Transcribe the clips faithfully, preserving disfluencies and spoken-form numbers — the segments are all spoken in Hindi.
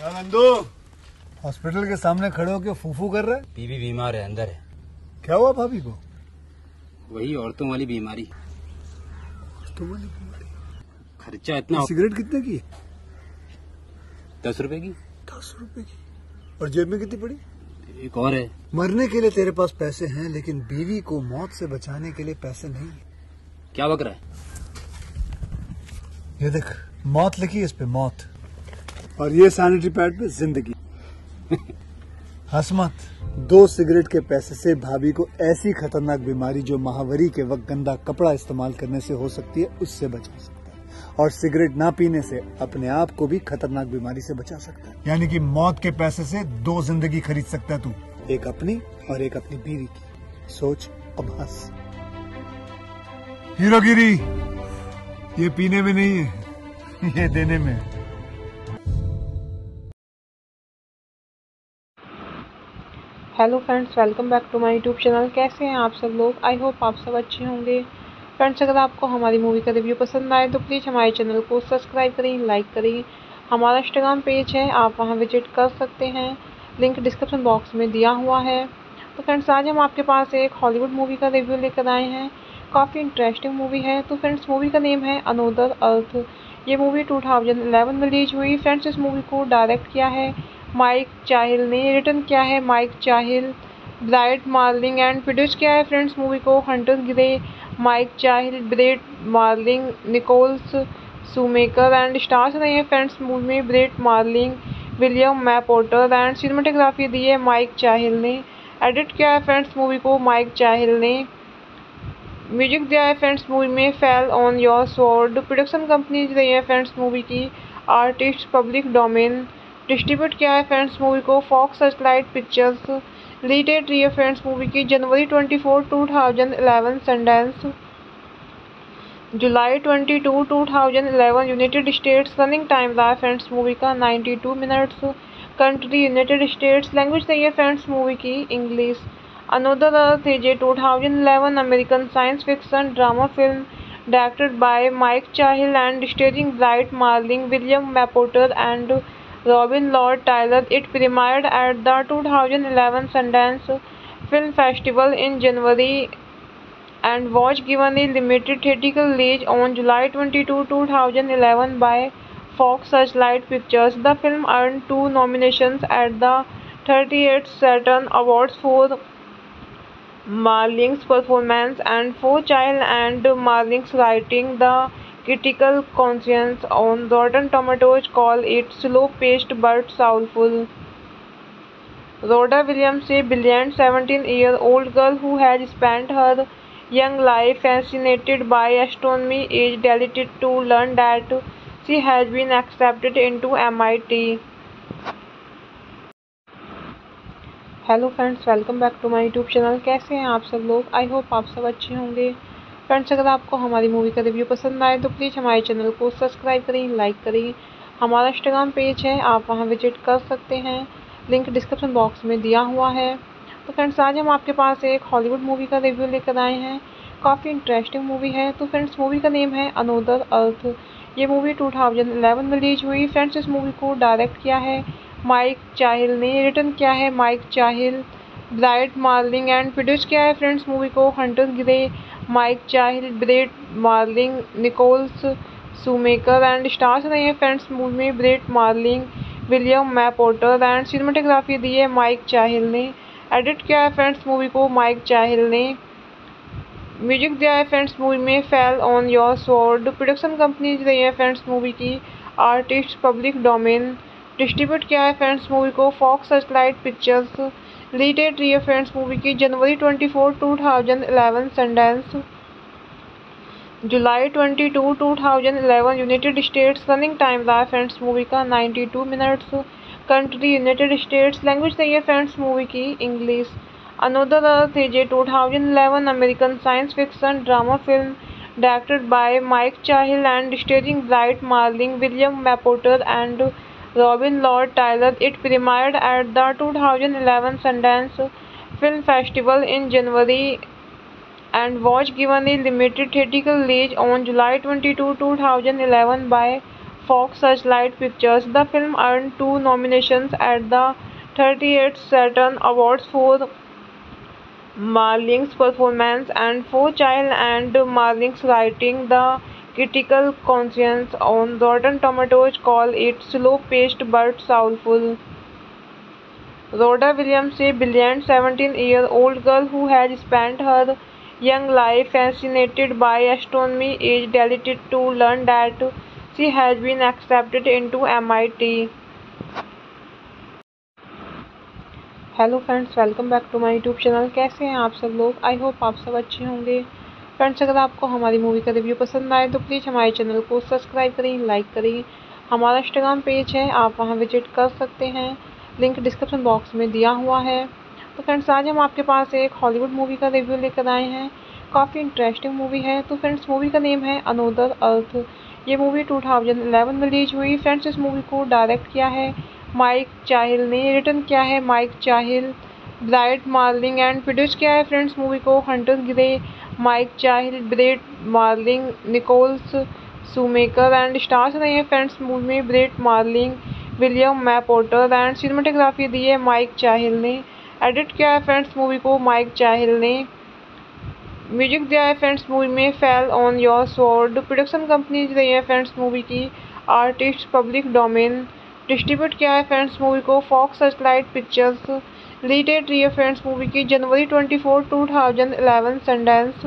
नंदू हॉस्पिटल के सामने खड़े होकर फूफू कर रहा है। बीवी बीमार है, अंदर है। क्या हुआ भाभी को? वही औरतों वाली बीमारी। औरतों वाली बीमारी? खर्चा इतना। सिगरेट कितने की? दस रुपए की। दस रुपए की? और जेब में कितनी पड़ी? एक और है। मरने के लिए तेरे पास पैसे हैं, लेकिन बीवी को मौत से बचाने के लिए पैसे नहीं है। क्या बक रहा है? ये देख, मौत लिखी है इस पे, मौत। और ये सैनिटरी पैड पे जिंदगी। हंस मत। दो सिगरेट के पैसे से भाभी को ऐसी खतरनाक बीमारी जो महावरी के वक्त गंदा कपड़ा इस्तेमाल करने से हो सकती है, उससे बचा सकता है। और सिगरेट ना पीने से अपने आप को भी खतरनाक बीमारी से बचा सकता है। यानी कि मौत के पैसे से दो जिंदगी खरीद सकता है तू, एक अपनी और एक अपनी बीवी की। सोच, अब हंस। हीरोगिरी ये पीने में नहीं है, ये देने में है। Hello friends, welcome back to my YouTube channel. कैसे हैं आप सब लोग? आई होप आप सब अच्छे होंगे। फ्रेंड्स, अगर आपको हमारी मूवी का रिव्यू पसंद आए तो प्लीज़ हमारे चैनल को सब्सक्राइब करें, लाइक करें। हमारा इंस्टाग्राम पेज है, आप वहां विजिट कर सकते हैं, लिंक डिस्क्रिप्शन बॉक्स में दिया हुआ है। तो फ्रेंड्स, आज हम आपके पास एक हॉलीवुड मूवी का रिव्यू लेकर आए हैं। काफ़ी इंटरेस्टिंग मूवी है। तो फ्रेंड्स, मूवी का नेम है अनोदर अर्थ। ये मूवी टू थाउजेंड इलेवन में रिलीज हुई। फ्रेंड्स, इस मूवी को डायरेक्ट किया है माइक चाहिल ने, रिटर्न किया है Mike Cahill, Brit Marling and produce किया है फ्रेंड्स मूवी को Hunter Gray, Mike Cahill, Brit Marling, Nichols shoemaker and stars रहे हैं फ्रेंड्स मूवी में Brit Marling, William Mapother and cinematography दी है माइक चाहिल ने। एडिट किया है फ्रेंड्स मूवी को माइक चाहिल ने। म्यूजिक दिया है फ्रेंड्स मूवी में fell on your sword. Production company रही है फ्रेंड्स मूवी की आर्टिस्ट पब्लिक डोमेन। डिस्ट्रीब्यूट किया है फ्रेंड्स मूवी को Fox Searchlight Pictures. Release date रही है फ्रेंड्स मूवी की जनवरी twenty four two thousand eleven Sundance, जुलाई twenty two two thousand eleven United States. Running time रहा है फ्रेंड्स मूवी का ninety two minutes. Country United States. Language रही है फ्रेंड्स मूवी की English. Another earth is a two thousand eleven American science fiction drama film directed by Mike Cahill and starring Brit Marling, William Mapother and Robin Lord Tyler. It premiered at the two thousand eleven Sundance Film Festival in January and was given a limited theatrical release on July twenty-second, two thousand eleven by Fox Searchlight Pictures. The film earned two nominations at the thirty-eighth Saturn Awards for Marling's performance and for Child and Marling's writing. The critical consensus on Rotten Tomatoes call it slow-paced but soulful. Rhoda Williams, a brilliant seventeen-year-old girl who has spent her young life fascinated by astronomy, is delighted to learn that she has been accepted into M I T. Hello friends, welcome back to my YouTube channel. कैसे हैं आप सब लोग? आई होप आप सब अच्छे होंगे। फ्रेंड्स, अगर आपको हमारी मूवी का रिव्यू पसंद आए तो प्लीज़ हमारे चैनल को सब्सक्राइब करें, लाइक करें। हमारा इंस्टाग्राम पेज है, आप वहां विजिट कर सकते हैं, लिंक डिस्क्रिप्शन बॉक्स में दिया हुआ है। तो फ्रेंड्स, आज हम आपके पास एक हॉलीवुड मूवी का रिव्यू लेकर आए हैं। काफ़ी इंटरेस्टिंग मूवी है। तो फ्रेंड्स, मूवी का नेम है अनोदर अर्थ। ये मूवी टू थाउजेंड इलेवन में रिलीज हुई। फ्रेंड्स, इस मूवी को डायरेक्ट किया है माइक चाहिल ने, रिटर्न किया है Mike Cahill, Brit Marling and produce किया है फ्रेंड्स मूवी को Hunter Gray, Mike Cahill, Brit Marling, Nichols shoemaker and stars रहे हैं फ्रेंड्स मूवी में Brit Marling, William Mapother and cinematography दी है माइक चाहिल ने। एडिट किया है फ्रेंड्स मूवी को माइक चाहिल ने। म्यूजिक दिया है फ्रेंड्स मूवी में fell on your sword. Production company रही है फ्रेंड्स मूवी की आर्टिस्ट पब्लिक डोमेन। डिस्ट्रीब्यूट किया है फ्रेंड्स मूवी को Fox Searchlight Pictures. Release date रही है फ्रेंड्स मूवी की जनवरी twenty four two thousand eleven Sundance, जुलाई twenty two two thousand eleven United States. Running time रहा है फ्रेंड्स मूवी का ninety two minutes. Country United States. Language रही है फ्रेंड्स मूवी की English. Another earth is a two thousand eleven American science fiction drama film directed by Mike Cahill and starring Brit Marling, William Mapother and Robin Lord Tyler. It premiered at the two thousand eleven Sundance Film Festival in January and was given a limited theatrical release on July twenty-second, two thousand eleven by Fox Searchlight Pictures. The film earned two nominations at the thirty-eighth Saturn Awards for Marling's performance and for Child and Marling's writing. The critical consensus on Rotten Tomatoes call it slow-paced but soulful. Rhoda Williams, a brilliant seventeen-year-old girl who has spent her young life fascinated by astronomy, is delighted to learn that she has been accepted into M I T. Hello friends, welcome back to my YouTube channel. कैसे हैं आप सब लोग? आई होप आप सब अच्छे होंगे। फ्रेंड्स, अगर आपको हमारी मूवी का रिव्यू पसंद आए तो प्लीज़ हमारे चैनल को सब्सक्राइब करें, लाइक करें। हमारा इंस्टाग्राम पेज है, आप वहां विजिट कर सकते हैं, लिंक डिस्क्रिप्शन बॉक्स में दिया हुआ है। तो फ्रेंड्स, आज हम आपके पास एक हॉलीवुड मूवी का रिव्यू लेकर आए हैं। काफ़ी इंटरेस्टिंग मूवी है। तो फ्रेंड्स, मूवी का नेम है अनोदर अर्थ। ये मूवी टू थाउजेंड इलेवन में रिलीज हुई। फ्रेंड्स, इस मूवी को डायरेक्ट किया है माइक चाहिल ने, रिटर्न किया है Mike Cahill, Brit Marling and produce किया है फ्रेंड्स मूवी को Hunter Gray, Mike Cahill, Brit Marling, Nichols shoemaker and stars रहे हैं फ्रेंड्स मूवी में Brit Marling, William Mapother and cinematography दी है माइक चाहिल ने। एडिट किया है फ्रेंड्स मूवी को माइक चाहिल ने। म्यूजिक दिया है फ्रेंड्स मूवी में fell on your sword. Production company रही है फ्रेंड्स मूवी की आर्टिस्ट पब्लिक डोमेन। डिस्ट्रीब्यूट किया है फ्रेंड्स मूवी को Fox Searchlight Pictures. Lead date रही है फ्रेंड्स मूवी की जनवरी twenty four two thousand eleven Sundance,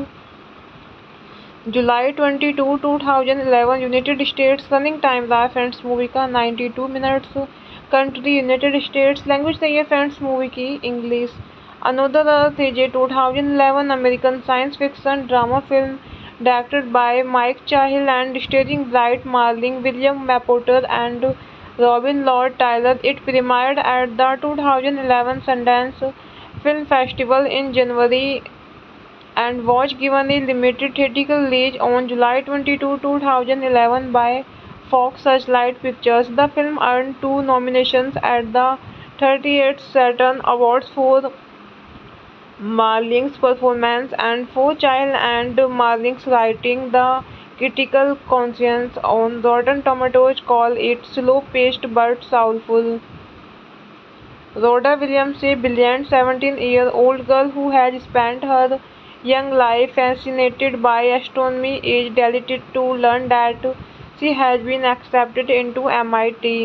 जुलाई twenty two two thousand eleven United States. Running time रहा है फ्रेंड्स मूवी का ninety two minutes. Country United States. Language रही है फ्रेंड्स मूवी की English. Another earth is a two thousand eleven American science fiction drama film directed by Mike Cahill and starring Brit Marling, William Mapother and Robin Lord Tyler. It premiered at the two thousand eleven Sundance Film Festival in January and was given a limited theatrical release on July twenty-second, two thousand eleven by Fox Searchlight Pictures. The film earned two nominations at the thirty-eighth Saturn Awards for Marling's performance and for Child and Marling's writing. The critical consensus on Rotten Tomatoes call it slow-paced but soulful. Rhoda Williams, a brilliant seventeen-year-old girl who has spent her young life fascinated by astronomy, is delighted to learn that she has been accepted into M I T.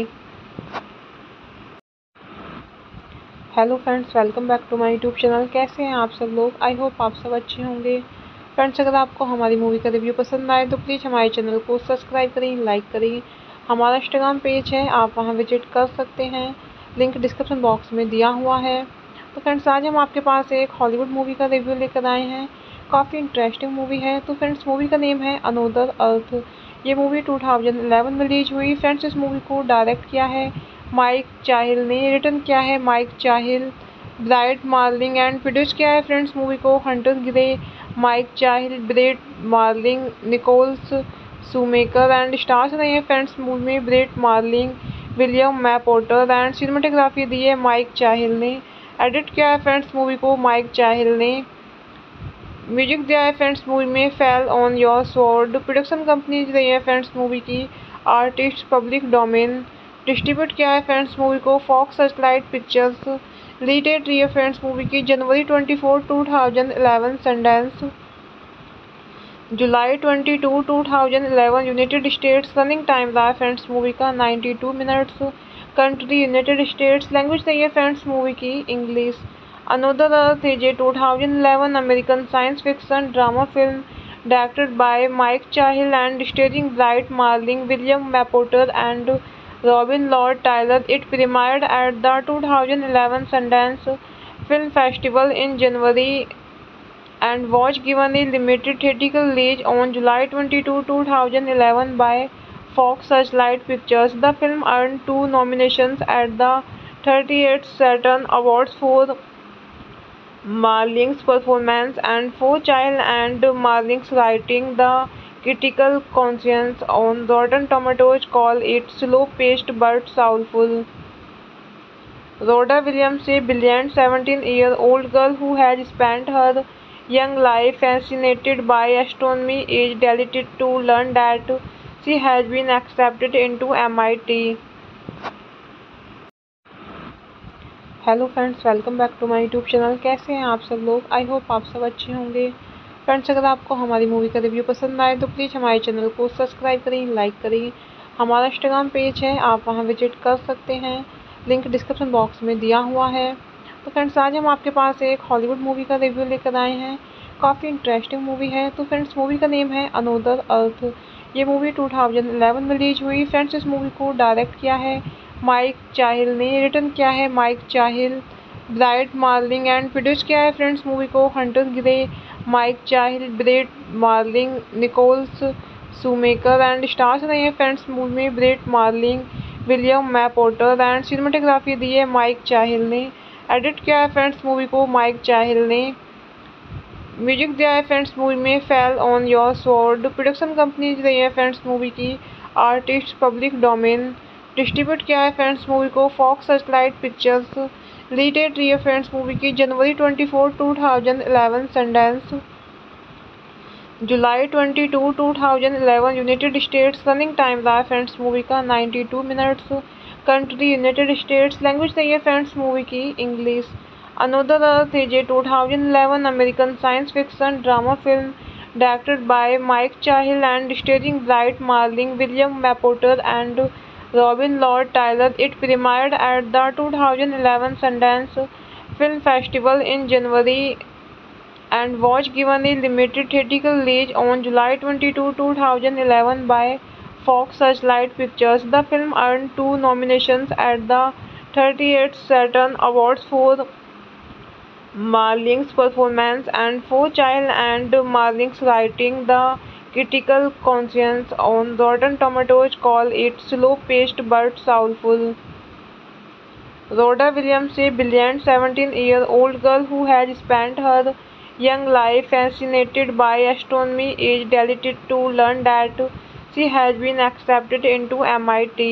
Hello friends, welcome back to my YouTube channel. कैसे हैं आप सब लोग? आई होप आप सब अच्छे होंगे। फ्रेंड्स, अगर आपको हमारी मूवी का रिव्यू पसंद आए तो प्लीज़ हमारे चैनल को सब्सक्राइब करें, लाइक करें। हमारा इंस्टाग्राम पेज है, आप वहां विजिट कर सकते हैं, लिंक डिस्क्रिप्शन बॉक्स में दिया हुआ है। तो फ्रेंड्स, आज हम आपके पास एक हॉलीवुड मूवी का रिव्यू लेकर आए हैं। काफ़ी इंटरेस्टिंग मूवी है। तो फ्रेंड्स, मूवी का नेम है अनोदर अर्थ। ये मूवी टू थाउजेंड इलेवन में रिलीज हुई। फ्रेंड्स, इस मूवी को डायरेक्ट किया है माइक चाहिल ने, रिटर्न किया है Mike Cahill, Brit Marling and produce किया है फ्रेंड्स मूवी को Hunter Gray, Mike Cahill, Brit Marling, Nichols shoemaker and stars रहे हैं फ्रेंड्स मूवी में Brit Marling, William Mapother and cinematography दी है माइक चाहिल ने। एडिट किया है फ्रेंड्स मूवी को माइक चाहिल ने। म्यूजिक दिया है फ्रेंड्स मूवी में fell on your sword. Production company रही है फ्रेंड्स मूवी की आर्टिस्ट पब्लिक डोमेन। डिस्ट्रीब्यूट किया है फ्रेंड्स मूवी को Fox Searchlight Pictures. Lead date रही है फ्रेंड्स मूवी की जनवरी twenty four two thousand eleven Sundance, जुलाई twenty two two thousand eleven United States. Running time रहा है फ्रेंड्स मूवी का ninety two minutes. Country United States. Language रही है फ्रेंड्स मूवी की English. Another earth is a two thousand eleven American science fiction drama film directed by Mike Cahill and starring Brit Marling, William Mapother and Robin Lord Tyler. It premiered at the two thousand eleven Sundance Film Festival in January and was given a limited theatrical release on July twenty-second, two thousand eleven by Fox Searchlight Pictures. The film earned two nominations at the thirty-eighth Saturn Awards for Marling's performance and for Child and Marling's writing. The critical consensus on Rotten Tomatoes call it slow-paced but soulful. Rhoda Williams, a brilliant seventeen-year-old girl who has spent her young life fascinated by astronomy, is delighted to learn that She has been accepted into M I T. Hello friends, welcome back to my YouTube channel. कैसे हैं आप सब लोग? आई होप आप सब अच्छे होंगे। फ्रेंड्स, अगर आपको हमारी मूवी का रिव्यू पसंद आए तो प्लीज़ हमारे चैनल को सब्सक्राइब करें, लाइक करें। हमारा इंस्टाग्राम पेज है, आप वहां विजिट कर सकते हैं, लिंक डिस्क्रिप्शन बॉक्स में दिया हुआ है। तो फ्रेंड्स, आज हम आपके पास एक हॉलीवुड मूवी का रिव्यू लेकर आए हैं। काफ़ी इंटरेस्टिंग मूवी है। तो फ्रेंड्स, मूवी का नेम है अनोदर अर्थ। ये मूवी टू थाउजेंड इलेवन में रिलीज हुई। फ्रेंड्स, इस मूवी को डायरेक्ट किया है माइक चाहिल ने, रिटर्न किया है Mike Cahill, Brit Marling and produce किया है फ्रेंड्स मूवी को Hunter Gray, Mike Cahill, Brit Marling, Nichols shoemaker and stars रहे हैं फ्रेंड्स मूवी में Brit Marling, William Mapother and cinematography दी है माइक चाहिल ने। एडिट किया है फ्रेंड्स मूवी को माइक चाहिल ने। म्यूजिक दिया है फ्रेंड्स मूवी में fell on your sword. Production company रही है फ्रेंड्स मूवी की आर्टिस्ट पब्लिक डोमेन। डिस्ट्रीब्यूट किया है फ्रेंड्स मूवी को Fox Searchlight Pictures. Lead date रही है फ्रेंड्स मूवी की जनवरी twenty four two thousand eleven Sundance, जुलाई twenty two two thousand eleven United States. Running time रहा है फ्रेंड्स मूवी का ninety two minutes. Country United States. Language रही है फ्रेंड्स मूवी की English. Another earth is a two thousand eleven American science fiction drama film directed by Mike Cahill and starring Brit Marling, William Mapother and Robin Lord Tyler. It premiered at the two thousand eleven Sundance Film Festival in January and was given a limited theatrical release on July twenty-second, two thousand eleven by Fox Searchlight Pictures. The film earned two nominations at the thirty-eighth Saturn Awards for Marling's performance and for Child and Marling's writing. The critical consensus on Rotten Tomatoes call it slow-paced but soulful. Rhoda Williams, a brilliant seventeen-year-old girl who has spent her young life fascinated by astronomy, is delighted to learn that she has been accepted into M I T.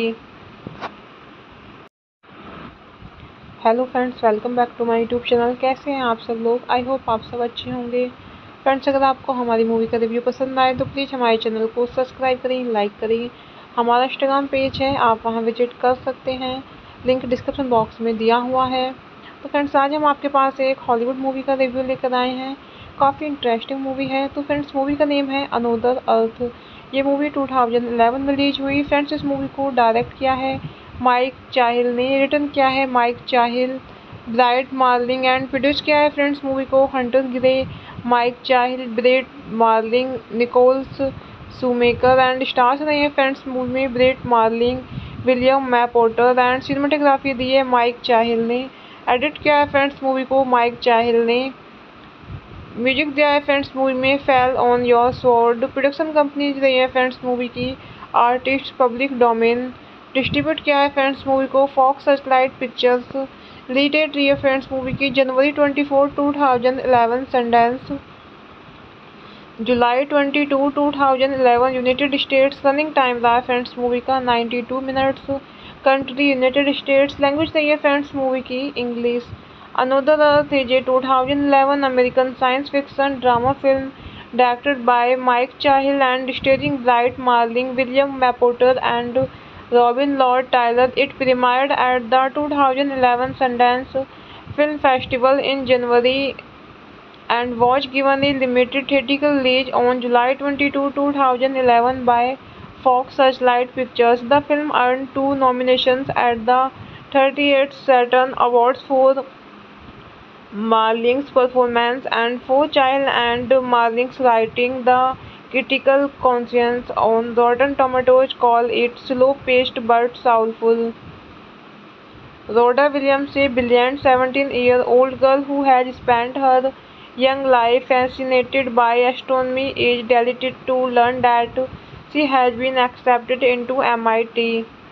Hello friends, welcome back to my YouTube channel. कैसे हैं आप सब लोग? आई होप आप सब अच्छे होंगे। फ्रेंड्स, अगर आपको हमारी मूवी का रिव्यू पसंद आए तो प्लीज़ हमारे चैनल को सब्सक्राइब करें, लाइक करें। हमारा इंस्टाग्राम पेज है, आप वहां विजिट कर सकते हैं, लिंक डिस्क्रिप्शन बॉक्स में दिया हुआ है। तो फ्रेंड्स, आज हम आपके पास एक हॉलीवुड मूवी का रिव्यू लेकर आए हैं। काफ़ी इंटरेस्टिंग मूवी है। तो फ्रेंड्स, मूवी का नेम है अनोदर अर्थ। ये मूवी टू थाउजेंड इलेवन में रिलीज हुई। फ्रेंड्स, इस मूवी को डायरेक्ट किया है माइक चाहिल ने, रिटर्न किया है Mike Cahill, Brit Marling and produce किया है फ्रेंड्स मूवी को Hunter Gray, Mike Cahill, Brit Marling, Nichols shoemaker and stars रहे हैं फ्रेंड्स मूवी में Brit Marling, William Mapother and cinematography दी है माइक चाहिल ने। एडिट किया है फ्रेंड्स मूवी को माइक चाहिल ने। म्यूजिक दिया है फ्रेंड्स मूवी में fell on your sword. Production company रही है फ्रेंड्स मूवी की आर्टिस्ट पब्लिक डोमेन। डिस्ट्रीब्यूट किया है फ्रेंड्स मूवी को Fox Searchlight Pictures. Lead date रही है फ्रेंड्स मूवी की जनवरी twenty four two thousand eleven Sundance, जुलाई twenty two two thousand eleven United States. Running time रहा है फ्रेंड्स मूवी का ninety two minutes. Country United States. Language रही है फ्रेंड्स मूवी की English. Another earth is a two thousand eleven American science fiction drama film directed by Mike Cahill and starring Brit Marling, William Mapother and Robin Lord Tyler. It premiered at the two thousand eleven Sundance Film Festival in January and was given a limited theatrical release on July twenty-second, two thousand eleven by Fox Searchlight Pictures. The film earned two nominations at the thirty-eighth Saturn Awards for Marling's performance and for Child and Marling's writing. The critical consensus on Rotten Tomatoes call it slow-paced but soulful. Rhoda Williams, a brilliant seventeen-year-old girl who has spent her young life fascinated by astronomy, is delighted to learn that she has been accepted into M I T.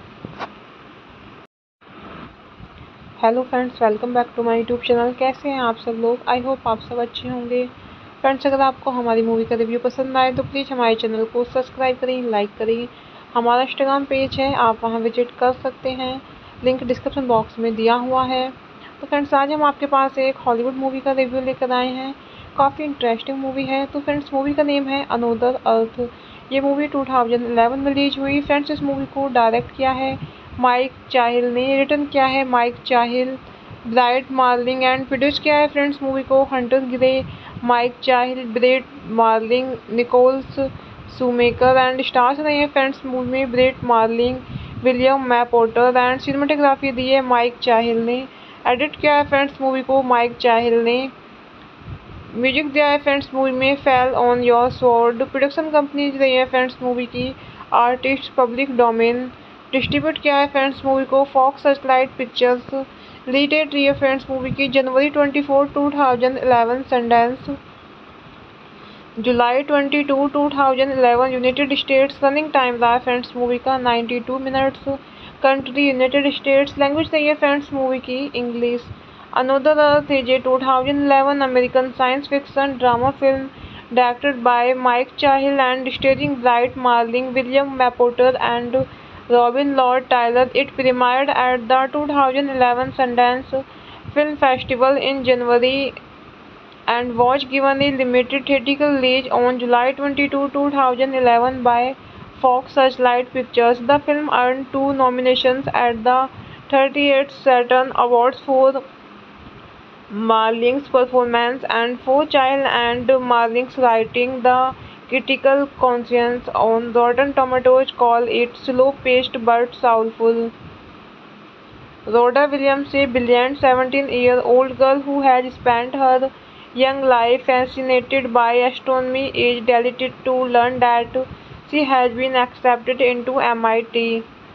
Hello friends, welcome back to my YouTube channel. कैसे हैं आप सब लोग? आई होप आप सब अच्छे होंगे। फ्रेंड्स, अगर आपको हमारी मूवी का रिव्यू पसंद आए तो प्लीज़ हमारे चैनल को सब्सक्राइब करें, लाइक करें। हमारा इंस्टाग्राम पेज है, आप वहां विजिट कर सकते हैं, लिंक डिस्क्रिप्शन बॉक्स में दिया हुआ है। तो फ्रेंड्स, आज हम आपके पास एक हॉलीवुड मूवी का रिव्यू लेकर आए हैं। काफ़ी इंटरेस्टिंग मूवी है। तो फ्रेंड्स, मूवी का नेम है अनोदर अर्थ। ये मूवी टू थाउजेंड इलेवन में रिलीज हुई। फ्रेंड्स इस मूवी को डायरेक्ट किया है माइक चाहिल ने, रिटर्न किया है Mike Cahill, Brit Marling and produce किया है फ्रेंड्स मूवी को Hunter Gray, Mike Cahill, Brit Marling, Nichols shoemaker and stars रहे हैं फ्रेंड्स मूवी में Brit Marling, William Mapother and cinematography दी है माइक चाहिल ने। एडिट किया है फ्रेंड्स मूवी को माइक चाहिल ने। म्यूजिक दिया है फ्रेंड्स मूवी में fell on your sword. Production company रही है फ्रेंड्स मूवी की आर्टिस्ट पब्लिक डोमेन। डिस्ट्रीब्यूट किया है फ्रेंड्स मूवी को Fox Searchlight Pictures. Release date रही है फ्रेंड्स मूवी की जनवरी twenty four two thousand eleven Sundance, जुलाई twenty two two thousand eleven United States. Running time रहा है फ्रेंड्स मूवी का ninety two minutes. Country United States. Language रही है फ्रेंड्स मूवी की English. Another earth is a two thousand eleven American science fiction drama film directed by Mike Cahill and starring Brit Marling, William Mapother and Robin Lord Tyler. It premiered at the two thousand eleven Sundance Film Festival in January and was given a limited theatrical release on July twenty-second, two thousand eleven by Fox Searchlight Pictures. The film earned two nominations at the thirty-eighth Saturn Awards for Marling's performance and for Child and Marling's writing. The critical consensus on Rotten Tomatoes call it slow-paced but soulful. Rhoda Williams, a brilliant seventeen-year-old girl who has spent her young life fascinated by astronomy, is delighted to learn that she has been accepted into M I T.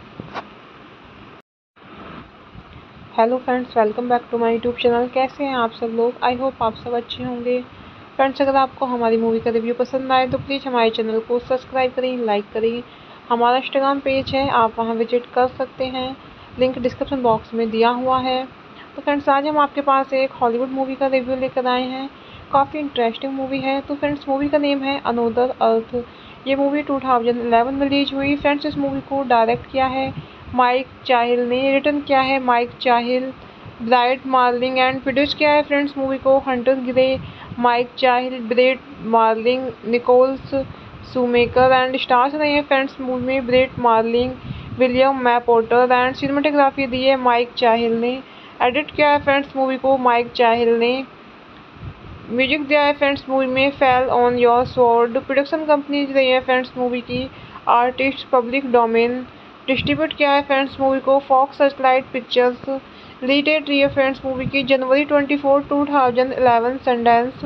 Hello friends, welcome back to my YouTube channel. कैसे हैं आप सब लोग? आई होप आप सब अच्छे होंगे। फ्रेंड्स अगर आपको हमारी मूवी का रिव्यू पसंद आए तो प्लीज़ हमारे चैनल को सब्सक्राइब करें, लाइक करें। हमारा इंस्टाग्राम पेज है, आप वहां विजिट कर सकते हैं, लिंक डिस्क्रिप्शन बॉक्स में दिया हुआ है। तो फ्रेंड्स आज हम आपके पास एक हॉलीवुड मूवी का रिव्यू लेकर आए हैं। काफ़ी इंटरेस्टिंग मूवी है। तो फ्रेंड्स मूवी का नेम है अनदर अर्थ। ये मूवी टू थाउजेंड इलेवन में रिलीज हुई। फ्रेंड्स इस मूवी को डायरेक्ट किया है माइक चाहिल ने, रिटर्न किया है Mike Cahill, Brit Marling and produce किया है फ्रेंड्स मूवी को Hunter Gray, Mike Cahill, Brit Marling, Nichols shoemaker and stars रहे हैं फ्रेंड्स मूवी में Brit Marling, William Mapother and cinematography दी है माइक चाहिल ने। एडिट किया है फ्रेंड्स मूवी को माइक चाहिल ने। म्यूजिक दिया है फ्रेंड्स मूवी में fell on your sword. Production company रही है फ्रेंड्स मूवी की आर्टिस्ट पब्लिक डोमेन। डिस्ट्रीब्यूट किया है फ्रेंड्स मूवी को Fox Searchlight Pictures. Release date रही है फ्रेंड्स मूवी की जनवरी twenty four two thousand eleven Sundance,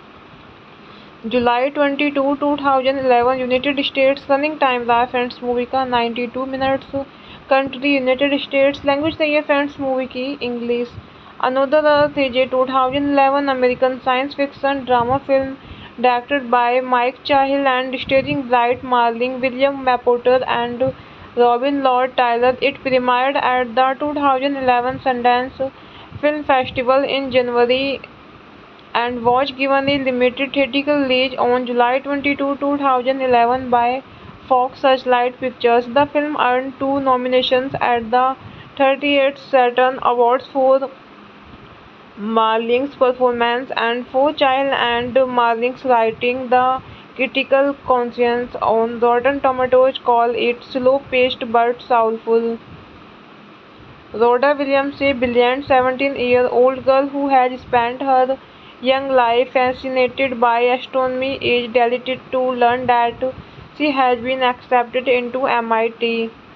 जुलाई twenty two two thousand eleven United States. Running time रहा है फ्रेंड्स मूवी का ninety two minutes. Country United States. Language रही है फ्रेंड्स मूवी की English. Another earth is a two thousand eleven American science fiction drama film directed by Mike Cahill and starring Brit Marling, William Mapother and Robin Lord Tyler. It premiered at the two thousand eleven Sundance Film Festival in January and was given a limited theatrical release on July twenty-second, two thousand eleven by Fox Searchlight Pictures. The film earned two nominations at the thirty-eighth Saturn Awards for Marling's performance and for Child and Marling's writing. The critical consensus on Rotten Tomatoes call it slow-paced but soulful. Rhoda Williams, a brilliant seventeen-year-old girl who has spent her young life fascinated by astronomy, is delighted to learn that she has been accepted into M I T.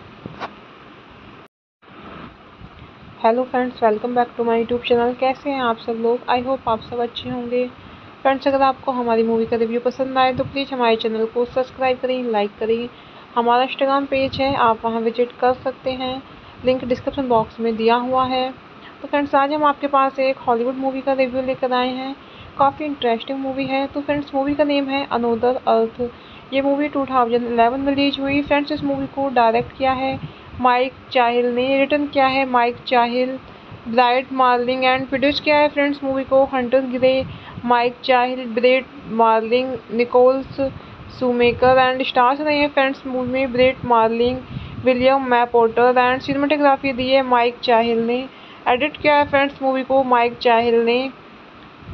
Hello friends, welcome back to my YouTube channel. कैसे हैं आप सब लोग? आई होप आप सब अच्छे होंगे। फ्रेंड्स अगर आपको हमारी मूवी का रिव्यू पसंद आए तो प्लीज़ हमारे चैनल को सब्सक्राइब करें, लाइक करें। हमारा इंस्टाग्राम पेज है, आप वहां विजिट कर सकते हैं, लिंक डिस्क्रिप्शन बॉक्स में दिया हुआ है। तो फ्रेंड्स आज हम आपके पास एक हॉलीवुड मूवी का रिव्यू लेकर आए हैं। काफ़ी इंटरेस्टिंग मूवी है। तो फ्रेंड्स मूवी का नेम है अनदर अर्थ। ये मूवी टू थाउजेंड इलेवन में रिलीज हुई। फ्रेंड्स इस मूवी को डायरेक्ट किया है माइक चाहिल ने, रिटर्न किया है Mike Cahill, Brit Marling and produce किया है फ्रेंड्स मूवी को Hunter Gray, Mike Cahill, Brit Marling, Nichols shoemaker and stars रहे हैं फ्रेंड्स मूवी में Brit Marling, William Mapother and cinematography दी है माइक चाहिल ने। एडिट किया है फ्रेंड्स मूवी को माइक चाहिल ने।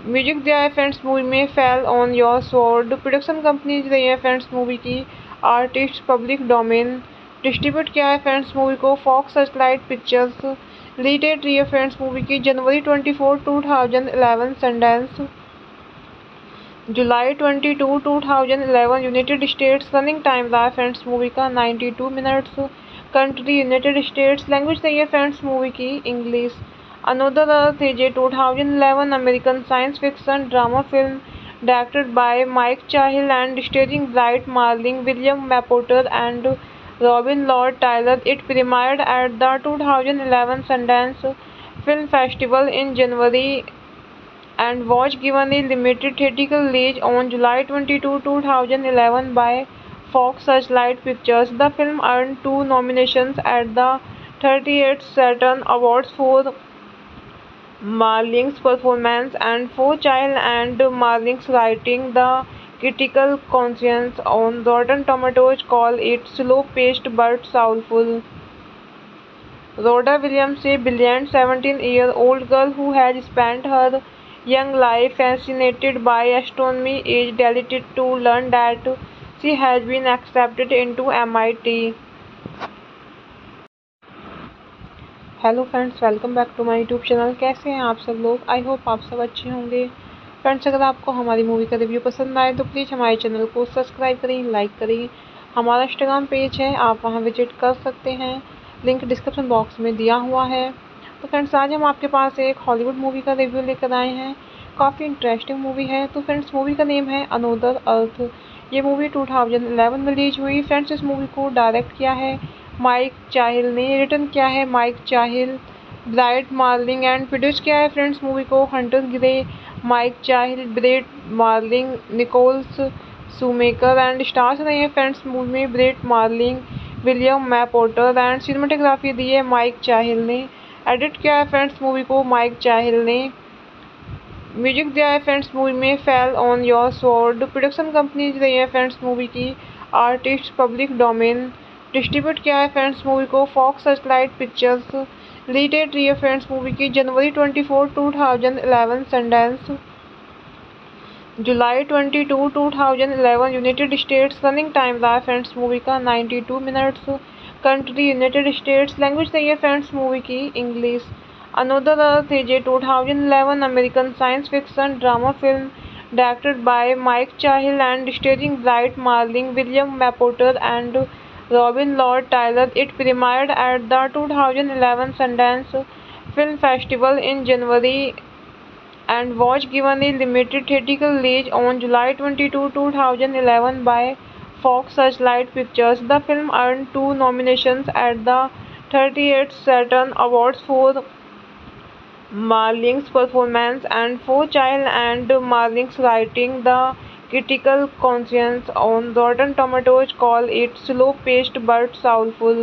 म्यूजिक दिया है फ्रेंड्स मूवी में fell on your sword. Production company रही है फ्रेंड्स मूवी की आर्टिस्ट पब्लिक डोमेन। डिस्ट्रीब्यूट किया है फ्रेंड्स मूवी को Fox Searchlight Pictures. Lead date रही है फ्रेंड्स मूवी की जनवरी twenty four two thousand eleven Sundance. जुलाई twenty two two thousand eleven United States. Running time रहा है फ्रेंड्स मूवी का ninety two minutes. Country United States. Language रही है फ्रेंड्स मूवी की English. Another earth is a two thousand eleven American science fiction drama film directed by Mike Cahill and starring Brit Marling, William Mapother and Robin Lord Tyler. It premiered at the two thousand eleven Sundance Film Festival in January and was given a limited theatrical release on July twenty-second, two thousand eleven by Fox Searchlight Pictures. The film earned two nominations at the thirty-eighth Saturn Awards for Marling's performance and for Child and Marling's writing. The critical consensus on Rotten Tomatoes call it slow-paced but soulful. Rhoda Williams, a brilliant seventeen-year-old girl who has spent her young life fascinated by astronomy, is delighted to learn that she has been accepted into M I T. Hello friends, welcome back to my YouTube channel. कैसे हैं आप सब लोग? आई होप आप सब अच्छे होंगे। फ्रेंड्स, अगर आपको हमारी मूवी का रिव्यू पसंद आए तो प्लीज़ हमारे चैनल को सब्सक्राइब करें, लाइक करें। हमारा इंस्टाग्राम पेज है, आप वहां विजिट कर सकते हैं, लिंक डिस्क्रिप्शन बॉक्स में दिया हुआ है। तो फ्रेंड्स, आज हम आपके पास एक हॉलीवुड मूवी का रिव्यू लेकर आए हैं। काफ़ी इंटरेस्टिंग मूवी है। तो फ्रेंड्स, मूवी का नेम है अनदर अर्थ। ये मूवी टू थाउजेंड इलेवन में रिलीज हुई। फ्रेंड्स, इस मूवी को डायरेक्ट किया है माइक चाहिल ने, रिटर्न किया है Mike Cahill, Brit Marling and produce किया है फ्रेंड्स मूवी को Hunter Gray, Mike Cahill, Brit Marling, Nichols shoemaker and stars रहे हैं फ्रेंड्स मूवी में Brit Marling, William Mapother and cinematography दी है माइक चाहिल ने। एडिट किया है फ्रेंड्स मूवी को माइक चाहिल ने। म्यूजिक दिया है फ्रेंड्स मूवी में fell on your sword. Production company रही है फ्रेंड्स मूवी की आर्टिस्ट पब्लिक डोमेन। डिस्ट्रीब्यूट किया है फ्रेंड्स मूवी को Fox Searchlight Pictures. Lead date रही है फ्रेंड्स मूवी की जनवरी twenty four two thousand eleven Sundance. जुलाई twenty two two thousand eleven United States. Running time रहा है फ्रेंड्स मूवी का ninety two minutes. Country United States. Language रही है फ्रेंड्स मूवी की English. Another earth is a two thousand eleven American science fiction drama film directed by Mike Cahill and starring Brit Marling, William Mapother and Robin Lord Tyler. It premiered at the two thousand eleven Sundance Film Festival in January and was given a limited theatrical release on July twenty-second, two thousand eleven by Fox Searchlight Pictures. The film earned two nominations at the thirty-eighth Saturn Awards for Marling's performance and for Child and Marling's writing. The critical consensus on Rotten Tomatoes call it slow-paced but soulful.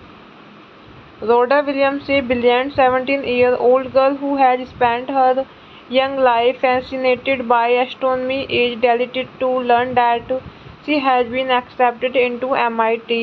Rhoda Williams, a brilliant seventeen-year-old girl who has spent her young life fascinated by astronomy, is delighted to learn that she has been accepted into M I T.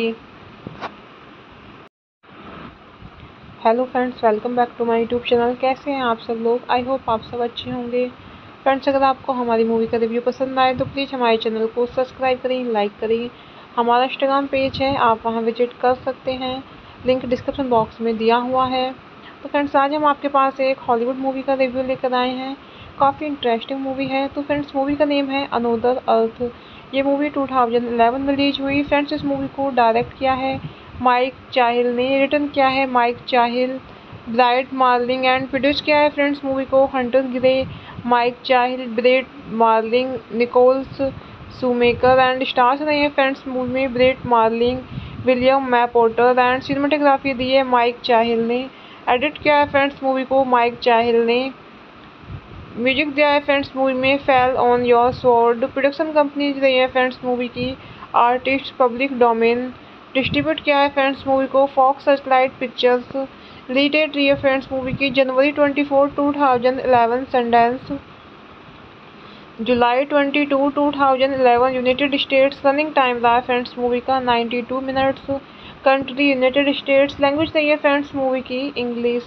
Hello friends, welcome back to my YouTube channel. कैसे हैं आप सब लोग? आई होप आप सब अच्छे होंगे। फ्रेंड्स, अगर आपको हमारी मूवी का रिव्यू पसंद आए तो प्लीज़ हमारे चैनल को सब्सक्राइब करें, लाइक करें। हमारा इंस्टाग्राम पेज है, आप वहां विजिट कर सकते हैं, लिंक डिस्क्रिप्शन बॉक्स में दिया हुआ है। तो फ्रेंड्स, आज हम आपके पास एक हॉलीवुड मूवी का रिव्यू लेकर आए हैं। काफ़ी इंटरेस्टिंग मूवी है। तो फ्रेंड्स, मूवी का नेम है अनदर अर्थ। ये मूवी टू थाउजेंड इलेवन में रिलीज हुई। फ्रेंड्स, इस मूवी को डायरेक्ट किया है माइक चाहिल ने, रिटर्न किया है Mike Cahill, Brit Marling and produce किया है फ्रेंड्स मूवी को Hunter Gray, Mike Cahill, Brit Marling, Nichols shoemaker and stars रहे हैं फ्रेंड्स मूवी में Brit Marling, William Mapother and cinematography दी है माइक चाहिल ने। एडिट किया है फ्रेंड्स मूवी को माइक चाहिल ने। म्यूजिक दिया है फ्रेंड्स मूवी में fell on your sword. Production company रही है फ्रेंड्स मूवी की आर्टिस्ट पब्लिक डोमेन। डिस्ट्रीब्यूट किया है फ्रेंड्स मूवी को Fox Searchlight Pictures. Lead date रही है फ्रेंड्स मूवी की जनवरी twenty four two thousand eleven Sundance. जुलाई twenty two two thousand eleven United States. Running time रहा है फ्रेंड्स मूवी का ninety two minutes. Country United States. Language रही है फ्रेंड्स मूवी की English.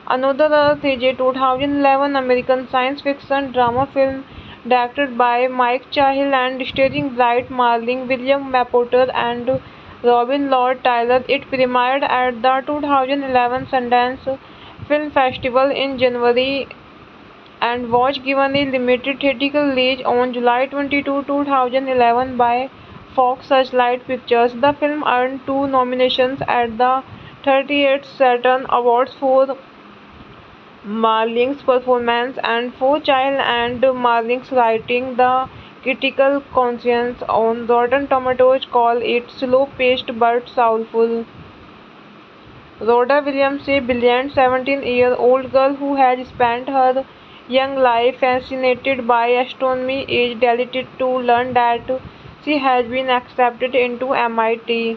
Another Earth is a two thousand eleven American science fiction drama film directed by Mike Cahill and starring Blythe Marling, William Mapother, and Robin Lord Taylor. It premiered at the two thousand eleven Sundance Film Festival in January and was given a limited theatrical release on July twenty-second, two thousand eleven by Fox Searchlight Pictures. The film earned two nominations at the thirty-eighth Saturn Awards for Marling's performance and for Child and Marling's writing. The critical consensus on Rotten Tomatoes call it slow-paced but soulful. Rhoda Williams, a brilliant seventeen-year-old girl who has spent her young life fascinated by astronomy, is delighted to learn that she has been accepted into M I T.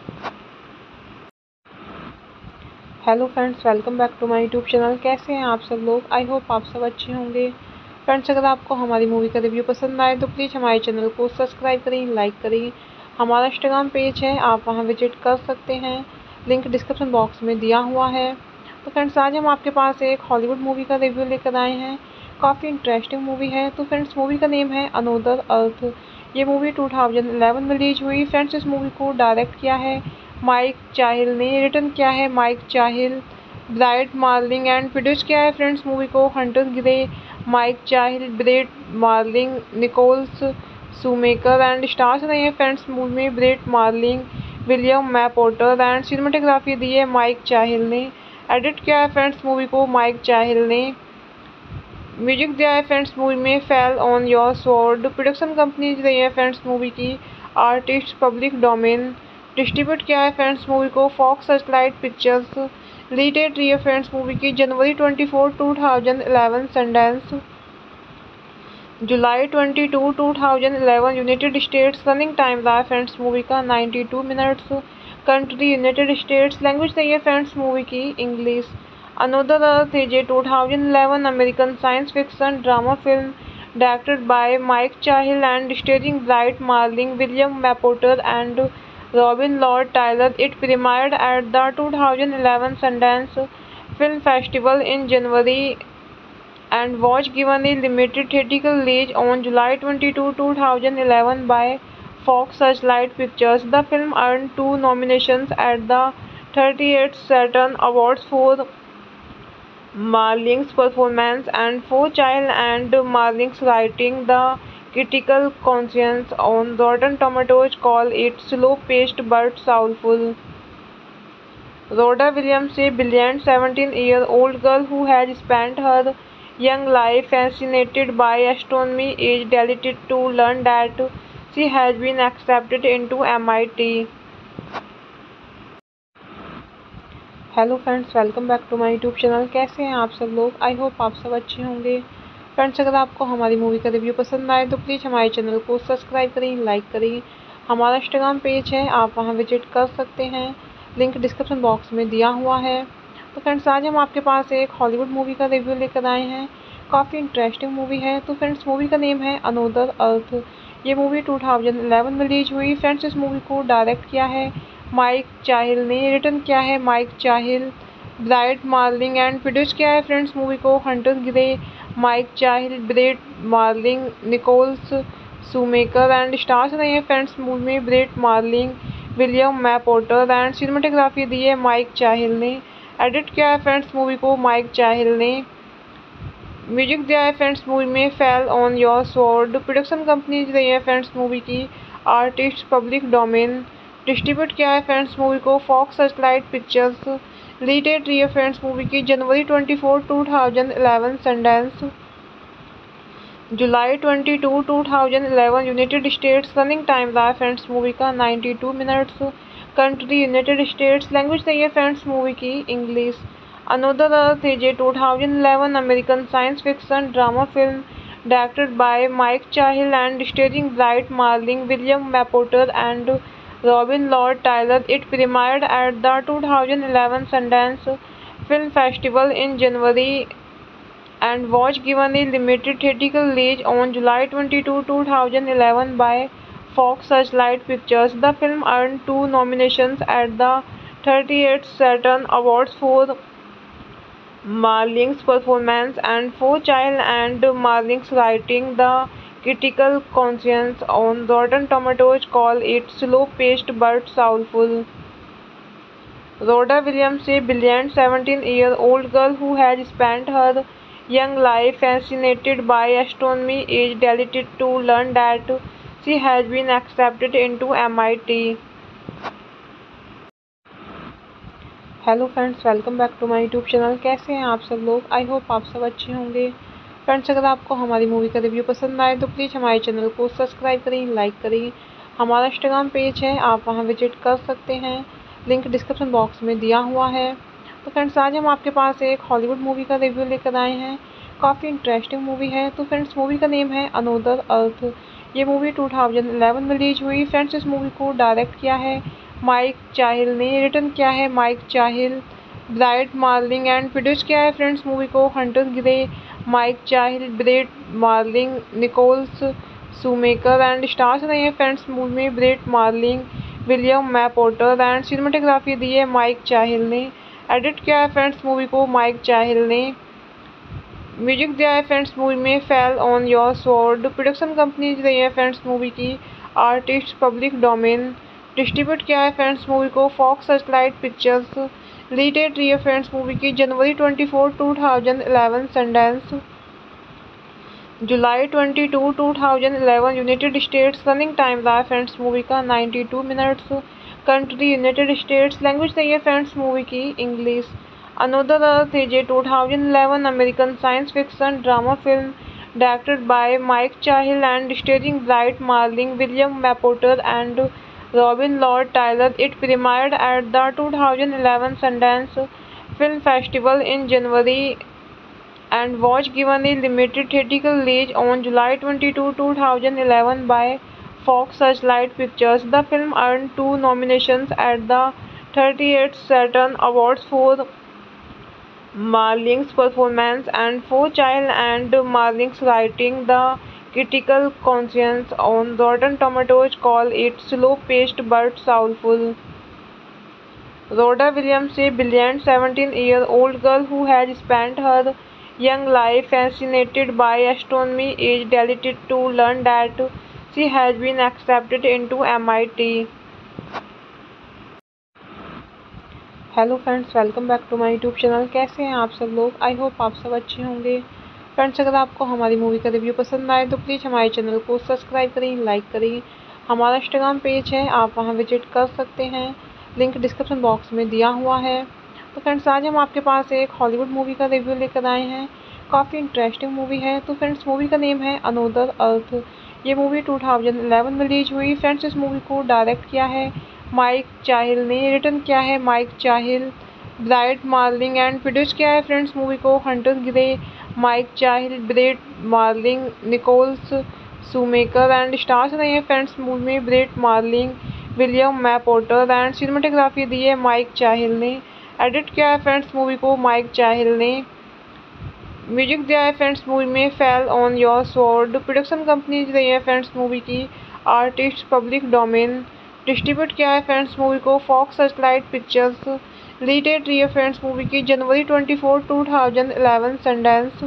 Hello friends, welcome back to my YouTube channel. कैसे हैं आप सब लोग? आई होप आप सब अच्छे होंगे। फ्रेंड्स, अगर आपको हमारी मूवी का रिव्यू पसंद आए तो प्लीज़ हमारे चैनल को सब्सक्राइब करें, लाइक करें। हमारा इंस्टाग्राम पेज है, आप वहां विजिट कर सकते हैं, लिंक डिस्क्रिप्शन बॉक्स में दिया हुआ है। तो फ्रेंड्स, आज हम आपके पास एक हॉलीवुड मूवी का रिव्यू लेकर आए हैं। काफ़ी इंटरेस्टिंग मूवी है। तो फ्रेंड्स, मूवी का नेम है अनोदर अर्थ। ये मूवी टू थाउजेंड इलेवन में रिलीज हुई। फ्रेंड्स, इस मूवी को डायरेक्ट किया है माइक चाहिल ने, रिटर्न किया है Mike Cahill, Blythe Marling and produce किया है फ्रेंड्स मूवी को Hunter Gray, Mike Cahill, Brit Marling, Nichols shoemaker and stars रहे हैं फ्रेंड्स मूवी में Brit Marling, William Mapother and cinematography दी है माइक चाहिल ने। एडिट किया है फ्रेंड्स मूवी को माइक चाहिल ने। म्यूजिक दिया है फ्रेंड्स मूवी में fell on your sword. Production company रही है फ्रेंड्स मूवी की आर्टिस्ट पब्लिक डोमेन। डिस्ट्रीब्यूट किया है फ्रेंड्स मूवी को Fox Searchlight Pictures. Release date रही है फ्रेंड्स मूवी की जनवरी twenty four two thousand eleven Sundance, जुलाई twenty two two thousand eleven United States. Running time रहा है फ्रेंड्स मूवी का ninety two minutes. Country United States. Language रही है फ्रेंड्स मूवी की English. Another earth is a two thousand eleven American science fiction drama film directed by Mike Cahill and starring Blythe Marling, William Mapother and Robin Lord Taylor. It premiered at the two thousand eleven Sundance Film Festival in January and was given a limited theatrical release on July twenty-second, two thousand eleven by Fox Searchlight Pictures. The film earned two nominations at the thirty-eighth Saturn Awards for Marling's performance and for Child and Marling's writing. The critical consensus on Rotten Tomatoes call it slow-paced but soulful. Rhoda Williams, a brilliant seventeen-year-old girl who has spent her young life fascinated by astronomy, is delighted to learn that she has been accepted into M I T. Hello friends, welcome back to my YouTube channel. कैसे हैं आप सब लोग? आई होप आप सब अच्छे होंगे। फ्रेंड्स, अगर आपको हमारी मूवी का रिव्यू पसंद आए तो प्लीज़ हमारे चैनल को सब्सक्राइब करें, लाइक करें। हमारा इंस्टाग्राम पेज है, आप वहां विजिट कर सकते हैं, लिंक डिस्क्रिप्शन बॉक्स में दिया हुआ है। तो फ्रेंड्स, आज हम आपके पास एक हॉलीवुड मूवी का रिव्यू लेकर आए हैं। काफ़ी इंटरेस्टिंग मूवी है। तो फ्रेंड्स, मूवी का नेम है अनोदर अर्थ। ये मूवी टू थाउजेंड इलेवन में रिलीज हुई। फ्रेंड्स, इस मूवी को डायरेक्ट किया है माइक चाहिल ने, रिटर्न किया है Mike Cahill, Blythe Marling and produce किया है फ्रेंड्स मूवी को Hunter Gray, Mike Cahill, Brit Marling, Nichols shoemaker and stars रहे हैं फ्रेंड्स मूवी में Brit Marling, William Mapother and cinematography दी है माइक चाहिल ने। एडिट किया है फ्रेंड्स मूवी को माइक चाहिल ने। म्यूजिक दिया है फ्रेंड्स मूवी में fell on your sword. Production company रही है फ्रेंड्स मूवी की आर्टिस्ट पब्लिक डोमेन। डिस्ट्रीब्यूट किया है फ्रेंड्स मूवी को Fox Searchlight Pictures. Release date रही है फ्रेंड्स मूवी की जनवरी twenty four two thousand eleven Sundance, जुलाई twenty two two thousand eleven United States. Running time रहा है फ्रेंड्स मूवी का ninety two minutes. Country United States. Language रही है फ्रेंड्स मूवी की English. Another earth is a two thousand eleven American science fiction drama film directed by Mike Cahill and starring Blythe Marling, William Mapother and Robin Lord Taylor. It premiered at the two thousand eleven Sundance Film Festival in January and was given a limited theatrical release on July twenty-second, two thousand eleven by Fox Searchlight Pictures. The film earned two nominations at the thirty-eighth Saturn Awards for Marling's performance and for child and Marling's writing, the critical conscience on Rotten Tomatoes call it slow-paced but soulful. Rhoda Williams, a brilliant seventeen-year-old girl who has spent her young life fascinated by astronomy, is delighted to learn that she has been accepted into M I T. Hello friends, welcome back to my YouTube channel. कैसे हैं आप सब लोग? आई होप आप सब अच्छे होंगे। फ्रेंड्स, अगर आपको हमारी मूवी का रिव्यू पसंद आए तो प्लीज़ हमारे चैनल को सब्सक्राइब करें, लाइक करें। हमारा इंस्टाग्राम पेज है, आप वहां विजिट कर सकते हैं, लिंक डिस्क्रिप्शन बॉक्स में दिया हुआ है। तो फ्रेंड्स, आज हम आपके पास एक हॉलीवुड मूवी का रिव्यू लेकर आए हैं। काफ़ी इंटरेस्टिंग मूवी है। तो फ्रेंड्स, मूवी का नेम है अनोदर अर्थ। ये मूवी टू थाउजेंड इलेवन में रिलीज हुई। फ्रेंड्स, इस मूवी को डायरेक्ट किया है माइक चाहिल ने, रिटर्न किया है Mike Cahill, Brit Marling and produce किया है फ्रेंड्स मूवी को Hunter Gray, Mike Cahill, Brit Marling, Nichols shoemaker and stars रहे हैं फ्रेंड्स मूवी में Brit Marling, William Mapother and cinematography दी है माइक चाहिल ने। एडिट किया है फ्रेंड्स मूवी को माइक चाहिल ने। म्यूजिक दिया है फ्रेंड्स मूवी में fell on your sword. Production company रही है फ्रेंड्स मूवी की आर्टिस्ट पब्लिक डोमेन। डिस्ट्रीब्यूट किया है फ्रेंड्स मूवी को Fox Searchlight Pictures. Lead date रही है फ्रेंड्स मूवी की जनवरी twenty four two thousand eleven Sundance, जुलाई twenty two two thousand eleven United States. Running time रहा है फ्रेंड्स मूवी का ninety two minutes. Country United States. Language रही है फ्रेंड्स मूवी की English. Another earth is a two thousand eleven American science fiction drama film directed by Mike Cahill and starring Brit Marling, William Mapother and Robin Lord Tyler. It premiered at the two thousand eleven Sundance Film Festival in January and was given a limited theatrical release on July twenty-second, two thousand eleven by Fox Searchlight Pictures. The film earned two nominations at the thirty-eighth Saturn Awards for Marling's performance and for child and Marling's writing. The critical conscience on Rotten Tomatoes call it slow-paced but soulful. Rhoda Williams, a brilliant seventeen-year-old girl who has spent her young life fascinated by astronomy, is delighted to learn that she has been accepted into M I T. Hello friends, welcome back to my YouTube channel. कैसे हैं आप सब लोग? आई होप आप सब अच्छे होंगे। फ्रेंड्स, अगर आपको हमारी मूवी का रिव्यू पसंद आए तो प्लीज़ हमारे चैनल को सब्सक्राइब करें, लाइक करें। हमारा इंस्टाग्राम पेज है, आप वहां विजिट कर सकते हैं, लिंक डिस्क्रिप्शन बॉक्स में दिया हुआ है। तो फ्रेंड्स, आज हम आपके पास एक हॉलीवुड मूवी का रिव्यू लेकर आए हैं। काफ़ी इंटरेस्टिंग मूवी है। तो फ्रेंड्स, मूवी का नेम है अनोदर अर्थ। ये मूवी टू थाउजेंड इलेवन में रिलीज हुई। फ्रेंड्स, इस मूवी को डायरेक्ट किया है माइक चाहिल ने, रिटर्न किया है Mike Cahill, Brit Marling and produce किया है फ्रेंड्स मूवी को Hunter Gray, Mike Cahill, Brit Marling, Nichols shoemaker and stars रहे हैं फ्रेंड्स मूवी में Brit Marling, William Mapother and cinematography दी है माइक चाहिल ने। एडिट किया है फ्रेंड्स मूवी को माइक चाहिल ने। म्यूजिक दिया है फ्रेंड्स मूवी में fell on your sword. Production company रही है फ्रेंड्स मूवी की आर्टिस्ट पब्लिक डोमेन। डिस्ट्रीब्यूट किया है फ्रेंड्स मूवी को Fox Searchlight Pictures. Lead date रही है फ्रेंड्स मूवी की जनवरी twenty four two thousand eleven Sundance,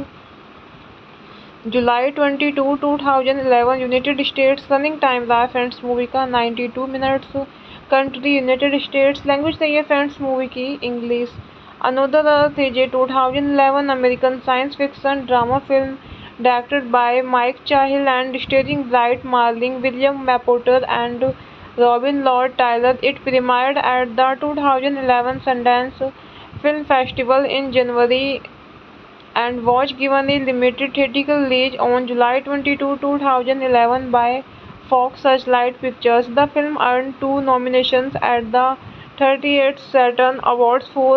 जुलाई twenty two two thousand eleven United States. Running time रहा है फ्रेंड्स मूवी का ninety two minutes. Country United States. Language रही है फ्रेंड्स मूवी की English. Another earth is a two thousand eleven American science fiction drama film directed by Mike Cahill and starring Brit Marling, William Mapother and Robin Lord Tyler. It premiered at the two thousand eleven Sundance Film Festival in January and was given a limited theatrical release on July twenty-second, two thousand eleven by Fox Searchlight Pictures. The film earned two nominations at the thirty-eighth Saturn Awards for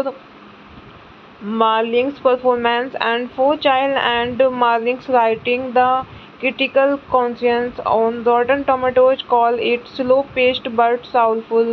Marling's performance and for child and Marling's writing. The critical conscience on Rotten Tomatoes call it slow-paced but soulful.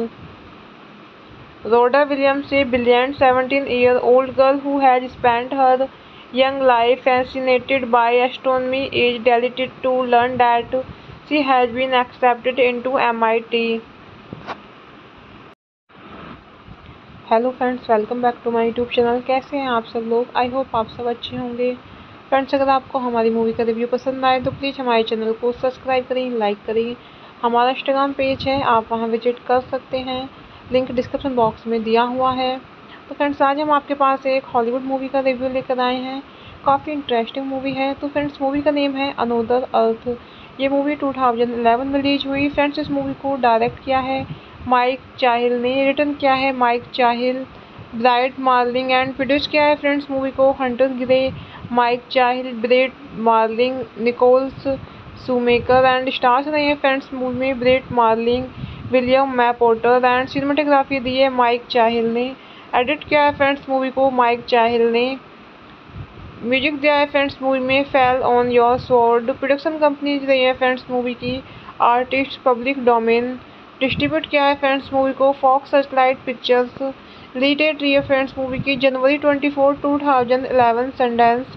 Rhoda Williams, a brilliant seventeen-year-old girl who has spent her young life fascinated by astronomy, is delighted to learn that she has been accepted into M I T. Hello friends, welcome back to my YouTube channel. कैसे हैं आप सब लोग? आई होप आप सब अच्छे होंगे। फ्रेंड्स, अगर आपको हमारी मूवी का रिव्यू पसंद आए तो प्लीज़ हमारे चैनल को सब्सक्राइब करें, लाइक करें। हमारा इंस्टाग्राम पेज है, आप वहां विजिट कर सकते हैं, लिंक डिस्क्रिप्शन बॉक्स में दिया हुआ है। तो फ्रेंड्स, आज हम आपके पास एक हॉलीवुड मूवी का रिव्यू लेकर आए हैं। काफ़ी इंटरेस्टिंग मूवी है। तो फ्रेंड्स, मूवी का नेम है अनोदर अर्थ। ये मूवी टू थाउजेंड इलेवन में रिलीज हुई। फ्रेंड्स, इस मूवी को डायरेक्ट किया है माइक चाहिल ने, रिटर्न किया है Mike Cahill, Brit Marling and produce किया है फ्रेंड्स मूवी को Hunter Gray, Mike Cahill, Brit Marling, Nichols shoemaker and stars रहे हैं फ्रेंड्स मूवी में Brit Marling, William Mapother and cinematography दी है माइक चाहिल ने। एडिट किया है फ्रेंड्स मूवी को माइक चाहिल ने। म्यूजिक दिया है फ्रेंड्स मूवी में fell on your sword. Production company रही है फ्रेंड्स मूवी की आर्टिस्ट पब्लिक डोमेन। डिस्ट्रीब्यूट किया है फ्रेंड्स मूवी को Fox Searchlight Pictures. Lead date रही है फ्रेंड्स मूवी की जनवरी twenty four two thousand eleven Sundance,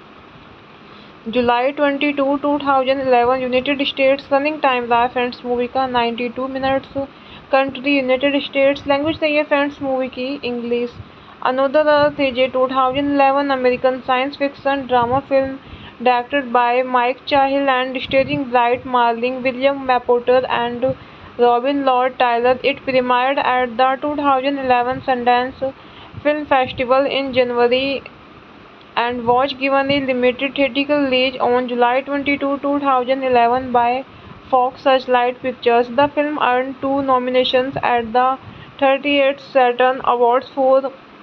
जुलाई twenty two two thousand eleven United States. Running time रहा है फ्रेंड्स मूवी का ninety two minutes. Country United States. Language रही है फ्रेंड्स मूवी की English. Another earth is a two thousand eleven American science fiction drama film directed by Mike Cahill and starring Brit Marling, William Mapother and Robin Lord Tyler. It premiered at the two thousand eleven Sundance Film Festival in January and was given a limited theatrical release on July twenty-second, two thousand eleven by Fox Searchlight Pictures. The film earned two nominations at the thirty-eighth Saturn Awards for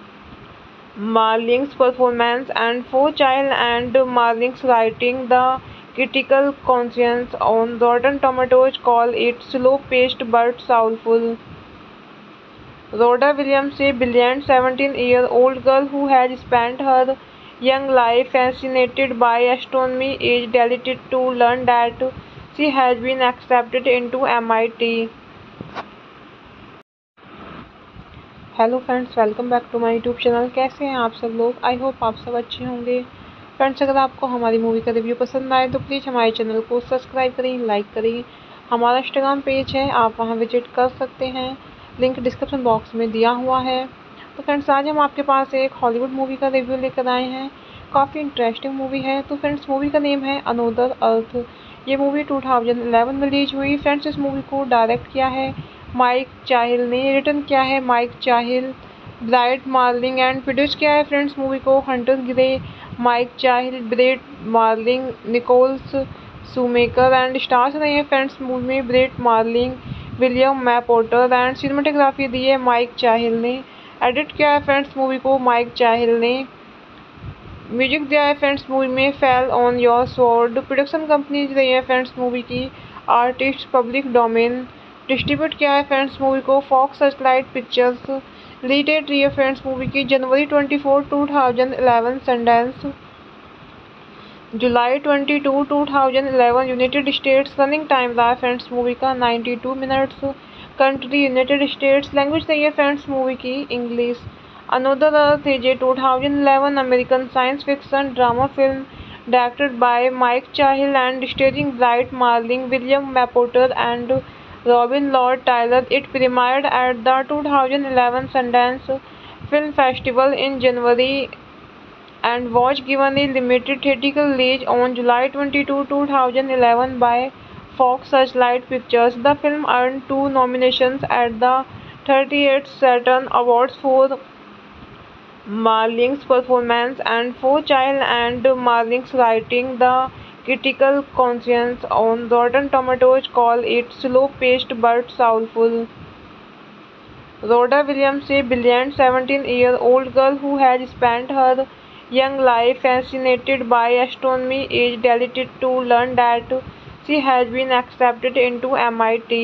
Marling's performance and for Child and Marling's writing. The critical consensus on Rotten Tomatoes call it slow-paced but soulful. Rhoda Williams, a brilliant seventeen-year-old girl who has spent her young life fascinated by astronomy, is delighted to learn that she has been accepted into M I T. Hello friends, welcome back to my YouTube channel. कैसे हैं आप सब लोग? आई होप आप सब अच्छे होंगे। फ्रेंड्स, अगर आपको हमारी मूवी का रिव्यू पसंद आए तो प्लीज़ हमारे चैनल को सब्सक्राइब करें, लाइक करें। हमारा इंस्टाग्राम पेज है, आप वहां विजिट कर सकते हैं, लिंक डिस्क्रिप्शन बॉक्स में दिया हुआ है। तो फ्रेंड्स, आज हम आपके पास एक हॉलीवुड मूवी का रिव्यू लेकर आए हैं। काफ़ी इंटरेस्टिंग मूवी है। तो फ्रेंड्स, मूवी का नेम है अनोदर अर्थ। ये मूवी टू थाउजेंड इलेवन में रिलीज हुई। फ्रेंड्स, इस मूवी को डायरेक्ट किया है माइक चाहिल ने, रिटर्न किया है Mike Cahill, Brit Marling and produce किया है फ्रेंड्स मूवी को Hunter Gray, Mike Cahill, Brit Marling, Nichols shoemaker and stars रहे हैं फ्रेंड्स मूवी में Brit Marling, William Mapother and cinematography दी है माइक चाहिल ने। एडिट किया है फ्रेंड्स मूवी को माइक चाहिल ने। म्यूजिक दिया है फ्रेंड्स मूवी में fell on your sword. Production company रही है फ्रेंड्स मूवी की आर्टिस्ट पब्लिक डोमेन। डिस्ट्रीब्यूट किया है फ्रेंड्स मूवी को Fox Searchlight Pictures. Lead date रही है फ्रेंड्स मूवी की जनवरी twenty four two thousand eleven Sundance, जुलाई twenty two two thousand eleven United States. Running time रहा है फ्रेंड्स मूवी का ninety two minutes. Country United States. Language रही है फ्रेंड्स मूवी की English. Another earth is a two thousand eleven American science fiction drama film directed by Mike Cahill and starring Brit Marling, William Mapother and Robin Lord Tyler. It premiered at the two thousand eleven Sundance Film Festival in January and was given a limited theatrical release on July twenty-second, two thousand eleven by Fox Searchlight Pictures. The film earned two nominations at the thirty-eighth Saturn Awards for Marling's performance and for Child and Marling's writing. The critical consensus on Rotten Tomatoes call it slow-paced but soulful. Rhoda Williams, a brilliant seventeen-year-old girl who has spent her young life fascinated by astronomy, is delighted to learn that she has been accepted into M I T.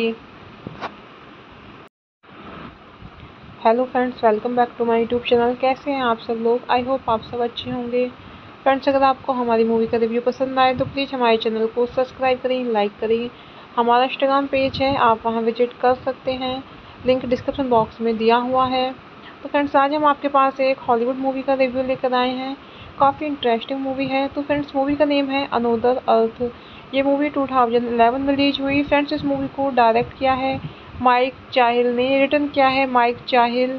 Hello friends, welcome back to my YouTube channel. कैसे हैं आप सब लोग? आई होप आप सब अच्छे होंगे। फ्रेंड्स, अगर आपको हमारी मूवी का रिव्यू पसंद आए तो प्लीज़ हमारे चैनल को सब्सक्राइब करें, लाइक करें। हमारा इंस्टाग्राम पेज है, आप वहां विजिट कर सकते हैं, लिंक डिस्क्रिप्शन बॉक्स में दिया हुआ है। तो फ्रेंड्स, आज हम आपके पास एक हॉलीवुड मूवी का रिव्यू लेकर आए हैं। काफ़ी इंटरेस्टिंग मूवी है। तो फ्रेंड्स, मूवी का नेम है अनोदर अर्थ। ये मूवी टू थाउजेंड इलेवन में रिलीज हुई। फ्रेंड्स, इस मूवी को डायरेक्ट किया है माइक चाहिल ने, रिटर्न किया है Mike Cahill,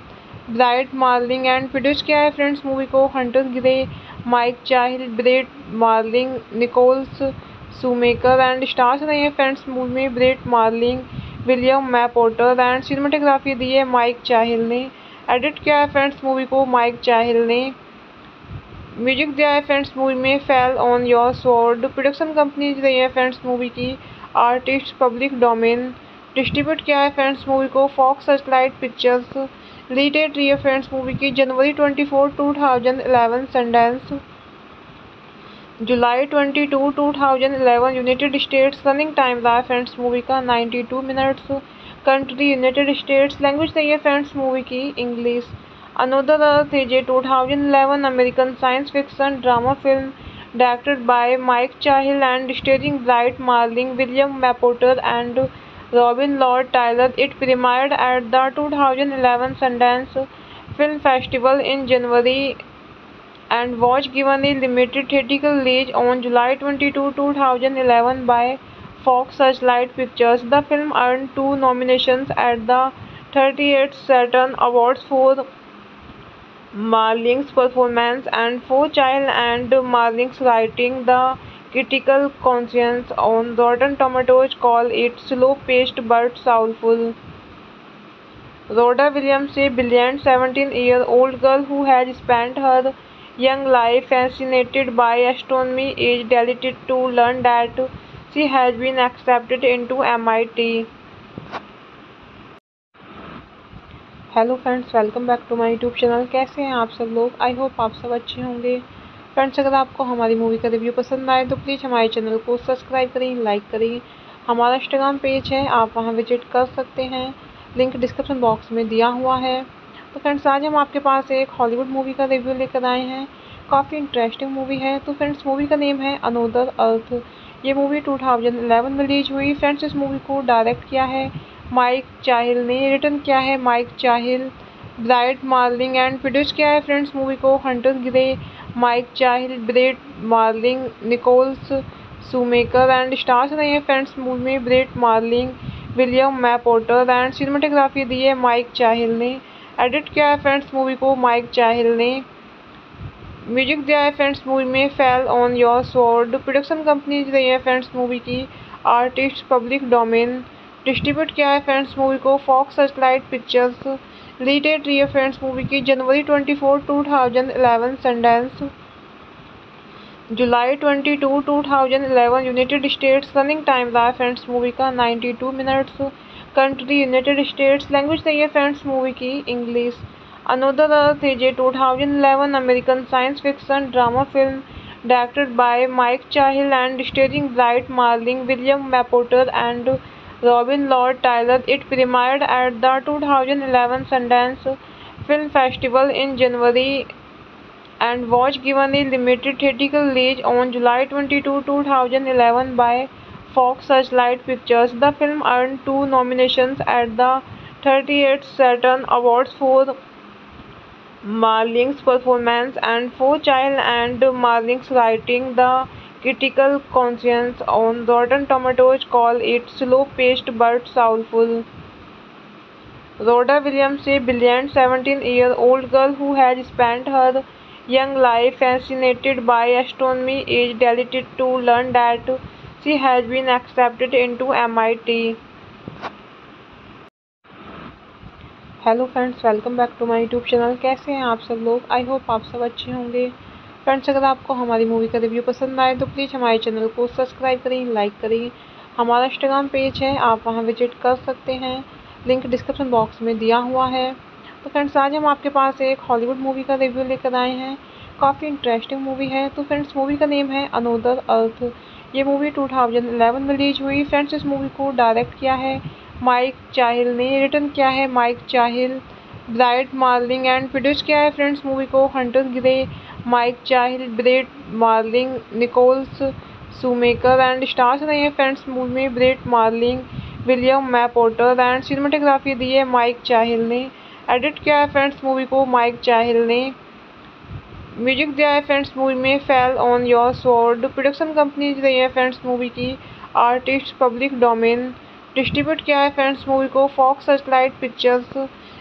Brit Marling and produce किया है फ्रेंड्स मूवी को Hunter Gray, Mike Cahill, Brit Marling, Nichols shoemaker and stars रहे हैं फ्रेंड्स मूवी में Brit Marling, William Mapother and cinematography दी है माइक चाहिल ने। एडिट किया है फ्रेंड्स मूवी को माइक चाहिल ने। म्यूजिक दिया है फ्रेंड्स मूवी में fell on your sword. Production company रही है फ्रेंड्स मूवी की आर्टिस्ट पब्लिक डोमेन। डिस्ट्रीब्यूट किया है फ्रेंड्स मूवी को Fox Searchlight Pictures. Lead date रही है फ्रेंड्स मूवी की जनवरी twenty four two thousand eleven Sundance, जुलाई twenty two two thousand eleven United States. Running time रहा है फ्रेंड्स मूवी का ninety two minutes. Country United States. Language रही है फ्रेंड्स मूवी की English. Another earth is a two thousand eleven American science fiction drama film directed by Mike Cahill and starring Brit Marling, William Mapother and Robin Lord Tyler. It premiered at the two thousand eleven Sundance Film Festival in January and was given a limited theatrical release on July twenty-second, two thousand eleven by Fox Searchlight Pictures. The film earned two nominations at the thirty-eighth Saturn Awards for Marling's performance and for Child and Marling's writing. The critical consensus on Rotten Tomatoes call it slow-paced but soulful. Rhoda Williams, a brilliant seventeen-year-old girl who has spent her young life fascinated by astronomy, is delighted to learn that she has been accepted into M I T. Hello friends, welcome back to my YouTube channel. कैसे हैं आप सब लोग? आई होप आप सब अच्छे होंगे। फ्रेंड्स, अगर आपको हमारी मूवी का रिव्यू पसंद आए तो प्लीज़ हमारे चैनल को सब्सक्राइब करें, लाइक करें। हमारा इंस्टाग्राम पेज है, आप वहां विजिट कर सकते हैं, लिंक डिस्क्रिप्शन बॉक्स में दिया हुआ है। तो फ्रेंड्स, आज हम आपके पास एक हॉलीवुड मूवी का रिव्यू लेकर आए हैं। काफ़ी इंटरेस्टिंग मूवी है। तो फ्रेंड्स, मूवी का नेम है अनदर अर्थ। ये मूवी टू थाउजेंड इलेवन में रिलीज हुई। फ्रेंड्स, इस मूवी को डायरेक्ट किया है माइक चाहिल ने, रिटर्न किया है Mike Cahill, Brit Marling and produce किया है फ्रेंड्स मूवी को Hunter Gray, Mike Cahill, Brit Marling, Nichols shoemaker and stars रहे हैं फ्रेंड्स मूवी में Brit Marling, William Mapother and cinematography दी है माइक चाहिल ने। एडिट किया है फ्रेंड्स मूवी को माइक चाहिल ने। म्यूजिक दिया है फ्रेंड्स मूवी में fell on your sword. Production company रही है फ्रेंड्स मूवी की आर्टिस्ट पब्लिक डोमेन। डिस्ट्रीब्यूट किया है फ्रेंड्स मूवी को Fox Searchlight Pictures. Lead date रही है फ्रेंड्स मूवी की जनवरी twenty four two thousand eleven Sundance, जुलाई twenty two two thousand eleven United States. Running time रहा है फ्रेंड्स मूवी का ninety two minutes. Country United States. Language रही है फ्रेंड्स मूवी की English. Another earth is a two thousand eleven American science fiction drama film directed by Mike Cahill and starring Brit Marling, William Mapother and Robin Lord Tyler. It premiered at the two thousand eleven Sundance Film Festival in January and was given a limited theatrical release on July twenty-second, two thousand eleven by Fox Searchlight Pictures. The film earned two nominations at the thirty-eighth Saturn Awards for Marling's performance and for Child and Marling's writing. The critical consensus on Rotten Tomatoes call it slow-paced but soulful. Rhoda Williams, a brilliant seventeen-year-old girl who has spent her young life fascinated by astronomy, is delighted to learn that she has been accepted into M I T. Hello friends, welcome back to my YouTube channel. कैसे हैं आप सब लोग? आई होप आप सब अच्छे होंगे। फ्रेंड्स, अगर आपको हमारी मूवी का रिव्यू पसंद आए तो प्लीज़ हमारे चैनल को सब्सक्राइब करें, लाइक करें। हमारा इंस्टाग्राम पेज है, आप वहां विजिट कर सकते हैं, लिंक डिस्क्रिप्शन बॉक्स में दिया हुआ है। तो फ्रेंड्स, आज हम आपके पास एक हॉलीवुड मूवी का रिव्यू लेकर आए हैं। काफ़ी इंटरेस्टिंग मूवी है। तो फ्रेंड्स, मूवी का नेम है अनदर अर्थ। ये मूवी टू थाउजेंड इलेवन में रिलीज हुई। फ्रेंड्स, इस मूवी को डायरेक्ट किया है माइक चाहिल ने, रिटर्न किया है Mike Cahill, Brit Marling and produce किया है फ्रेंड्स मूवी को Hunter Gray, Mike Cahill, Brit Marling, Nichols shoemaker and stars रहे हैं फ्रेंड्स मूवी में Brit Marling, William Mapother and cinematography दी है माइक चाहिल ने। एडिट किया है फ्रेंड्स मूवी को माइक चाहिल ने। म्यूजिक दिया है फ्रेंड्स मूवी में fell on your sword. Production company रही है फ्रेंड्स मूवी की आर्टिस्ट पब्लिक डोमेन। डिस्ट्रीब्यूट किया है फ्रेंड्स मूवी को फॉक्स सर्चलाइट पिक्चर्स।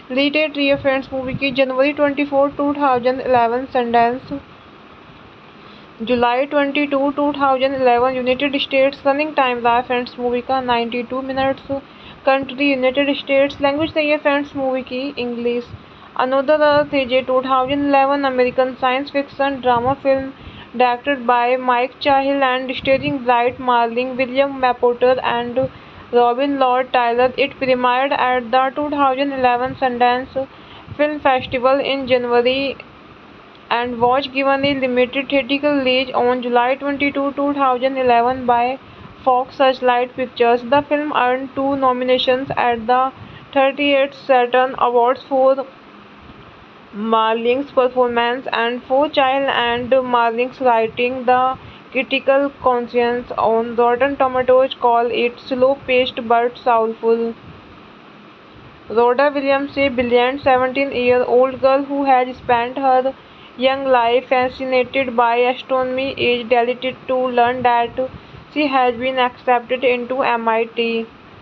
रिलेटेड रियर फ्रेंड्स मूवी की जनवरी twenty four two thousand eleven Sundance, जुलाई twenty two two thousand eleven United States. Running time रहा फ्रेंड्स मूवी का ninety two minutes. Country United States. Language रही है फ्रेंड्स मूवी की English. Another earth is a two thousand eleven American science fiction drama film directed by Mike Cahill and starring Brit Marling, William Mapother and Robin Lord Tyler. It premiered at the two thousand eleven Sundance Film Festival in January and was given a limited theatrical release on July twenty-second, two thousand eleven by Fox Searchlight Pictures. The film earned two nominations at the thirty-eighth Saturn Awards for Marling's performance and for Child and Marling's writing. The critical consensus on Rotten Tomatoes call it slow-paced but soulful. Rhoda Williams, a brilliant seventeen-year-old girl who has spent her young life fascinated by astronomy, is delighted to learn that she has been accepted into M I T.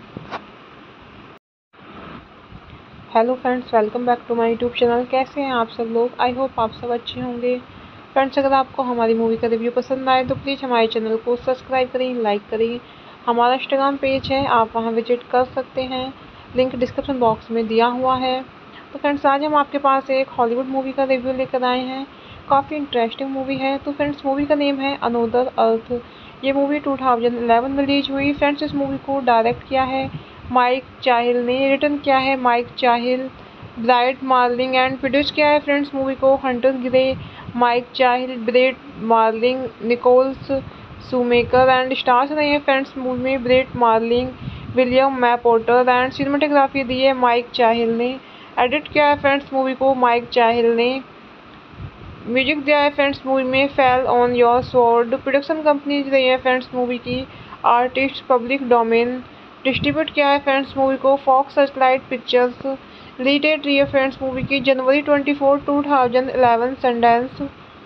Hello friends, welcome back to my YouTube channel. कैसे हैं आप सब लोग? आई होप आप सब अच्छे होंगे। फ्रेंड्स, अगर आपको हमारी मूवी का रिव्यू पसंद आए तो प्लीज़ हमारे चैनल को सब्सक्राइब करें, लाइक करें। हमारा इंस्टाग्राम पेज है, आप वहां विजिट कर सकते हैं, लिंक डिस्क्रिप्शन बॉक्स में दिया हुआ है। तो फ्रेंड्स, आज हम आपके पास एक हॉलीवुड मूवी का रिव्यू लेकर आए हैं। काफ़ी इंटरेस्टिंग मूवी है। तो फ्रेंड्स, मूवी का नेम है अनदर अर्थ। ये मूवी टू थाउजेंड इलेवन में रिलीज हुई। फ्रेंड्स, इस मूवी को डायरेक्ट किया है माइक चाहिल ने, रिटर्न किया है Mike Cahill, Brit Marling and produce किया है फ्रेंड्स मूवी को Hunter Gray, Mike Cahill, Brit Marling, Nichols shoemaker and stars रहे हैं फ्रेंड्स मूवी में Brit Marling, William Mapother and cinematography दी है माइक चाहिल ने। एडिट किया है फ्रेंड्स मूवी को माइक चाहिल ने। म्यूजिक दिया है फ्रेंड्स मूवी में fell on your sword. Production company रही है फ्रेंड्स मूवी की आर्टिस्ट पब्लिक डोमेन। डिस्ट्रीब्यूट किया है फ्रेंड्स मूवी को फॉक्स सर्चलाइट पिक्चर्स। रिलेटेड रही है फ्रेंड्स मूवी की जनवरी twenty four two thousand eleven Sundance,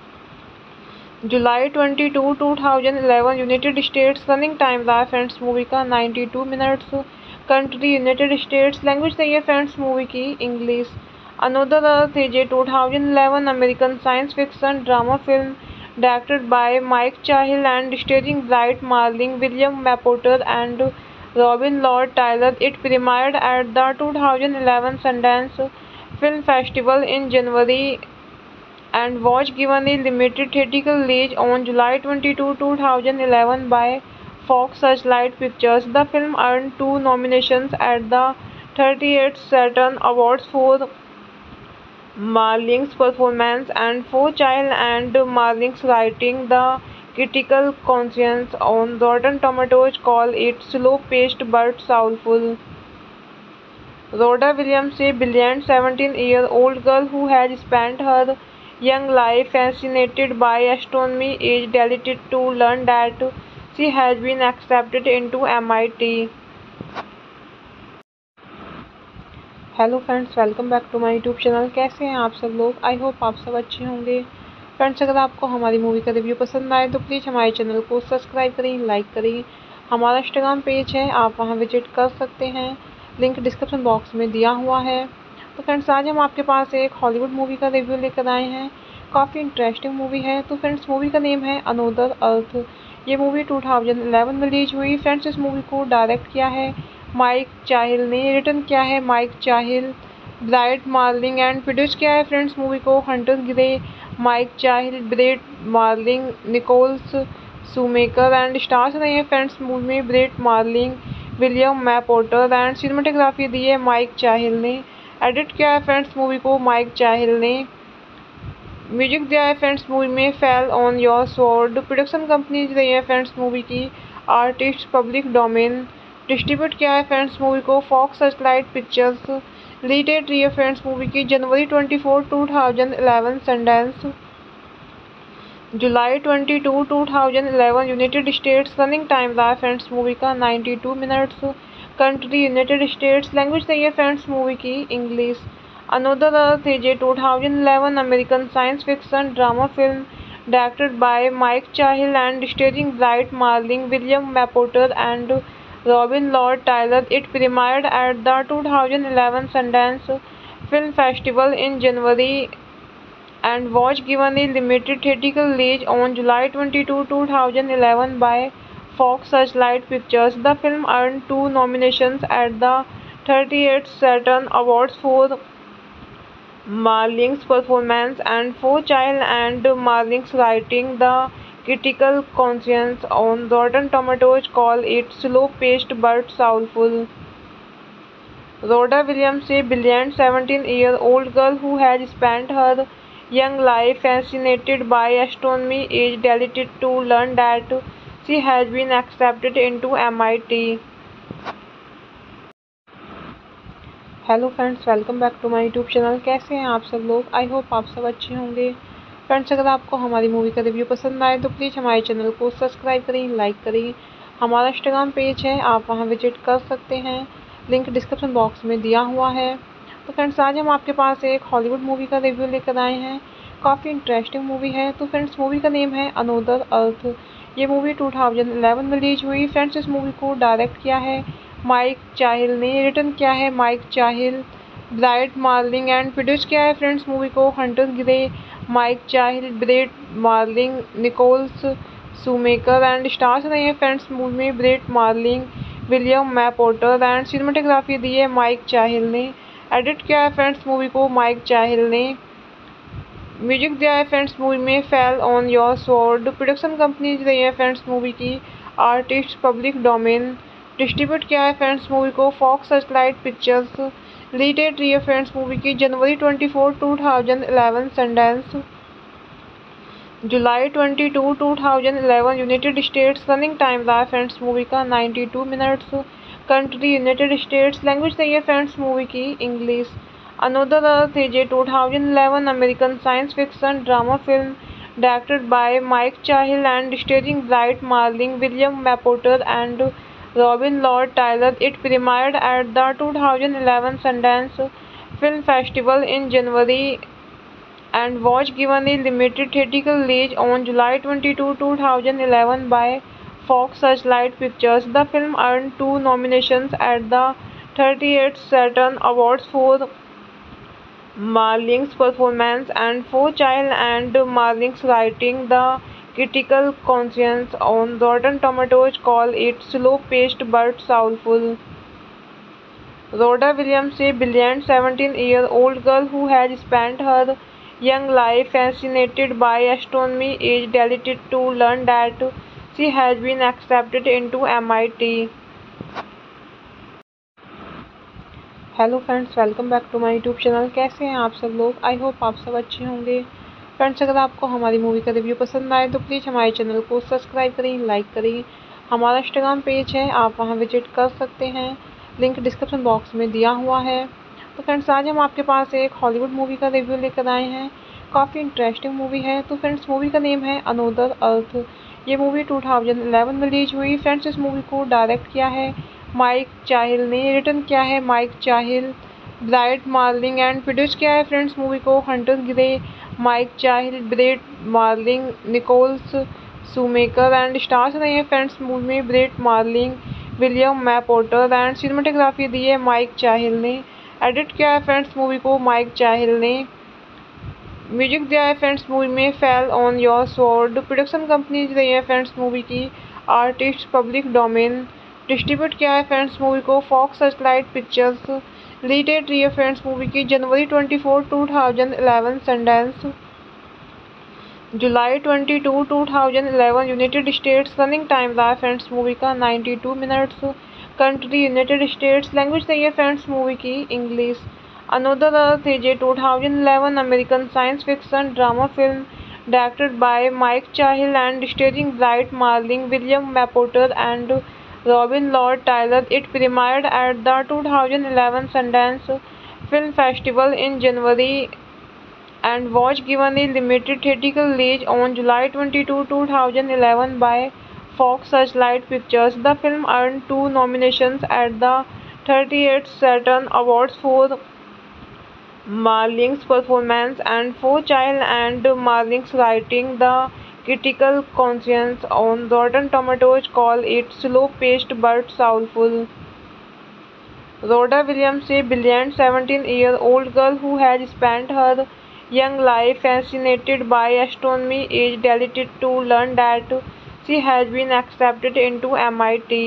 जुलाई twenty two two thousand eleven United States. Running time रहा फ्रेंड्स मूवी का ninety two minutes. Country United States. Language रही है फ्रेंड्स मूवी की English. Another earth is a two thousand eleven American science fiction drama film directed by Mike Cahill and starring Brit Marling, William Mapother and Robin Lord Tyler. It premiered at the two thousand eleven Sundance Film Festival in January and was given a limited theatrical release on July twenty-second, two thousand eleven by Fox Searchlight Pictures. The film earned two nominations at the thirty-eighth Saturn Awards for Marling's performance and for Child and Marling's writing. The critical consensus on Rotten Tomatoes call it slow-paced but soulful. Rhoda Williams, a brilliant seventeen-year-old girl who has spent her young life fascinated by astronomy, is delighted to learn that she has been accepted into M I T. Hello friends, welcome back to my YouTube channel. कैसे हैं आप सब लोग? आई होप आप सब अच्छे होंगे। फ्रेंड्स, अगर आपको हमारी मूवी का रिव्यू पसंद आए तो प्लीज़ हमारे चैनल को सब्सक्राइब करें, लाइक करें। हमारा इंस्टाग्राम पेज है, आप वहां विजिट कर सकते हैं, लिंक डिस्क्रिप्शन बॉक्स में दिया हुआ है। तो फ्रेंड्स, आज हम आपके पास एक हॉलीवुड मूवी का रिव्यू लेकर आए हैं। काफ़ी इंटरेस्टिंग मूवी है। तो फ्रेंड्स, मूवी का नेम है अनदर अर्थ। ये मूवी टू थाउजेंड इलेवन में रिलीज हुई। फ्रेंड्स, इस मूवी को डायरेक्ट किया है माइक चाहिल ने, रिटर्न किया है Mike Cahill, Brit Marling and produce किया है फ्रेंड्स मूवी को Hunter Gray, Mike Cahill, Brit Marling, Nichols shoemaker and stars रहे हैं फ्रेंड्स मूवी में Brit Marling, William Mapother and cinematography दी है माइक चाहिल ने। एडिट किया है फ्रेंड्स मूवी को माइक चाहिल ने। म्यूजिक दिया है फ्रेंड्स मूवी में fell on your sword. Production company रही है फ्रेंड्स मूवी की आर्टिस्ट पब्लिक डोमेन। डिस्ट्रीब्यूट किया है फ्रेंड्स मूवी को फॉक्स सर्चलाइट पिक्चर्स। रिलेटेड रही है फ्रेंड्स मूवी की जनवरी twenty four two thousand eleven Sundance, जुलाई twenty two two thousand eleven United States. Running time रहा फ्रेंड्स मूवी का ninety two minutes. Country United States. Language रही है फ्रेंड्स मूवी की English. Another earth is a two thousand eleven American science fiction drama film directed by Mike Cahill and starring Brit Marling, William Mapother and Robin Lord Tyler. It premiered at the two thousand eleven Sundance Film Festival in January and was given a limited theatrical release on July twenty-second, two thousand eleven by Fox Searchlight Pictures. The film earned two nominations at the thirty-eighth Saturn Awards for Marling's performance and for Child and Marling's writing. The critical consensus on Rotten Tomatoes call it slow-paced but soulful. Rhoda Williams, a brilliant seventeen-year-old girl who has spent her young life fascinated by astronomy, is delighted to learn that she has been accepted into M I T. Hello friends, welcome back to my YouTube channel. कैसे हैं आप सब लोग? आई होप आप सब अच्छे होंगे। फ्रेंड्स, अगर आपको हमारी मूवी का रिव्यू पसंद आए तो प्लीज़ हमारे चैनल को सब्सक्राइब करें, लाइक करें। हमारा इंस्टाग्राम पेज है, आप वहां विजिट कर सकते हैं, लिंक डिस्क्रिप्शन बॉक्स में दिया हुआ है। तो फ्रेंड्स, आज हम आपके पास एक हॉलीवुड मूवी का रिव्यू लेकर आए हैं। काफ़ी इंटरेस्टिंग मूवी है। तो फ्रेंड्स, मूवी का नेम है अनोदर अर्थ। ये मूवी टू थाउजेंड इलेवन में रिलीज हुई। फ्रेंड्स, इस मूवी को डायरेक्ट किया है माइक चाहिल ने, रिटर्न किया है Mike Cahill, Brit Marling and produce किया है फ्रेंड्स मूवी को Hunter Gray, Mike Cahill, Brit Marling, Nichols shoemaker and stars रहे हैं फ्रेंड्स मूवी में Brit Marling, William Mapother and cinematography दी है माइक चाहिल ने। एडिट किया है फ्रेंड्स मूवी को माइक चाहिल ने। म्यूजिक दिया है फ्रेंड्स मूवी में fell on your sword. Production company रही है फ्रेंड्स मूवी की आर्टिस्ट पब्लिक डोमेन। डिस्ट्रीब्यूट किया है फ्रेंड्स मूवी को Fox Searchlight Pictures. Release date रही है फ्रेंड्स मूवी की जनवरी twenty four, two thousand eleven Sundance, जुलाई twenty two, two thousand eleven United States. Running time रहा है फ्रेंड्स मूवी का ninety two minutes. Country United States. Language रही है फ्रेंड्स मूवी की English. Another earth is a two thousand eleven American science fiction drama film directed by Mike Cahill and starring Brit Marling, William Mapother and Robin Lord Tyler. It premiered at the two thousand eleven Sundance Film Festival in January and was given a limited theatrical release on July twenty-second, two thousand eleven by Fox Searchlight Pictures. The film earned two nominations at the thirty-eighth Saturn Awards for Marling's performance and for Child and Marling's writing. The critical consensus on Rotten Tomatoes call it slow-paced but soulful. Rhoda Williams, a brilliant seventeen-year-old girl who has spent her young life fascinated by astronomy, is delighted to learn that she has been accepted into M I T. Hello friends, welcome back to my YouTube channel. कैसे हैं आप सब लोग? आई होप आप सब अच्छे होंगे। फ्रेंड्स, अगर आपको हमारी मूवी का रिव्यू पसंद आए तो प्लीज़ हमारे चैनल को सब्सक्राइब करें, लाइक करें। हमारा इंस्टाग्राम पेज है, आप वहां विजिट कर सकते हैं, लिंक डिस्क्रिप्शन बॉक्स में दिया हुआ है। तो फ्रेंड्स, आज हम आपके पास एक हॉलीवुड मूवी का रिव्यू लेकर आए हैं। काफ़ी इंटरेस्टिंग मूवी है। तो फ्रेंड्स, मूवी का नेम है अनोदर अर्थ। ये मूवी टू थाउजेंड इलेवन में रिलीज हुई। फ्रेंड्स, इस मूवी को डायरेक्ट किया है माइक चाहिल ने, रिटर्न किया है Mike Cahill, Brit Marling and produce किया है फ्रेंड्स मूवी को Hunter Gray, Mike Cahill, Brit Marling, Nichols shoemaker and stars रहे हैं फ्रेंड्स मूवी में Brit Marling, William Mapother and cinematography दी है माइक चाहिल ने। एडिट किया है फ्रेंड्स मूवी को माइक चाहिल ने। म्यूजिक दिया है फ्रेंड्स मूवी में fell on your sword. Production company रही है फ्रेंड्स मूवी की आर्टिस्ट पब्लिक डोमेन। डिस्ट्रीब्यूट किया है फ्रेंड्स मूवी को Fox Searchlight Pictures. Release date रही है फ्रेंड्स मूवी की जनवरी twenty four, two thousand eleven Sundance, जुलाई twenty two, two thousand eleven United States. Running time रहा है फ्रेंड्स मूवी का ninety two minutes. Country United States. Language रही है फ्रेंड्स मूवी की English. Another earth is a two thousand eleven American science fiction drama film directed by Mike Cahill and starring Brit Marling, William Mapother and Robin Lord Tyler. It premiered at the two thousand eleven Sundance Film Festival in January and was given a limited theatrical release on July twenty-second, two thousand eleven by Fox Searchlight Pictures. The film earned two nominations at the thirty-eighth Saturn Awards for Marling's performance and for Child and Marling's writing. The critical consensus on Rotten Tomatoes call it slow-paced but soulful. Rhoda Williams, a brilliant seventeen-year-old girl who has spent her young life fascinated by astronomy, is delighted to learn that she has been accepted into M I T.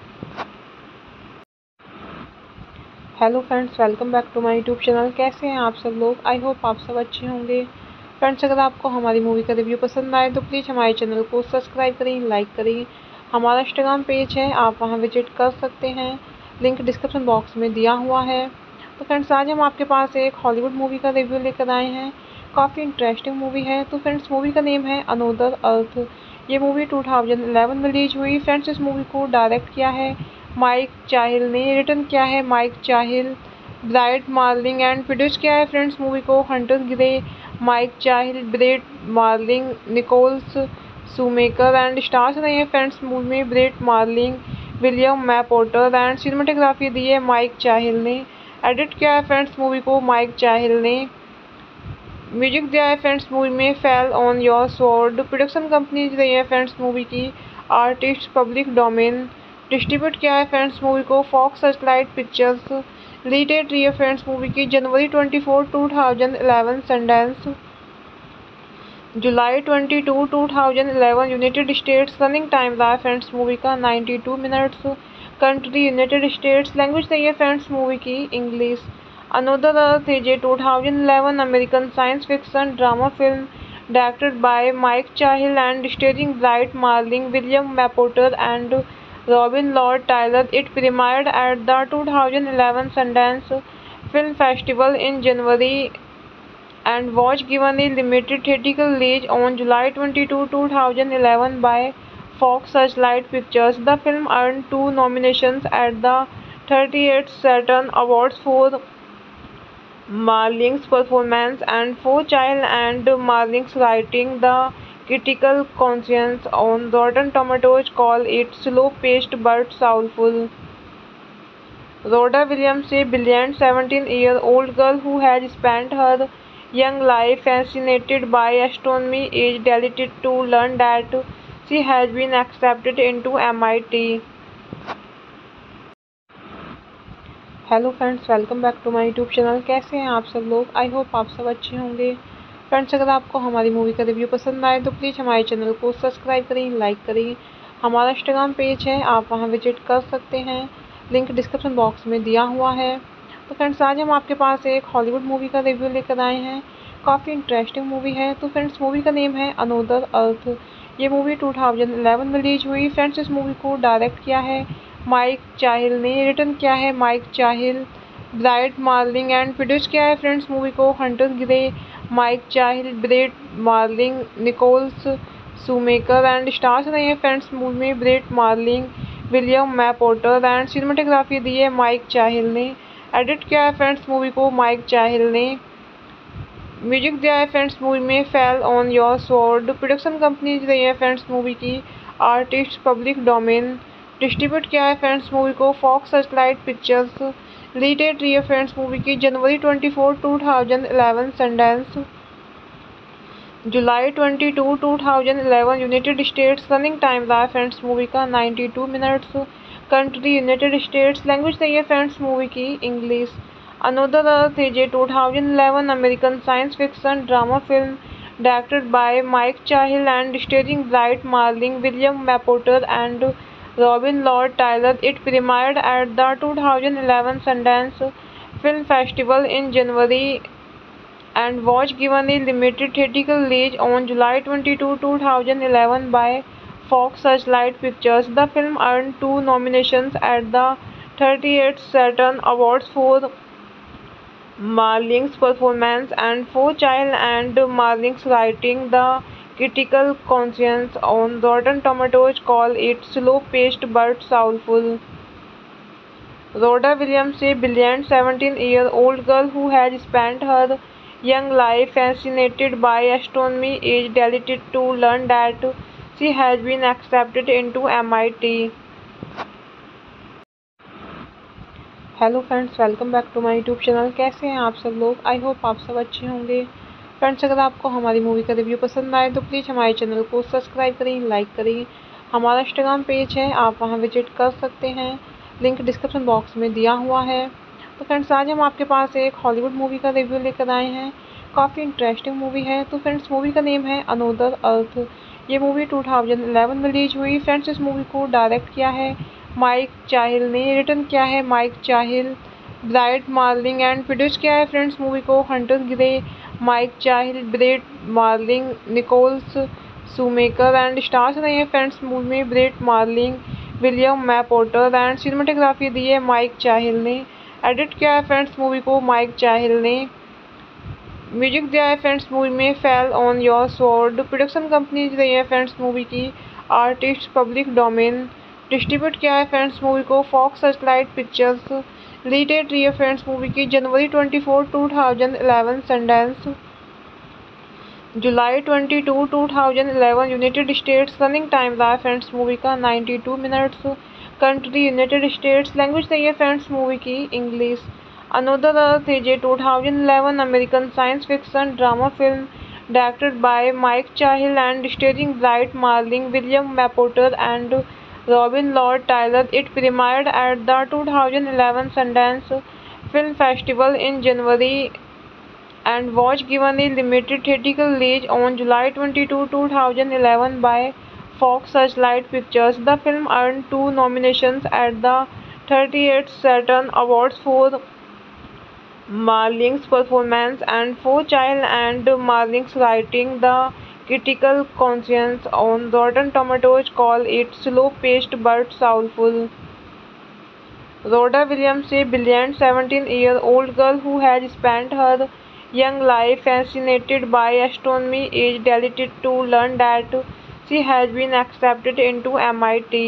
Hello friends, welcome back to my YouTube channel. कैसे हैं आप सब लोग? आई होप आप सब अच्छे होंगे। फ्रेंड्स, अगर आपको हमारी मूवी का रिव्यू पसंद आए तो प्लीज़ हमारे चैनल को सब्सक्राइब करें, लाइक करें। हमारा इंस्टाग्राम पेज है, आप वहां विजिट कर सकते हैं, लिंक डिस्क्रिप्शन बॉक्स में दिया हुआ है। तो फ्रेंड्स, आज हम आपके पास एक हॉलीवुड मूवी का रिव्यू लेकर आए हैं। काफ़ी इंटरेस्टिंग मूवी है। तो फ्रेंड्स, मूवी का नेम है अनोदर अर्थ। ये मूवी टू थाउजेंड इलेवन में रिलीज हुई। फ्रेंड्स, इस मूवी को डायरेक्ट किया है माइक चाहिल ने, रिटर्न किया है Mike Cahill, Brit Marling and produce किया है फ्रेंड्स मूवी को Hunter Gray, Mike Cahill, Brit Marling, Nichols shoemaker and stars रहे हैं फ्रेंड्स मूवी में Brit Marling, William Mapother and cinematography दी है माइक चाहिल ने। एडिट किया है फ्रेंड्स मूवी को माइक चाहिल ने। म्यूजिक दिया है फ्रेंड्स मूवी में fell on your sword. Production company रही है फ्रेंड्स मूवी की आर्टिस्ट पब्लिक डोमेन। डिस्ट्रीब्यूट किया है फ्रेंड्स मूवी को Fox Searchlight Pictures. Lead date रही है फ्रेंड्स मूवी की जनवरी twenty four two thousand eleven Sundance, जुलाई twenty two two thousand eleven United States. Running time रहा है फ्रेंड्स मूवी का ninety two minutes. Country United States. Language रही है फ्रेंड्स मूवी की English. Another earth is a two thousand eleven American science fiction drama film directed by Mike Cahill and starring Brit Marling, William Mapother and Robin Lord Tyler. It premiered at the two thousand eleven Sundance Film Festival in January and was given a limited theatrical release on July twenty-second, two thousand eleven by Fox Searchlight Pictures. The film earned two nominations at the thirty-eighth Saturn Awards for Marling's performance and for Child and Marling's writing. The critical consensus on Rotten Tomatoes call it slow-paced but soulful. Rhoda Williams, a brilliant seventeen-year-old girl who has spent her young life fascinated by astronomy, is delighted to learn that she has been accepted into M I T. Hello friends, welcome back to my YouTube channel. कैसे हैं आप सब लोग? आई होप आप सब अच्छे होंगे। फ्रेंड्स, अगर आपको हमारी मूवी का रिव्यू पसंद आए तो प्लीज़ हमारे चैनल को सब्सक्राइब करें, लाइक करें। हमारा इंस्टाग्राम पेज है, आप वहां विजिट कर सकते हैं, लिंक डिस्क्रिप्शन बॉक्स में दिया हुआ है। तो फ्रेंड्स, आज हम आपके पास एक हॉलीवुड मूवी का रिव्यू लेकर आए हैं। काफ़ी इंटरेस्टिंग मूवी है। तो फ्रेंड्स, मूवी का नेम है अनोदर अर्थ। ये मूवी टू थाउजेंड इलेवन में रिलीज हुई। फ्रेंड्स, इस मूवी को डायरेक्ट किया है माइक चाहिल ने, रिटर्न किया है Mike Cahill, Brit Marling and produce किया है फ्रेंड्स मूवी को Hunter Gray, Mike Cahill, Brit Marling, Nichols shoemaker and stars रहे हैं फ्रेंड्स मूवी में Brit Marling, William Mapother and cinematography दी है माइक चाहिल ने। एडिट किया है फ्रेंड्स मूवी को माइक चाहिल ने। म्यूजिक दिया है फ्रेंड्स मूवी में fell on your sword. Production company रही है फ्रेंड्स मूवी की आर्टिस्ट पब्लिक डोमेन। डिस्ट्रीब्यूट किया है फ्रेंड्स मूवी को Fox Searchlight Pictures. Lead date रही है फ्रेंड्स मूवी की जनवरी twenty four two thousand eleven Sundance, जुलाई twenty two two thousand eleven United States. Running time रहा है फ्रेंड्स मूवी का ninety two minutes. Country United States. Language रही है फ्रेंड्स मूवी की English. Another earth is a two thousand eleven American science fiction drama film directed by Mike Cahill and starring Brit Marling, William Mapother and Robin Lord Tyler. It premiered at the two thousand eleven Sundance Film Festival in January and was given a limited theatrical release on July twenty-second, two thousand eleven by Fox Searchlight Pictures. The film earned two nominations at the thirty-eighth Saturn Awards for Marling's performance and for Child and Marling's writing. The critical consensus on Rotten Tomatoes call it slow-paced but soulful. Rhoda Williams, a brilliant seventeen-year-old girl who has spent her young life fascinated by astronomy, is delighted to learn that she has been accepted into M I T. Hello friends, welcome back to my YouTube channel. कैसे हैं आप सब लोग? आई होप आप सब अच्छे होंगे। फ्रेंड्स, अगर आपको हमारी मूवी का रिव्यू पसंद आए तो प्लीज़ हमारे चैनल को सब्सक्राइब करें, लाइक करें। हमारा इंस्टाग्राम पेज है, आप वहां विजिट कर सकते हैं, लिंक डिस्क्रिप्शन बॉक्स में दिया हुआ है। तो फ्रेंड्स आज हम आपके पास एक हॉलीवुड मूवी का रिव्यू लेकर आए हैं। काफ़ी इंटरेस्टिंग मूवी है। तो फ्रेंड्स मूवी का नेम है अनोदर अर्थ। ये मूवी टू थाउजेंड इलेवन में रिलीज हुई। फ्रेंड्स इस मूवी को डायरेक्ट किया है माइक चाहिल ने, रिटर्न किया है Mike Cahill, Brit Marling and produce किया है फ्रेंड्स मूवी को Hunter Gray, Mike Cahill, Brit Marling, Nichols shoemaker and stars रहे हैं फ्रेंड्स मूवी में Brit Marling, William Mapother and cinematography दी है माइक चाहिल ने। एडिट किया है फ्रेंड्स मूवी को माइक चाहिल ने। म्यूजिक दिया है फ्रेंड्स मूवी में fell on your sword. Production company रही है फ्रेंड्स मूवी की आर्टिस्ट पब्लिक डोमेन। डिस्ट्रीब्यूट किया है फ्रेंड्स मूवी को Fox Searchlight Pictures. Release date रही है फ्रेंड्स मूवी की जनवरी twenty four two thousand eleven Sundance, जुलाई twenty two two thousand eleven United States. Running time रहा है फ्रेंड्स मूवी का ninety two minutes. Country United States. Language रही है फ्रेंड्स मूवी की English. Another earth is a two thousand eleven American science fiction drama film directed by Mike Cahill and starring Brit Marling, William Mapother and Robin Lord Tyler. It premiered at the two thousand eleven Sundance Film Festival in January and was given a limited theatrical release on July twenty-second, two thousand eleven by Fox Searchlight Pictures. The film earned two nominations at the thirty-eighth Saturn Awards for Marling's performance and for Child and Marling's writing. The critical consensus on Rotten Tomatoes call it slow-paced but soulful. Rhoda Williams, a brilliant seventeen-year-old girl who has spent her young life fascinated by astronomy, is delighted to learn that she has been accepted into M I T.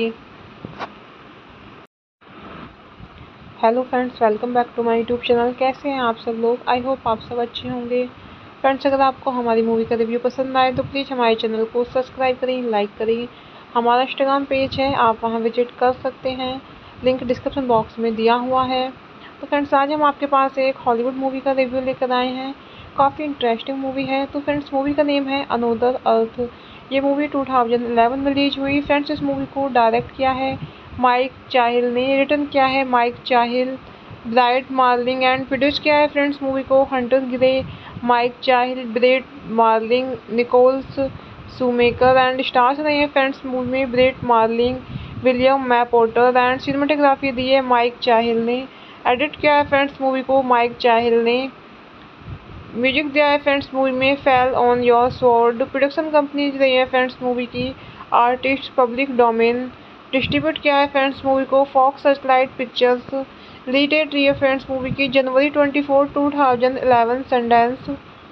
Hello friends, welcome back to my YouTube channel. कैसे हैं आप सब लोग? आई होप आप सब अच्छे होंगे। फ्रेंड्स अगर आपको हमारी मूवी का रिव्यू पसंद आए तो प्लीज़ हमारे चैनल को सब्सक्राइब करें, लाइक करें। हमारा इंस्टाग्राम पेज है, आप वहां विजिट कर सकते हैं। लिंक डिस्क्रिप्शन बॉक्स में दिया हुआ है। तो फ्रेंड्स आज हम आपके पास एक हॉलीवुड मूवी का रिव्यू लेकर आए हैं। काफ़ी इंटरेस्टिंग मूवी है। तो फ्रेंड्स मूवी का नेम है अनोदर अर्थ। ये मूवी टू थाउजेंड इलेवन में रिलीज हुई। फ्रेंड्स इस मूवी को डायरेक्ट किया है माइक चाहिल ने, रिटर्न किया है Mike Cahill, Brit Marling and produce किया है फ्रेंड्स मूवी को Hunter Gray, Mike Cahill, Brit Marling, Nichols shoemaker and stars रहे हैं फ्रेंड्स मूवी में Brit Marling, William Mapother and cinematography दी है माइक चाहिल ने। एडिट किया है फ्रेंड्स मूवी को माइक चाहिल ने। म्यूजिक दिया है फ्रेंड्स मूवी में fell on your sword. Production company रही है फ्रेंड्स मूवी की आर्टिस्ट पब्लिक डोमेन। डिस्ट्रीब्यूट किया है फ्रेंड्स मूवी को Fox Searchlight Pictures. Release date रही है फ्रेंड्स मूवी की जनवरी twenty four two thousand eleven Sundance,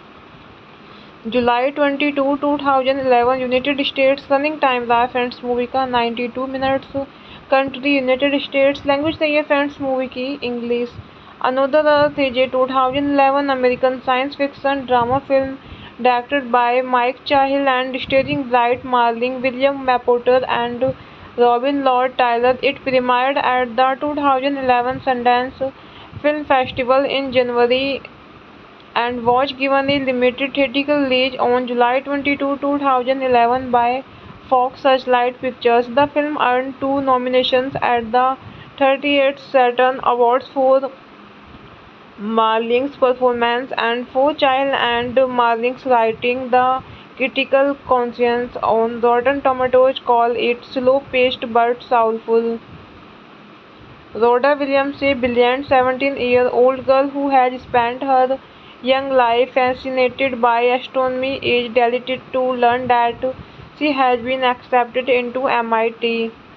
जुलाई twenty two two thousand eleven United States. Running time रहा है फ्रेंड्स मूवी का ninety two minutes. Country United States. Language रही है फ्रेंड्स मूवी की English. Another earth is a two thousand eleven American science fiction drama film directed by Mike Cahill and starring Brit Marling, William Mapother and Robin Lord Tyler. It premiered at the two thousand eleven Sundance Film Festival in January and was given a limited theatrical release on July twenty-second, two thousand eleven by Fox Searchlight Pictures. The film earned two nominations at the thirty-eighth Saturn Awards for Marling's performance and for Child and Marling's writing. The critical consensus on Rotten Tomatoes call it slow-paced but soulful. Rhoda Williams, a brilliant seventeen-year-old girl who has spent her young life fascinated by astronomy, is delighted to learn that she has been accepted into M I T.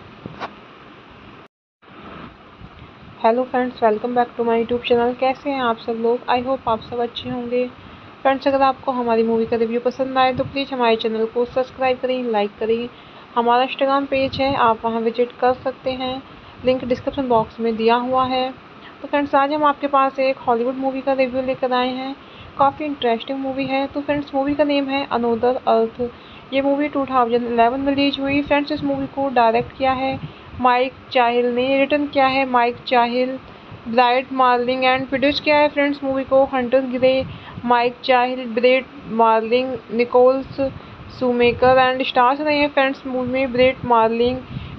Hello friends, welcome back to my YouTube channel. कैसे हैं आप सब लोग? आई होप आप सब अच्छे होंगे। फ्रेंड्स अगर आपको हमारी मूवी का रिव्यू पसंद आए तो प्लीज़ हमारे चैनल को सब्सक्राइब करें, लाइक करें। हमारा इंस्टाग्राम पेज है, आप वहां विजिट कर सकते हैं। लिंक डिस्क्रिप्शन बॉक्स में दिया हुआ है। तो फ्रेंड्स आज हम आपके पास एक हॉलीवुड मूवी का रिव्यू लेकर आए हैं। काफ़ी इंटरेस्टिंग मूवी है। तो फ्रेंड्स मूवी का नेम है अनोदर अर्थ। ये मूवी टू थाउजेंड इलेवन में रिलीज हुई। फ्रेंड्स इस मूवी को डायरेक्ट किया है माइक चाहिल ने, रिटर्न किया है Mike Cahill, Brit Marling and produce किया है फ्रेंड्स मूवी को Hunter Gray, Mike Cahill, Brit Marling, Nichols shoemaker and stars रहे हैं फ्रेंड्स मूवी में Brit Marling,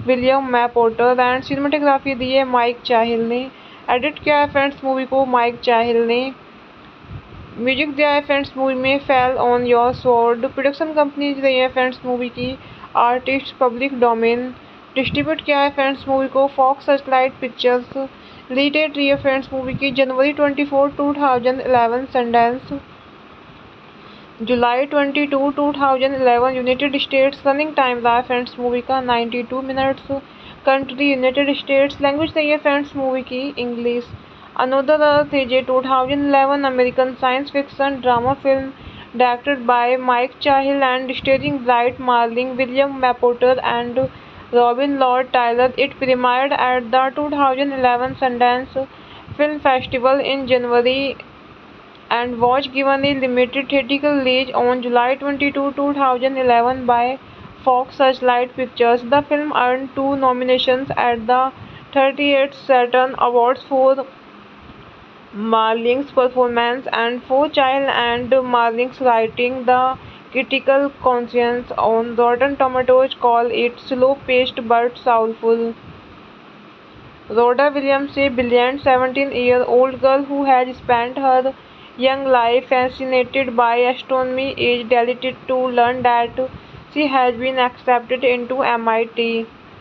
William Mapother and cinematography दी है माइक चाहिल ने। एडिट किया है फ्रेंड्स मूवी को माइक चाहिल ने। म्यूजिक दिया है फ्रेंड्स मूवी में fell on your sword. Production company रही है फ्रेंड्स मूवी की आर्टिस्ट पब्लिक डोमेन। डिस्ट्रीब्यूट किया है फ्रेंड्स मूवी को Fox Searchlight Pictures. Lead date रही है फ्रेंड्स मूवी की जनवरी twenty four two thousand eleven Sundance. जुलाई twenty two two thousand eleven United States. Running time रहा है फ्रेंड्स मूवी का ninety two minutes. Country United States. Language रही है फ्रेंड्स मूवी की English. Another earth is a two thousand eleven American science fiction drama film directed by Mike Cahill and starring Brit Marling, William Mapother and Robin Lord Tyler. It premiered at the two thousand eleven Sundance Film Festival in January and was given a limited theatrical release on July twenty-second, two thousand eleven by Fox Searchlight Pictures. The film earned two nominations at the thirty-eighth Saturn Awards for Marling's performance and for Child and Marling's writing. The critical consensus on Rotten Tomatoes call it slow-paced but soulful. Rhoda Williams, a brilliant seventeen-year-old girl who has spent her young life fascinated by astronomy, is delighted to learn that she has been accepted into M I T.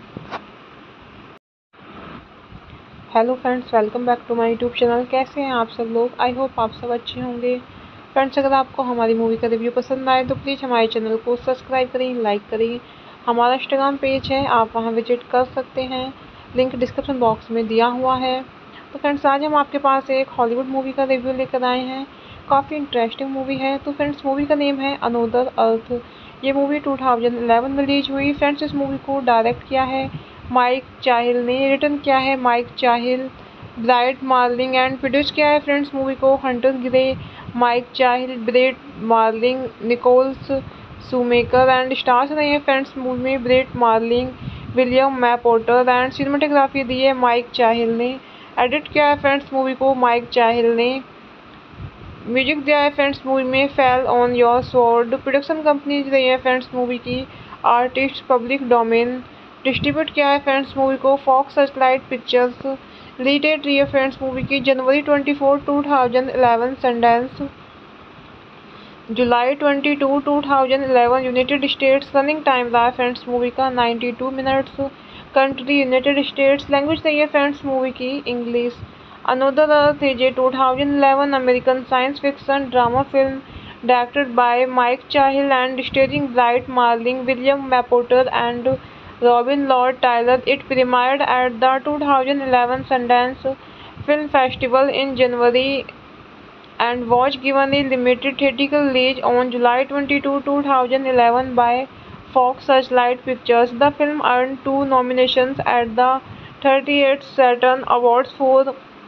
Hello friends, welcome back to my YouTube channel. कैसे हैं आप सब लोग? आई होप आप सब अच्छे होंगे। फ्रेंड्स, अगर आपको हमारी मूवी का रिव्यू पसंद आए तो प्लीज़ हमारे चैनल को सब्सक्राइब करें, लाइक करें। हमारा इंस्टाग्राम पेज है, आप वहां विजिट कर सकते हैं, लिंक डिस्क्रिप्शन बॉक्स में दिया हुआ है। तो फ्रेंड्स, आज हम आपके पास एक हॉलीवुड मूवी का रिव्यू लेकर आए हैं। काफ़ी इंटरेस्टिंग मूवी है। तो फ्रेंड्स, मूवी का नेम है अनदर अर्थ। ये मूवी टू थाउजेंड इलेवन में रिलीज हुई। फ्रेंड्स, इस मूवी को डायरेक्ट किया है माइक चाहिल ने, रिटर्न किया है Mike Cahill, Brit Marling and produce किया है फ्रेंड्स मूवी को Hunter Gray, Mike Cahill, Brit Marling, Nichols shoemaker and stars रहे हैं फ्रेंड्स मूवी में Brit Marling, William Mapother and cinematography दी है माइक चाहिल ने। एडिट किया है फ्रेंड्स मूवी को माइक चाहिल ने। म्यूजिक दिया है फ्रेंड्स मूवी में fell on your sword. Production company रही है फ्रेंड्स मूवी की आर्टिस्ट पब्लिक डोमेन। डिस्ट्रीब्यूट किया है फ्रेंड्स मूवी को Fox Searchlight Pictures. Lead date रही है फ्रेंड्स मूवी की जनवरी twenty four two thousand eleven Sundance. जुलाई twenty two two thousand eleven United States. Running time रहा है फ्रेंड्स मूवी का ninety two minutes. Country United States. Language रही है फ्रेंड्स मूवी की English. Another earth is a two thousand eleven American science fiction drama film directed by Mike Cahill and starring Brit Marling, William Mapother and Robin Lord Tyler. It premiered at the two thousand eleven Sundance Film Festival in January and was given a limited theatrical release on July twenty-second, two thousand eleven by Fox Searchlight Pictures. The film earned two nominations at the thirty-eighth Saturn Awards for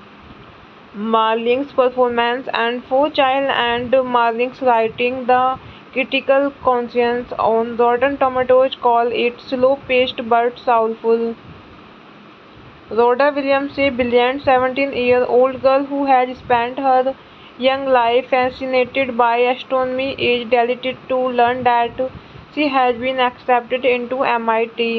Marling's performance and for Child and Marling's writing. The critical consensus on Rotten Tomatoes call it slow-paced but soulful. Rhoda Williams, a brilliant seventeen-year-old girl who has spent her young life fascinated by astronomy, is delighted to learn that she has been accepted into M I T.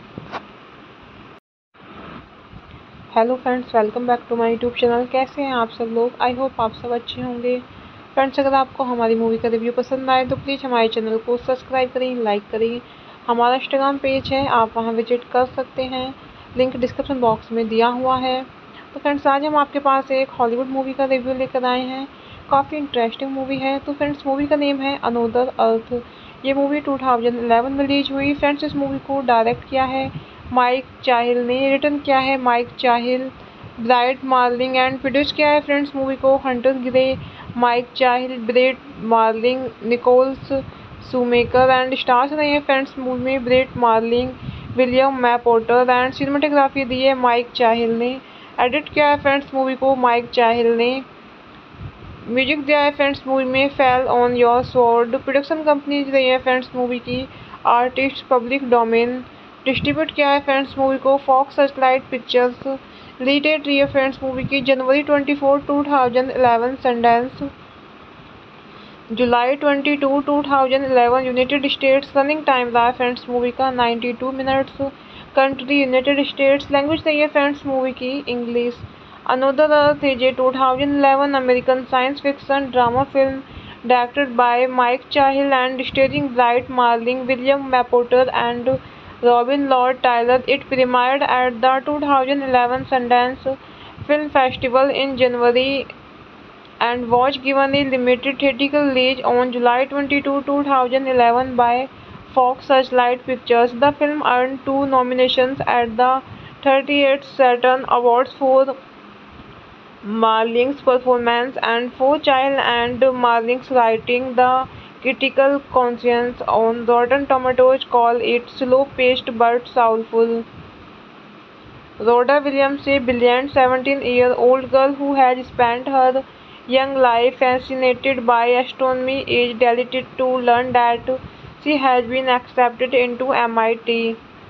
Hello friends, welcome back to my YouTube channel. कैसे हैं आप सब लोग? आई होप आप सब अच्छे होंगे। फ्रेंड्स, अगर आपको हमारी मूवी का रिव्यू पसंद आए तो प्लीज़ हमारे चैनल को सब्सक्राइब करें, लाइक करें। हमारा इंस्टाग्राम पेज है, आप वहां विजिट कर सकते हैं, लिंक डिस्क्रिप्शन बॉक्स में दिया हुआ है। तो फ्रेंड्स, आज हम आपके पास एक हॉलीवुड मूवी का रिव्यू लेकर आए हैं। काफ़ी इंटरेस्टिंग मूवी है। तो फ्रेंड्स, मूवी का नेम है अनदर अर्थ। ये मूवी टू थाउजेंड इलेवन में रिलीज हुई। फ्रेंड्स, इस मूवी को डायरेक्ट किया है माइक चाहिल ने, रिटर्न किया है Mike Cahill, Brit Marling and produce किया है फ्रेंड्स मूवी को Hunter Gray, Mike Cahill, Brit Marling, Nichols shoemaker and stars रहे हैं फ्रेंड्स मूवी में Brit Marling, William Mapother and cinematography दी है माइक चाहिल ने। एडिट किया है फ्रेंड्स मूवी को माइक चाहिल ने। म्यूजिक दिया है फ्रेंड्स मूवी में fell on your sword. Production company रही है फ्रेंड्स मूवी की आर्टिस्ट पब्लिक डोमेन। डिस्ट्रीब्यूट किया है फ्रेंड्स मूवी को Fox Searchlight Pictures. Lead date रही है फ्रेंड्स मूवी की जनवरी twenty four two thousand eleven Sundance. जुलाई twenty two two thousand eleven United States. Running time रहा है फ्रेंड्स मूवी का ninety two minutes. Country United States. Language सही है फ्रेंड्स मूवी की English. Another earth is a two thousand eleven American science fiction drama film directed by Mike Cahill and starring Bright Marling, William Mapother and Robin Lord Taylor. It premiered at the two thousand eleven Sundance Film Festival in January and was given a limited theatrical release on July twenty-second, two thousand eleven by Fox Searchlight Pictures. The film earned two nominations at the thirty-eighth Saturn Awards for Marling's performance and for Child and Marling's writing. The critical consensus on Rotten Tomatoes call it slow-paced but soulful. Rhoda Williams, a brilliant seventeen-year-old girl who has spent her young life fascinated by astronomy, is delighted to learn that she has been accepted into M I T.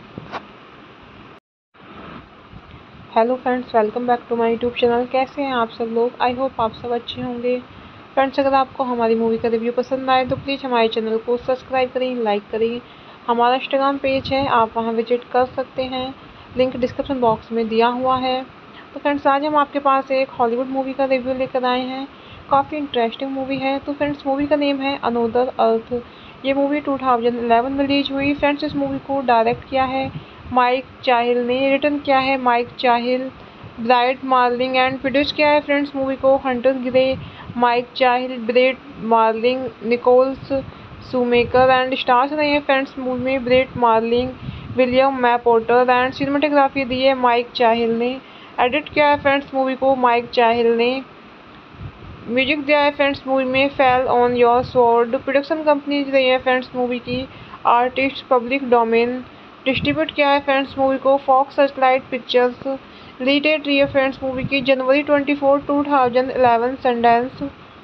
Hello friends, welcome back to my YouTube channel. कैसे हैं आप सब लोग? आई होप आप सब अच्छे होंगे। फ्रेंड्स, अगर आपको हमारी मूवी का रिव्यू पसंद आए तो प्लीज़ हमारे चैनल को सब्सक्राइब करें, लाइक करें। हमारा इंस्टाग्राम पेज है, आप वहां विजिट कर सकते हैं, लिंक डिस्क्रिप्शन बॉक्स में दिया हुआ है। तो फ्रेंड्स, आज हम आपके पास एक हॉलीवुड मूवी का रिव्यू लेकर आए हैं। काफ़ी इंटरेस्टिंग मूवी है। तो फ्रेंड्स, मूवी का नेम है अनदर अर्थ। ये मूवी टू थाउजेंड इलेवन में रिलीज हुई। फ्रेंड्स, इस मूवी को डायरेक्ट किया है माइक चाहिल ने, रिटर्न किया है Mike Cahill, Brit Marling and produce किया है फ्रेंड्स मूवी को Hunter Gray, Mike Cahill, Brit Marling, Nichols shoemaker and stars रहे हैं फ्रेंड्स मूवी में Brit Marling, William Mapother and cinematography दी है माइक चाहिल ने। एडिट किया है फ्रेंड्स मूवी को माइक चाहिल ने। म्यूजिक दिया है फ्रेंड्स मूवी में fell on your sword. Production company रही है फ्रेंड्स मूवी की आर्टिस्ट पब्लिक डोमेन। डिस्ट्रीब्यूट किया है फ्रेंड्स मूवी को Fox Searchlight Pictures. Release date रही है फ्रेंड्स मूवी की जनवरी twenty four two thousand eleven Sundance,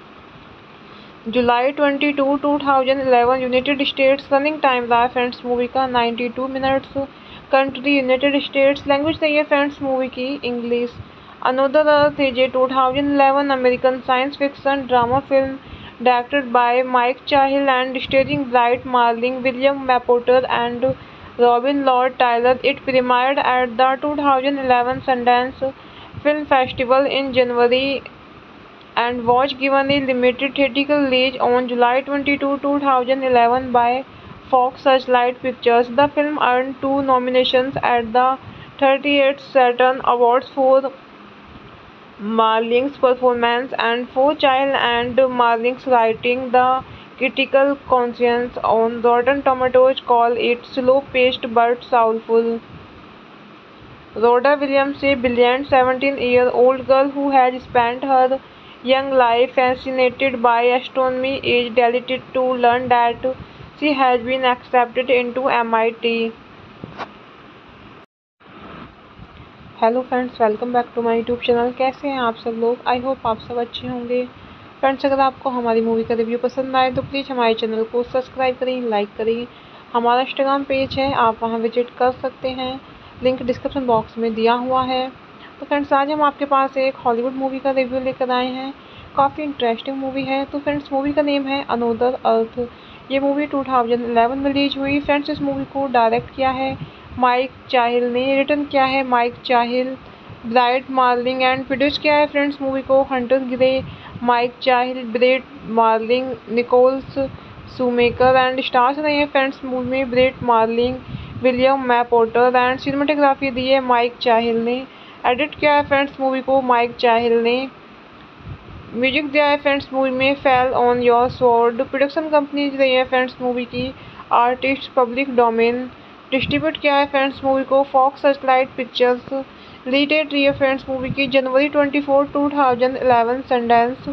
जुलाई twenty two two thousand eleven United States. Running time रहा है फ्रेंड्स मूवी का ninety two minutes. Country United States. Language सही है फ्रेंड्स मूवी की English. Another earth is a two thousand eleven American science fiction drama film directed by Mike Cahill and starring Bright Marling, William Mapother and Robin Lord Taylor. It premiered at the two thousand eleven Sundance Film Festival in January and was given a limited theatrical release on July twenty-second, two thousand eleven by Fox Searchlight Pictures. The film earned two nominations at the thirty-eighth Saturn Awards for Marling's performance and for Child and Marling's writing. The critical consensus on Rotten Tomatoes call it slow-paced but soulful. Rhoda Williams, a brilliant seventeen-year-old girl who has spent her young life fascinated by astronomy, is delighted to learn that she has been accepted into M I T. Hello friends, welcome back to my YouTube channel. कैसे हैं आप सब लोग? आई होप आप सब अच्छे होंगे। फ्रेंड्स, अगर आपको हमारी मूवी का रिव्यू पसंद आए तो प्लीज़ हमारे चैनल को सब्सक्राइब करें, लाइक करें। हमारा इंस्टाग्राम पेज है, आप वहां विजिट कर सकते हैं, लिंक डिस्क्रिप्शन बॉक्स में दिया हुआ है। तो फ्रेंड्स, आज हम आपके पास एक हॉलीवुड मूवी का रिव्यू लेकर आए हैं। काफ़ी इंटरेस्टिंग मूवी है। तो फ्रेंड्स, मूवी का नेम है अनदर अर्थ। ये मूवी टू थाउजेंड इलेवन में रिलीज हुई। फ्रेंड्स, इस मूवी को डायरेक्ट किया है माइक चाहिल ने, रिटर्न किया है Mike Cahill, Brit Marling and produce किया है फ्रेंड्स मूवी को Hunter Gray, Mike Cahill, Brit Marling, Nichols shoemaker and stars रहे हैं फ्रेंड्स मूवी में Brit Marling, William Mapother and cinematography दी है माइक चाहिल ने। एडिट किया है फ्रेंड्स मूवी को माइक चाहिल ने। म्यूजिक दिया है फ्रेंड्स मूवी में fell on your sword. Production company रही है फ्रेंड्स मूवी की आर्टिस्ट पब्लिक डोमेन। डिस्ट्रीब्यूट किया है फ्रेंड्स मूवी को Fox Searchlight Pictures. Release date रही है फ्रेंड्स मूवी की जनवरी twenty four two thousand eleven Sundance,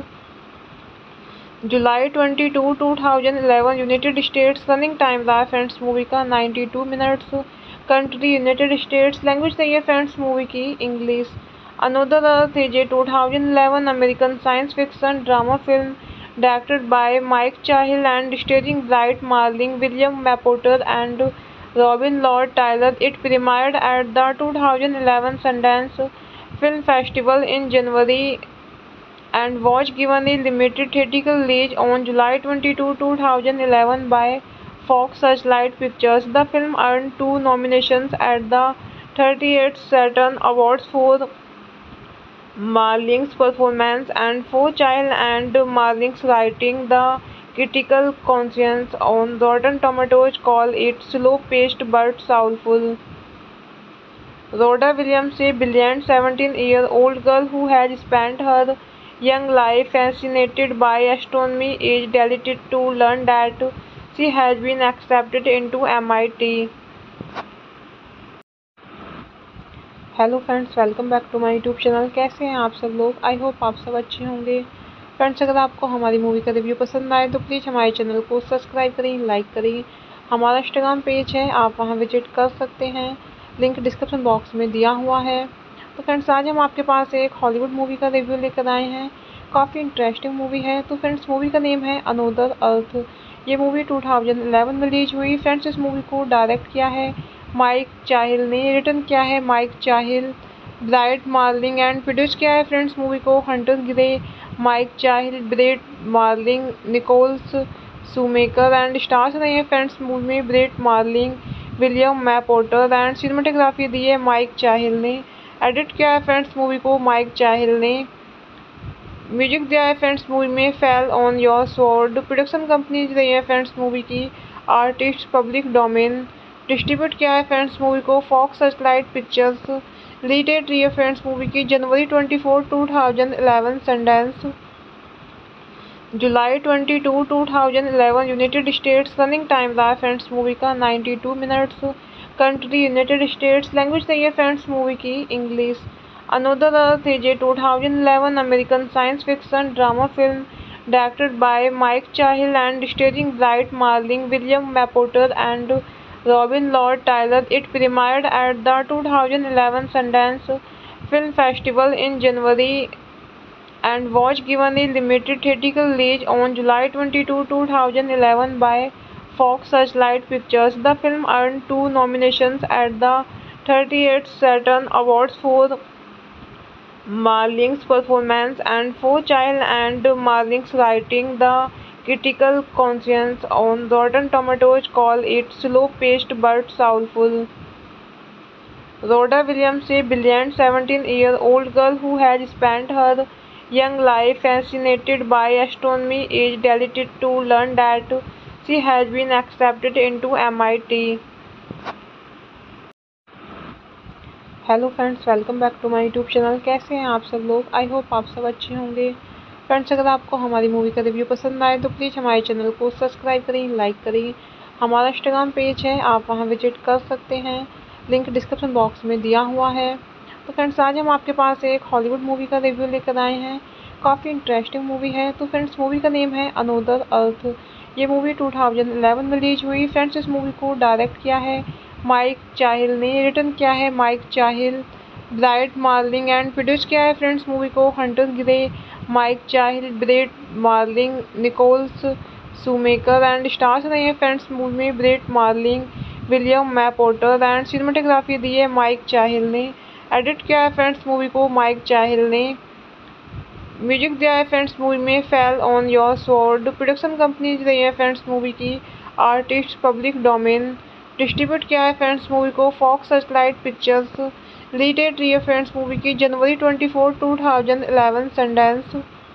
जुलाई twenty two two thousand eleven United States. Running time रहा है फ्रेंड्स मूवी का ninety two minutes. Country United States. Language सही है फ्रेंड्स मूवी की English. Another earth is a two thousand eleven American science fiction drama film directed by Mike Cahill and starring Bright Marling, William Mapother and Robin Lord Taylor. It premiered at the two thousand eleven Sundance Film Festival in January and was given a limited theatrical release on July twenty-second, two thousand eleven by Fox Searchlight Pictures. The film earned two nominations at the thirty-eighth Saturn Awards for Marling's performance and for Child and Marling's writing. The critical consensus on Rotten Tomatoes call it slow-paced but soulful. Rhoda Williams, a brilliant seventeen-year-old girl who has spent her young life fascinated by astronomy, is delighted to learn that she has been accepted into M I T. Hello friends, welcome back to my YouTube channel. कैसे हैं आप सब लोग? आई होप आप सब अच्छे होंगे। फ्रेंड्स, अगर आपको हमारी मूवी का रिव्यू पसंद आए तो प्लीज़ हमारे चैनल को सब्सक्राइब करें, लाइक करें। हमारा इंस्टाग्राम पेज है, आप वहां विजिट कर सकते हैं, लिंक डिस्क्रिप्शन बॉक्स में दिया हुआ है। तो फ्रेंड्स, आज हम आपके पास एक हॉलीवुड मूवी का रिव्यू लेकर आए हैं। काफ़ी इंटरेस्टिंग मूवी है। तो फ्रेंड्स, मूवी का नेम है अनोदर अर्थ। ये मूवी टू थाउजेंड इलेवन में रिलीज हुई। फ्रेंड्स, इस मूवी को डायरेक्ट किया है माइक चाहिल ने, रिटर्न किया है Mike Cahill, Brit Marling and produce किया है फ्रेंड्स मूवी को Hunter Gray, Mike Cahill, Brit Marling, Nichols shoemaker and stars रहे हैं फ्रेंड्स मूवी में Brit Marling, William Mapother and cinematography दी है माइक चाहिल ने। एडिट किया है फ्रेंड्स मूवी को माइक चाहिल ने। म्यूजिक दिया है फ्रेंड्स मूवी में fell on your sword. Production company रही है फ्रेंड्स मूवी की आर्टिस्ट पब्लिक डोमेन। डिस्ट्रीब्यूट किया है फ्रेंड्स मूवी को Fox Searchlight Pictures. Lead date रही है फ्रेंड्स मूवी की जनवरी twenty four two thousand eleven Sundance, जुलाई twenty two two thousand eleven United States. Running time रहा है फ्रेंड्स मूवी का ninety two minutes. Country United States. Language रही है फ्रेंड्स मूवी की English. Another earth is a two thousand eleven American science fiction drama film directed by Mike Cahill and starring Brit Marling, William Mapother and Robin Lord Tyler. It premiered at the two thousand eleven Sundance Film Festival in January and was given a limited theatrical release on July twenty-second, two thousand eleven by Fox Searchlight Pictures. The film earned two nominations at the thirty-eighth Saturn Awards for Marling's performance and for Child and Marling's writing. The critical consensus on Rotten Tomatoes call it slow-paced but soulful. Rhoda Williams, a brilliant seventeen-year-old girl who has spent her young life fascinated by astronomy, is delighted to learn that she has been accepted into M I T. Hello friends, welcome back to my YouTube channel. कैसे हैं आप सब लोग? आई होप आप सब अच्छे होंगे। फ्रेंड्स, अगर आपको हमारी मूवी का रिव्यू पसंद आए तो प्लीज़ हमारे चैनल को सब्सक्राइब करें, लाइक करें। हमारा इंस्टाग्राम पेज है, आप वहां विजिट कर सकते हैं, लिंक डिस्क्रिप्शन बॉक्स में दिया हुआ है। तो फ्रेंड्स, आज हम आपके पास एक हॉलीवुड मूवी का रिव्यू लेकर आए हैं। काफ़ी इंटरेस्टिंग मूवी है। तो फ्रेंड्स, मूवी का नेम है अनोदर अर्थ। ये मूवी टू थाउजेंड इलेवन में रिलीज हुई। फ्रेंड्स, इस मूवी को डायरेक्ट किया है माइक चाहिल ने, रिटर्न किया है Mike Cahill, Brit Marling and produce किया है फ्रेंड्स मूवी को Hunter Gray, Mike Cahill, Brit Marling, Nichols shoemaker and stars रहे हैं फ्रेंड्स मूवी में Brit Marling, William Mapother and cinematography दी है माइक चाहिल ने। एडिट किया है फ्रेंड्स मूवी को माइक चाहिल ने। म्यूजिक दिया है फ्रेंड्स मूवी में fell on your sword. Production company रही है फ्रेंड्स मूवी की आर्टिस्ट पब्लिक डोमेन। डिस्ट्रीब्यूट किया है फ्रेंड्स मूवी को Fox Searchlight Pictures. Lead date रही है फ्रेंड्स मूवी की जनवरी twenty four two thousand eleven Sundance,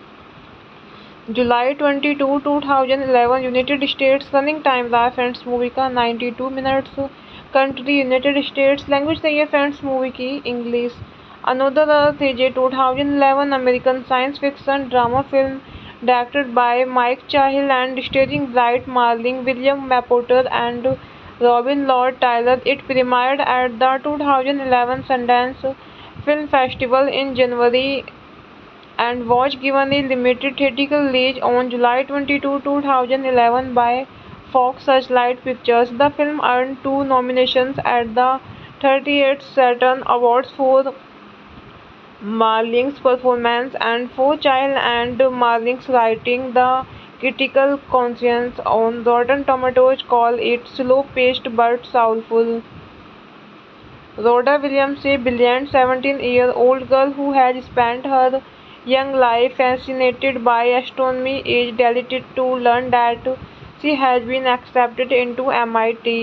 जुलाई twenty two two thousand eleven United States. Running time रहा है फ्रेंड्स मूवी का ninety two minutes. Country United States. Language रही है फ्रेंड्स मूवी की English. Another earth is a two thousand eleven American science fiction drama film directed by Mike Cahill and starring Brit Marling, William Mapother and Robin Lord Tyler. It premiered at the two thousand eleven Sundance Film Festival in January and was given a limited theatrical release on July twenty-second, two thousand eleven by Fox Searchlight Pictures. The film earned two nominations at the thirty-eighth Saturn Awards for Marling's performance and for Child and Marling's writing. The critical consensus on Rotten Tomatoes call it slow-paced but soulful. Rhoda Williams, a brilliant seventeen-year-old girl who has spent her young life fascinated by astronomy, is delighted to learn that She has been accepted into M I T.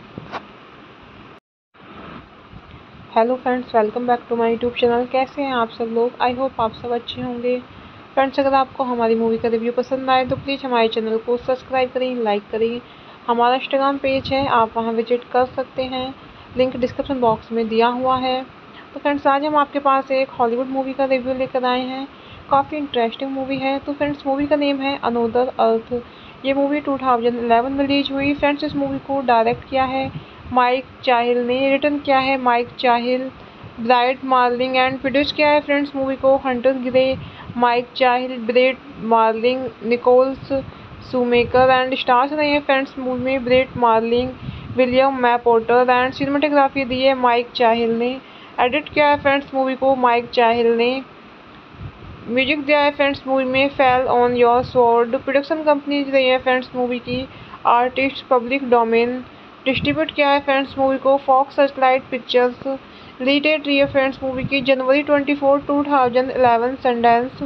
Hello friends, welcome back to my YouTube channel. कैसे हैं आप सब लोग? आई होप आप सब अच्छे होंगे। फ्रेंड्स, अगर आपको हमारी मूवी का रिव्यू पसंद आए तो प्लीज़ हमारे चैनल को सब्सक्राइब करें, लाइक करें। हमारा इंस्टाग्राम पेज है, आप वहां विजिट कर सकते हैं, लिंक डिस्क्रिप्शन बॉक्स में दिया हुआ है। तो फ्रेंड्स, आज हम आपके पास एक हॉलीवुड मूवी का रिव्यू लेकर आए हैं। काफ़ी इंटरेस्टिंग मूवी है। तो फ्रेंड्स, मूवी का नेम है अनोदर अर्थ। ये मूवी टू थाउजेंड इलेवन में रिलीज हुई। फ्रेंड्स, इस मूवी को डायरेक्ट किया है माइक चाहिल ने, रिटर्न किया है Mike Cahill, Brit Marling and produce किया है फ्रेंड्स मूवी को Hunter Gray, Mike Cahill, Brit Marling, Nichols shoemaker and stars रहे हैं फ्रेंड्स मूवी में Brit Marling, William Mapother and cinematography दी है माइक चाहिल ने। एडिट किया है फ्रेंड्स मूवी को माइक चाहिल ने। म्यूजिक दिया है फ्रेंड्स मूवी में fell on your sword. Production company रही है फ्रेंड्स मूवी की आर्टिस्ट पब्लिक डोमेन। डिस्ट्रीब्यूट किया है फ्रेंड्स मूवी को Fox Searchlight Pictures. Lead date रही है फ्रेंड्स मूवी की जनवरी twenty four two thousand eleven Sundance,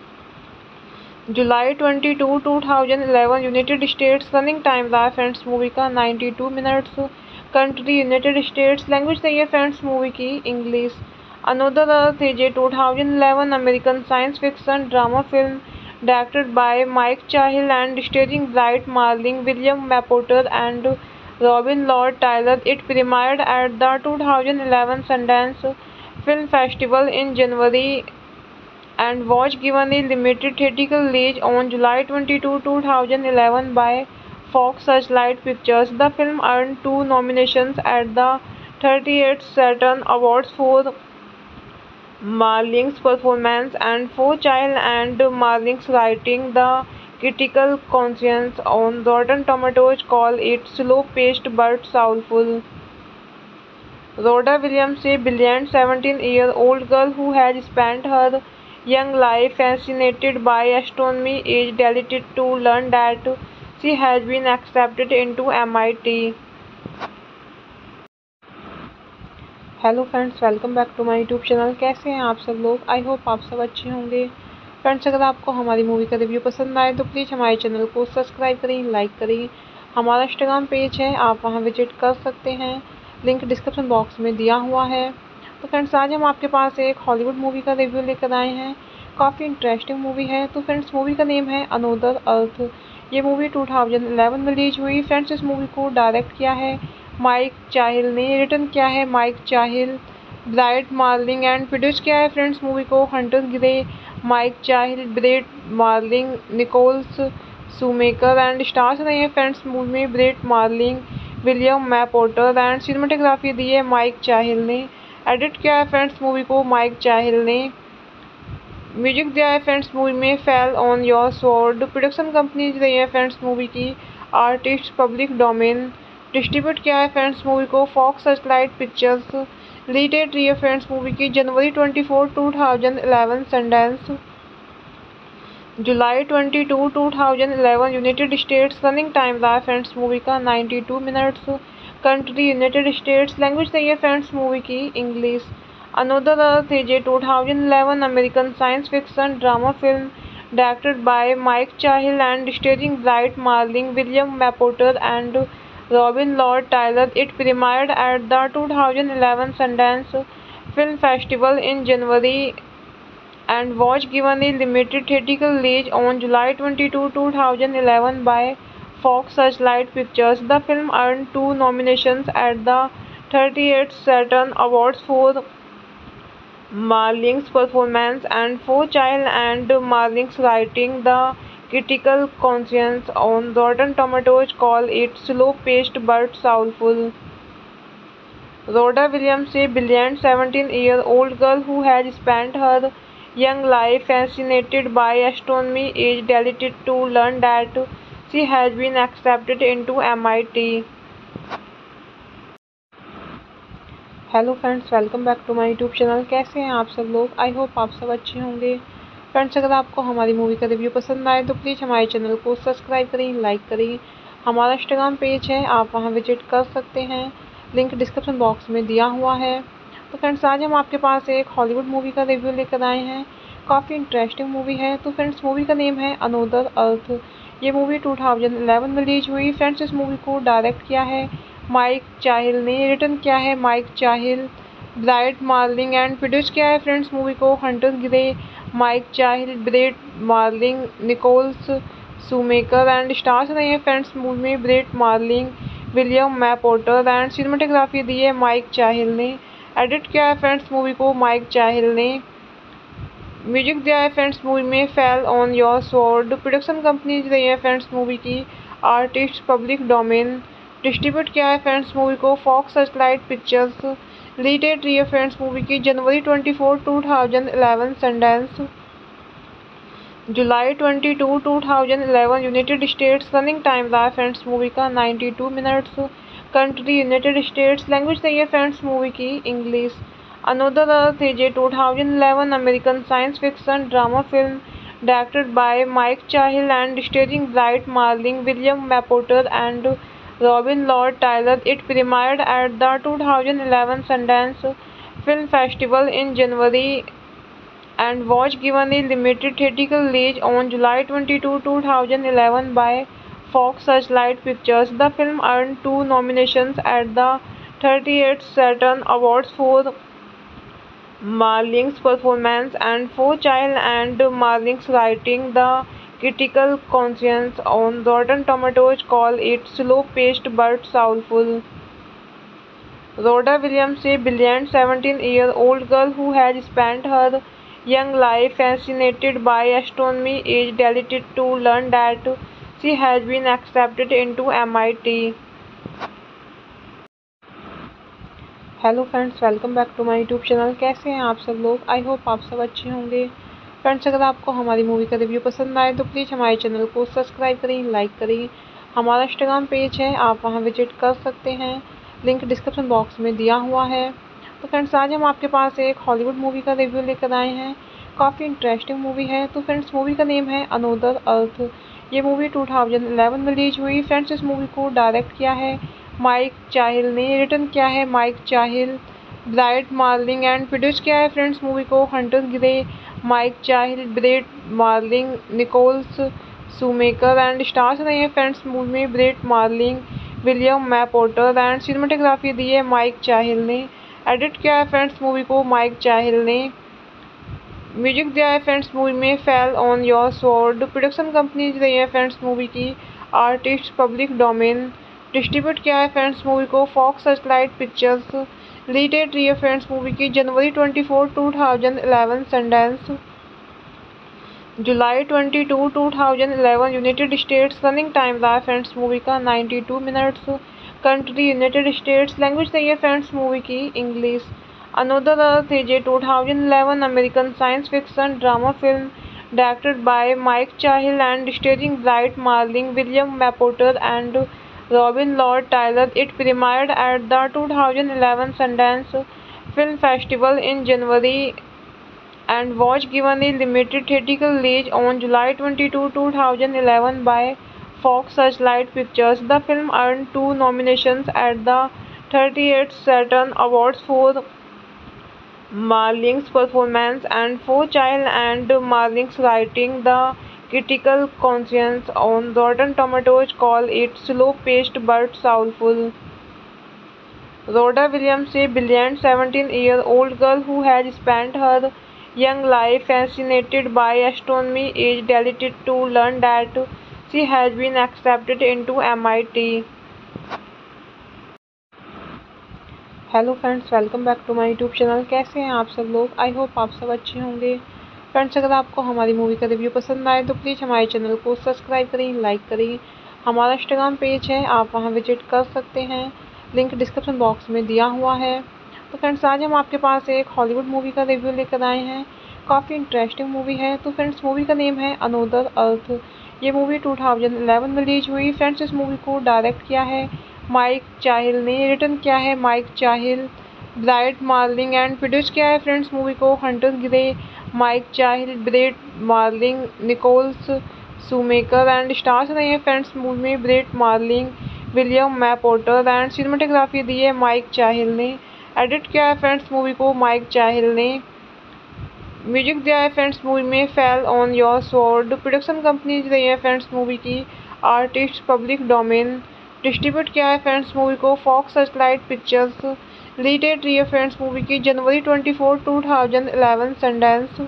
जुलाई twenty two two thousand eleven United States. Running time रहा है फ्रेंड्स मूवी का ninety two minutes. Country United States. Language रही है फ्रेंड्स मूवी की English. Another earth is a two thousand eleven American science fiction drama film directed by Mike Cahill and starring Brit Marling, William Mapother and Robin Lord Tyler. It premiered at the two thousand eleven Sundance Film Festival in January and was given a limited theatrical release on July twenty-second, two thousand eleven by Fox Searchlight Pictures. The film earned two nominations at the thirty-eighth Saturn Awards for Marling's performance and for Child and Marling's writing. The critical consensus on Rotten Tomatoes call it slow-paced but soulful. Rhoda Williams, a brilliant seventeen-year-old girl who has spent her young life fascinated by astronomy, is delighted to learn that she has been accepted into M I T. Hello friends, welcome back to my YouTube channel. कैसे हैं आप सब लोग? आई होप आप सब अच्छे होंगे। फ्रेंड्स, अगर आपको हमारी मूवी का रिव्यू पसंद आए तो प्लीज़ हमारे चैनल को सब्सक्राइब करें, लाइक करें। हमारा इंस्टाग्राम पेज है, आप वहां विजिट कर सकते हैं, लिंक डिस्क्रिप्शन बॉक्स में दिया हुआ है। तो फ्रेंड्स, आज हम आपके पास एक हॉलीवुड मूवी का रिव्यू लेकर आए हैं। काफ़ी इंटरेस्टिंग मूवी है। तो फ्रेंड्स, मूवी का नेम है अनोदर अर्थ। ये मूवी टू थाउजेंड इलेवन में रिलीज हुई। फ्रेंड्स, इस मूवी को डायरेक्ट किया है माइक चाहिल ने, रिटर्न किया है Mike Cahill, Brit Marling and produce किया है फ्रेंड्स मूवी को Hunter Gray, Mike Cahill, Brit Marling, Nichols shoemaker and stars रहे हैं फ्रेंड्स मूवी में Brit Marling, William Mapother and cinematography दी है माइक चाहिल ने। एडिट किया है फ्रेंड्स मूवी को माइक चाहिल ने। म्यूजिक दिया है फ्रेंड्स मूवी में fell on your sword. Production company रही है फ्रेंड्स मूवी की आर्टिस्ट पब्लिक डोमेन। डिस्ट्रीब्यूट किया है फ्रेंड्स मूवी को Fox Searchlight Pictures. Lead date रही है फ्रेंड्स मूवी की जनवरी twenty four two thousand eleven Sundance, जुलाई twenty two two thousand eleven United States. Running time रहा है फ्रेंड्स मूवी का ninety two minutes. Country United States. Language रही है फ्रेंड्स मूवी की English. Another earth is a two thousand eleven American science fiction drama film directed by Mike Cahill and starring Brit Marling, William Mapother and Robin Lord Tyler. It premiered at the two thousand eleven Sundance Film Festival in January and was given a limited theatrical release on July twenty-second, two thousand eleven by Fox Searchlight Pictures. The film earned two nominations at the thirty-eighth Saturn Awards for Marling's performance and for Child and Marling's writing. The critical consensus on Rotten Tomatoes call it slow-paced but soulful. Rhoda Williams, a brilliant seventeen-year-old girl who has spent her young life fascinated by astronomy, is delighted to learn that she has been accepted into M I T. Hello friends, welcome back to my YouTube channel. कैसे हैं आप सब लोग? आई होप आप सब अच्छे होंगे। फ्रेंड्स, अगर आपको हमारी मूवी का रिव्यू पसंद आए तो प्लीज़ हमारे चैनल को सब्सक्राइब करें, लाइक करें। हमारा इंस्टाग्राम पेज है, आप वहां विजिट कर सकते हैं, लिंक डिस्क्रिप्शन बॉक्स में दिया हुआ है। तो फ्रेंड्स, आज हम आपके पास एक हॉलीवुड मूवी का रिव्यू लेकर आए हैं। काफ़ी इंटरेस्टिंग मूवी है। तो फ्रेंड्स, मूवी का नेम है अनोदर अर्थ। ये मूवी टू थाउजेंड इलेवन में रिलीज हुई। फ्रेंड्स इस मूवी को डायरेक्ट किया है माइक चाहिल ने, रिटर्न किया है Mike Cahill, Brit Marling and produce किया है फ्रेंड्स मूवी को Hunter Gray, Mike Cahill, Brit Marling, Nichols shoemaker and stars रहे हैं फ्रेंड्स मूवी में Brit Marling, William Mapother and cinematography दी है माइक चाहिल ने। एडिट किया है फ्रेंड्स मूवी को माइक चाहिल ने। म्यूजिक दिया है फ्रेंड्स मूवी में fell on your sword. Production company रही है फ्रेंड्स मूवी की आर्टिस्ट पब्लिक डोमेन। डिस्ट्रीब्यूट किया है फ्रेंड्स मूवी को Fox Searchlight Pictures. Release date रही है फ्रेंड्स मूवी की जनवरी twenty four two thousand eleven Sundance, जुलाई twenty two two thousand eleven United States. Running time रहा है फ्रेंड्स मूवी का ninety two minutes. Country United States. Language रही है फ्रेंड्स मूवी की English. Another earth is a two thousand eleven American science fiction drama film directed by Mike Cahill and starring Brit Marling, William Mapother and Robin Lord Tyler. It premiered at the two thousand eleven Sundance Film Festival in January and was given a limited theatrical release on July twenty-second, two thousand eleven by Fox Searchlight Pictures. The film earned two nominations at the thirty-eighth Saturn Awards for Marling's performance and for Child and Marling's writing. The critical consensus on Rotten Tomatoes call it slow-paced but soulful. Rhoda Williams, a brilliant seventeen-year-old girl who has spent her young life fascinated by astronomy, is delighted to learn that she has been accepted into M I T. Hello friends, welcome back to my YouTube channel. कैसे हैं आप सब लोग? आई होप आप सब अच्छे होंगे। फ्रेंड्स अगर आपको हमारी मूवी का रिव्यू पसंद आए तो प्लीज़ हमारे चैनल को सब्सक्राइब करें, लाइक करें। हमारा इंस्टाग्राम पेज है, आप वहां विजिट कर सकते हैं, लिंक डिस्क्रिप्शन बॉक्स में दिया हुआ है। तो फ्रेंड्स आज हम आपके पास एक हॉलीवुड मूवी का रिव्यू लेकर आए हैं। काफ़ी इंटरेस्टिंग मूवी है। तो फ्रेंड्स मूवी का नेम है अनदर अर्थ। ये मूवी टू थाउजेंड इलेवन में रिलीज हुई। फ्रेंड्स इस मूवी को डायरेक्ट किया है माइक चाहिल ने, रिटर्न किया है Mike Cahill, Brit Marling and produce किया है फ्रेंड्स मूवी को Hunter Gray, Mike Cahill, Brit Marling, Nichols shoemaker and stars रहे हैं फ्रेंड्स मूवी में Brit Marling, William Mapother and cinematography दी है माइक चाहिल ने। एडिट किया है फ्रेंड्स मूवी को माइक चाहिल ने। म्यूजिक दिया है फ्रेंड्स मूवी में fell on your sword. Production company रही है फ्रेंड्स मूवी की आर्टिस्ट पब्लिक डोमेन। डिस्ट्रीब्यूट किया है फ्रेंड्स मूवी को Fox Searchlight Pictures. Release date रही है फ्रेंड्स मूवी की जनवरी twenty four two thousand eleven Sundance, जुलाई twenty two two thousand eleven United States. Running time रहा है फ्रेंड्स मूवी का ninety two minutes. Country United States. Language रही है फ्रेंड्स मूवी की English. Another earth is a two thousand eleven American science fiction drama film directed by Mike Cahill and starring Brit Marling, William Mapother and Robin Lord Tyler. It premiered at the two thousand eleven Sundance Film Festival in January and was given a limited theatrical release on July twenty-second, two thousand eleven by Fox Searchlight Pictures. The film earned two nominations at the thirty-eighth Saturn Awards for Marling's performance and for Child and Marling's writing. The critical consensus on Rotten Tomatoes call it slow-paced but soulful. Rhoda Williams, a brilliant seventeen-year-old girl who has spent her young life fascinated by astronomy, is delighted to learn that she has been accepted into M I T. Hello friends, welcome back to my YouTube channel. कैसे हैं आप सब लोग? आई होप आप सब अच्छे होंगे। फ्रेंड्स अगर आपको हमारी मूवी का रिव्यू पसंद आए तो प्लीज़ हमारे चैनल को सब्सक्राइब करें, लाइक करें। हमारा इंस्टाग्राम पेज है, आप वहां विजिट कर सकते हैं, लिंक डिस्क्रिप्शन बॉक्स में दिया हुआ है। तो फ्रेंड्स आज हम आपके पास एक हॉलीवुड मूवी का रिव्यू लेकर आए हैं। काफ़ी इंटरेस्टिंग मूवी है। तो फ्रेंड्स मूवी का नेम है अनदर अर्थ। ये मूवी टू थाउजेंड इलेवन में रिलीज हुई। फ्रेंड्स इस मूवी को डायरेक्ट किया है माइक चाहिल ने, रिटर्न किया है Mike Cahill, Brit Marling and produce किया है फ्रेंड्स मूवी को Hunter Gray, Mike Cahill, Brit Marling, Nichols shoemaker and stars रहे हैं फ्रेंड्स मूवी में Brit Marling, William Mapother and cinematography दी है माइक चाहिल ने। एडिट किया है फ्रेंड्स मूवी को माइक चाहिल ने। म्यूजिक दिया है फ्रेंड्स मूवी में fell on your sword. Production company रही है फ्रेंड्स मूवी की आर्टिस्ट पब्लिक डोमेन। डिस्ट्रीब्यूट किया है फ्रेंड्स मूवी को Fox Searchlight Pictures. Lead date रही है फ्रेंड्स मूवी की जनवरी twenty four two thousand eleven Sundance.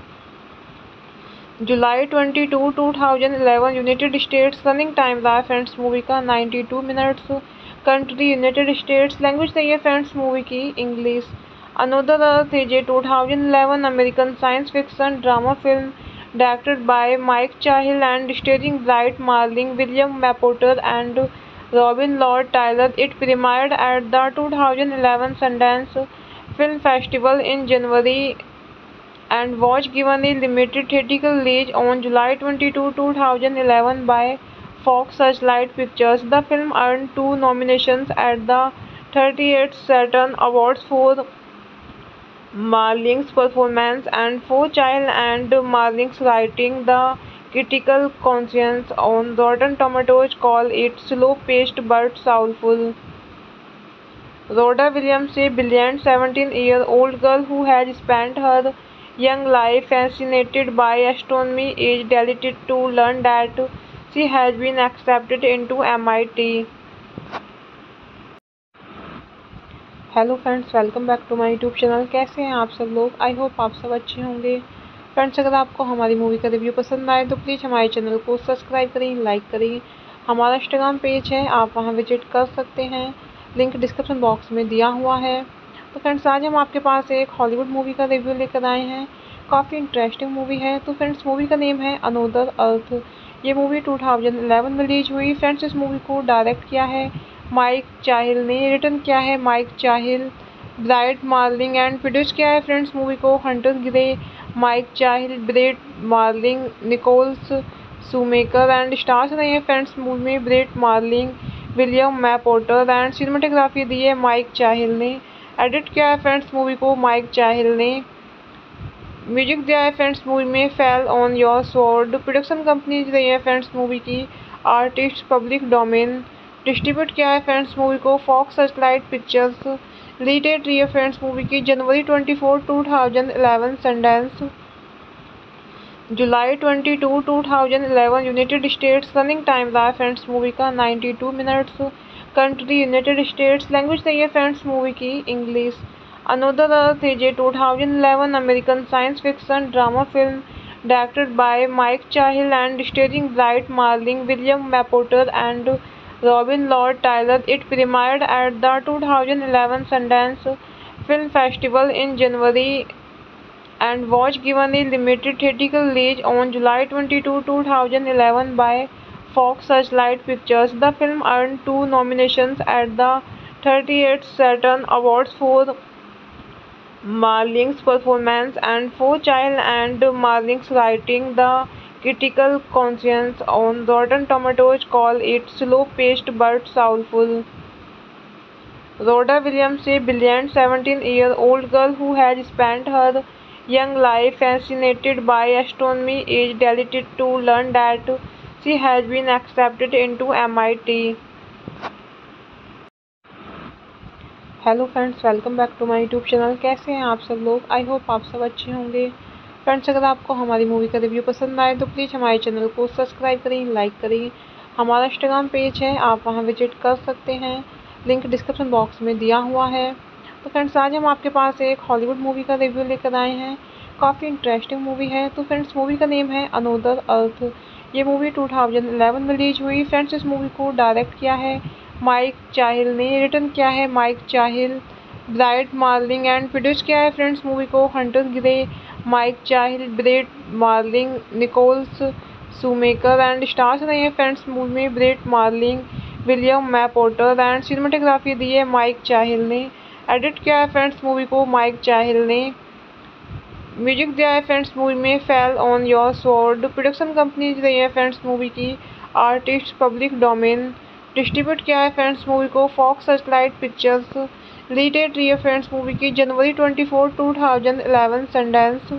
जुलाई twenty two two thousand eleven United States. Running time रहा है फ्रेंड्स मूवी का ninety two minutes. Country United States. Language रही है फ्रेंड्स मूवी की English. Another earth is a two thousand eleven American science fiction drama film directed by Mike Cahill and starring Brit Marling, William Mapother and Robin Lord Tyler. It premiered at the two thousand eleven Sundance Film Festival in January and was given a limited theatrical release on July twenty-second, two thousand eleven by Fox Searchlight Pictures. The film earned two nominations at the thirty-eighth Saturn Awards for Marling's performance and for Child and Marling's writing. The critical consensus on Rotten Tomatoes call it slow-paced but soulful. Rhoda Williams, a brilliant seventeen-year-old girl who has spent her young life fascinated by astronomy, is delighted to learn that she has been accepted into M I T. Hello friends, welcome back to my YouTube channel. कैसे हैं आप सब लोग? आई होप आप सब अच्छे होंगे। फ्रेंड्स, अगर आपको हमारी मूवी का रिव्यू पसंद आए तो प्लीज़ हमारे चैनल को सब्सक्राइब करें, लाइक करें। हमारा इंस्टाग्राम पेज है, आप वहां विजिट कर सकते हैं, लिंक डिस्क्रिप्शन बॉक्स में दिया हुआ है। तो फ्रेंड्स, आज हम आपके पास एक हॉलीवुड मूवी का रिव्यू लेकर आए हैं। काफ़ी इंटरेस्टिंग मूवी है। तो फ्रेंड्स, मूवी का नेम है अनदर अर्थ। ये मूवी टू थाउजेंड इलेवन में रिलीज हुई। फ्रेंड्स, इस मूवी को डायरेक्ट किया है माइक चाहिल ने, रिटर्न किया है Mike Cahill, Brit Marling and produce किया है फ्रेंड्स मूवी को Hunter Gray, Mike Cahill, Brit Marling, Nichols shoemaker and stars रहे हैं फ्रेंड्स मूवी में Brit Marling, William Mapother and cinematography दी है माइक चाहिल ने। एडिट किया है फ्रेंड्स मूवी को माइक चाहिल ने। म्यूजिक दिया है फ्रेंड्स मूवी में fell on your sword. Production company रही है फ्रेंड्स मूवी की आर्टिस्ट पब्लिक डोमेन। डिस्ट्रीब्यूट किया है फ्रेंड्स मूवी को Fox Searchlight Pictures. Lead date रही है फ्रेंड्स मूवी की जनवरी twenty four two thousand eleven Sundance. जुलाई twenty two two thousand eleven United States. Running time रहा है फ्रेंड्स मूवी का ninety two minutes. Country United States. Language रही है फ्रेंड्स मूवी की English. Another earth is a two thousand eleven American science fiction drama film directed by Mike Cahill and starring Brit Marling, William Mapother and Robin Lord Tyler. It premiered at the two thousand eleven Sundance Film Festival in January and was given a limited theatrical release on July twenty-second, two thousand eleven by Fox Searchlight Pictures. The film earned two nominations at the thirty-eighth Saturn Awards for Marling's performance and for Child and Marling's writing. The critical consensus on Rotten Tomatoes call it slow-paced but soulful. Rhoda Williams, a brilliant seventeen-year-old girl who has spent her young life fascinated by astronomy, is delighted to learn that she has been accepted into M I T. Hello friends, welcome back to my YouTube channel. कैसे हैं आप सब लोग? आई होप आप सब अच्छे होंगे। फ्रेंड्स, अगर आपको हमारी मूवी का रिव्यू पसंद आए तो प्लीज़ हमारे चैनल को सब्सक्राइब करें, लाइक करें। हमारा इंस्टाग्राम पेज है, आप वहां विजिट कर सकते हैं, लिंक डिस्क्रिप्शन बॉक्स में दिया हुआ है। तो फ्रेंड्स, आज हम आपके पास एक हॉलीवुड मूवी का रिव्यू लेकर आए हैं। काफ़ी इंटरेस्टिंग मूवी है। तो फ्रेंड्स, मूवी का नेम है अनदर अर्थ। ये मूवी टू थाउजेंड इलेवन में रिलीज हुई। फ्रेंड्स, इस मूवी को डायरेक्ट किया है माइक चाहिल ने, रिटर्न किया है Mike Cahill, Brit Marling and produce किया है फ्रेंड्स मूवी को Hunter Gray, Mike Cahill, Brit Marling, Nichols shoemaker and stars रहे हैं फ्रेंड्स मूवी में Brit Marling, William Mapother and cinematography दी है माइक चाहिल ने। एडिट किया है फ्रेंड्स मूवी को माइक चाहिल ने। म्यूजिक दिया है फ्रेंड्स मूवी में fell on your sword. Production company रही है फ्रेंड्स मूवी की आर्टिस्ट पब्लिक डोमेन। डिस्ट्रीब्यूट किया है फ्रेंड्स मूवी को Fox Searchlight Pictures. Lead date रही है फ्रेंड्स मूवी की जनवरी twenty four two thousand eleven Sundance.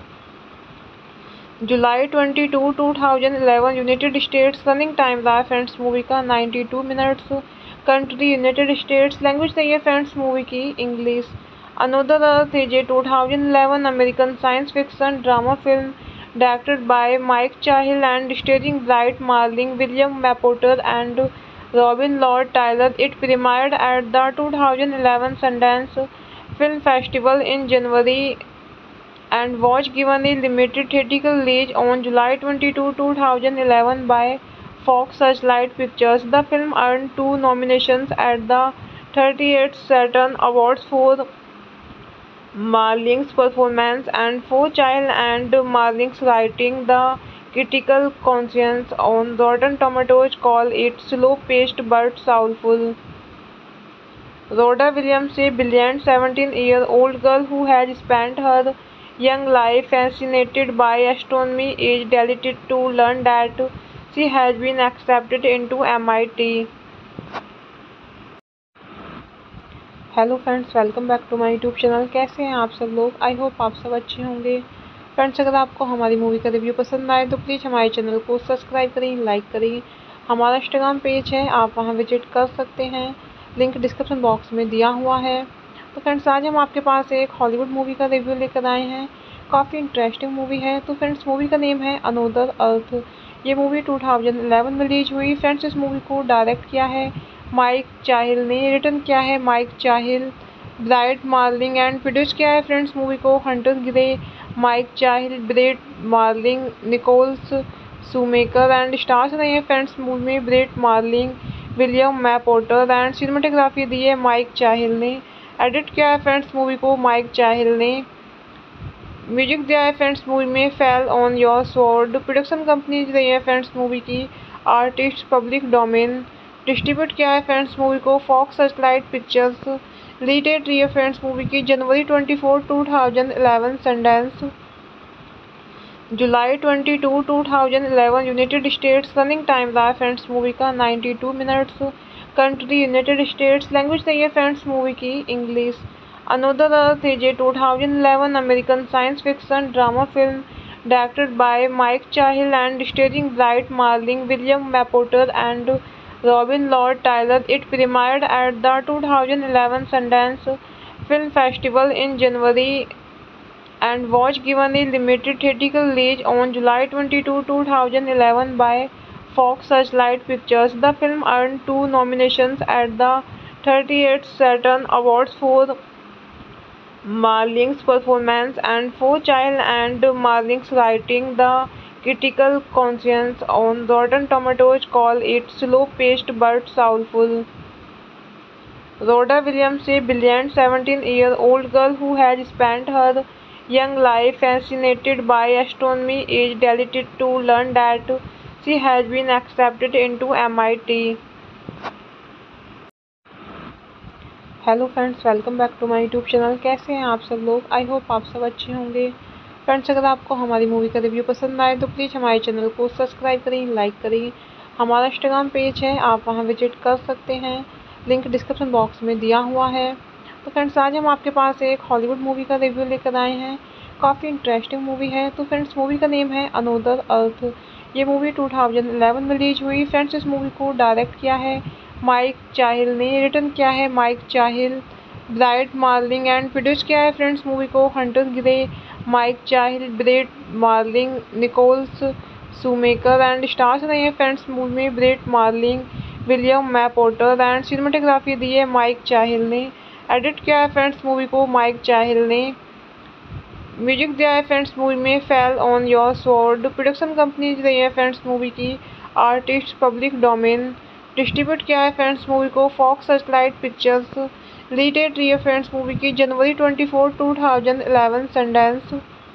जुलाई twenty two two thousand eleven United States. Running time रहा है फ्रेंड्स मूवी का ninety two minutes. Country United States. Language रही है फ्रेंड्स मूवी की English. Another Earth is a two thousand eleven American science fiction drama film directed by Mike Cahill and starring Blythe Marling, William Mapother, and Robin Lord Taylor. It premiered at the two thousand eleven Sundance Film Festival in January and was given a limited theatrical release on July twenty-second, two thousand eleven by Fox Searchlight Pictures. The film earned two nominations at the thirty-eighth Saturn Awards for Marling's performance and for Child and Marling's writing. The critical consensus on Rotten Tomatoes call it slow-paced but soulful. Rhoda Williams, a brilliant seventeen-year-old girl who has spent her young life fascinated by astronomy, is delighted to learn that she has been accepted into M I T. Hello friends, welcome back to my YouTube channel. कैसे हैं आप सब लोग? आई होप आप सब अच्छे होंगे। फ्रेंड्स, अगर आपको हमारी मूवी का रिव्यू पसंद आए तो प्लीज़ हमारे चैनल को सब्सक्राइब करें, लाइक करें। हमारा इंस्टाग्राम पेज है, आप वहां विजिट कर सकते हैं, लिंक डिस्क्रिप्शन बॉक्स में दिया हुआ है। तो फ्रेंड्स, आज हम आपके पास एक हॉलीवुड मूवी का रिव्यू लेकर आए हैं। काफ़ी इंटरेस्टिंग मूवी है। तो फ्रेंड्स, मूवी का नेम है अनोदर अर्थ। ये मूवी टू थाउजेंड इलेवन में रिलीज हुई। फ्रेंड्स, इस मूवी को डायरेक्ट किया है माइक चाहिल ने, रिटर्न किया है Mike Cahill, Blythe Marling and produce किया है फ्रेंड्स मूवी को Hunter Gray, Mike Cahill, Brit Marling, Nichols shoemaker and stars रहे हैं फ्रेंड्स मूवी में Brit Marling, William Mapother and cinematography दी है माइक चाहिल ने। एडिट किया है फ्रेंड्स मूवी को माइक चाहिल ने। म्यूजिक दिया है फ्रेंड्स मूवी में fell on your sword. Production company रही है फ्रेंड्स मूवी की आर्टिस्ट पब्लिक डोमेन। डिस्ट्रीब्यूट किया है फ्रेंड्स मूवी को Fox Searchlight Pictures. Release date रही है फ्रेंड्स मूवी की जनवरी twenty four two thousand eleven Sundance, जुलाई twenty two two thousand eleven United States. Running time रहा है फ्रेंड्स मूवी का ninety two minutes. Country United States. Language रही है फ्रेंड्स मूवी की English. Another earth is a two thousand eleven American science fiction drama film directed by Mike Cahill and starring Blythe Marling, William Mapother and Robin Lord Taylor. It premiered at the two thousand eleven Sundance Film Festival in January and was given a limited theatrical release on July twenty-second, two thousand eleven by Fox Searchlight Pictures. The film earned two nominations at the thirty-eighth Saturn Awards for Marling's performance and for Child and Marling's writing. The critical consensus on Rotten Tomatoes call it slow-paced but soulful. Rhoda Williams, a brilliant seventeen-year-old girl who has spent her young life fascinated by astronomy, is delighted to learn that she has been accepted into M I T. Hello friends, welcome back to my YouTube channel. कैसे हैं आप सब लोग? आई होप आप सब अच्छे होंगे। फ्रेंड्स, अगर आपको हमारी मूवी का रिव्यू पसंद आए तो प्लीज़ हमारे चैनल को सब्सक्राइब करें, लाइक करें। हमारा इंस्टाग्राम पेज है, आप वहां विजिट कर सकते हैं, लिंक डिस्क्रिप्शन बॉक्स में दिया हुआ है। तो फ्रेंड्स, आज हम आपके पास एक हॉलीवुड मूवी का रिव्यू लेकर आए हैं। काफ़ी इंटरेस्टिंग मूवी है। तो फ्रेंड्स, मूवी का नेम है अनोदर अर्थ। ये मूवी टू थाउजेंड इलेवन में रिलीज हुई। फ्रेंड्स, इस मूवी को डायरेक्ट किया है माइक चाहिल ने, रिटर्न किया है Mike Cahill, Blythe Marling and produce किया है फ्रेंड्स मूवी को Hunter Gray, Mike Cahill, Brit Marling, Nichols shoemaker and stars रहे हैं फ्रेंड्स मूवी में Brit Marling, William Mapother and cinematography दी है माइक चाहिल ने। एडिट किया है फ्रेंड्स मूवी को माइक चाहिल ने। म्यूजिक दिया है फ्रेंड्स मूवी में fell on your sword. Production company रही है फ्रेंड्स मूवी की आर्टिस्ट पब्लिक डोमेन। डिस्ट्रीब्यूट किया है फ्रेंड्स मूवी को Fox Searchlight Pictures. Release date रही है फ्रेंड्स मूवी की जनवरी twenty four two thousand eleven Sundance,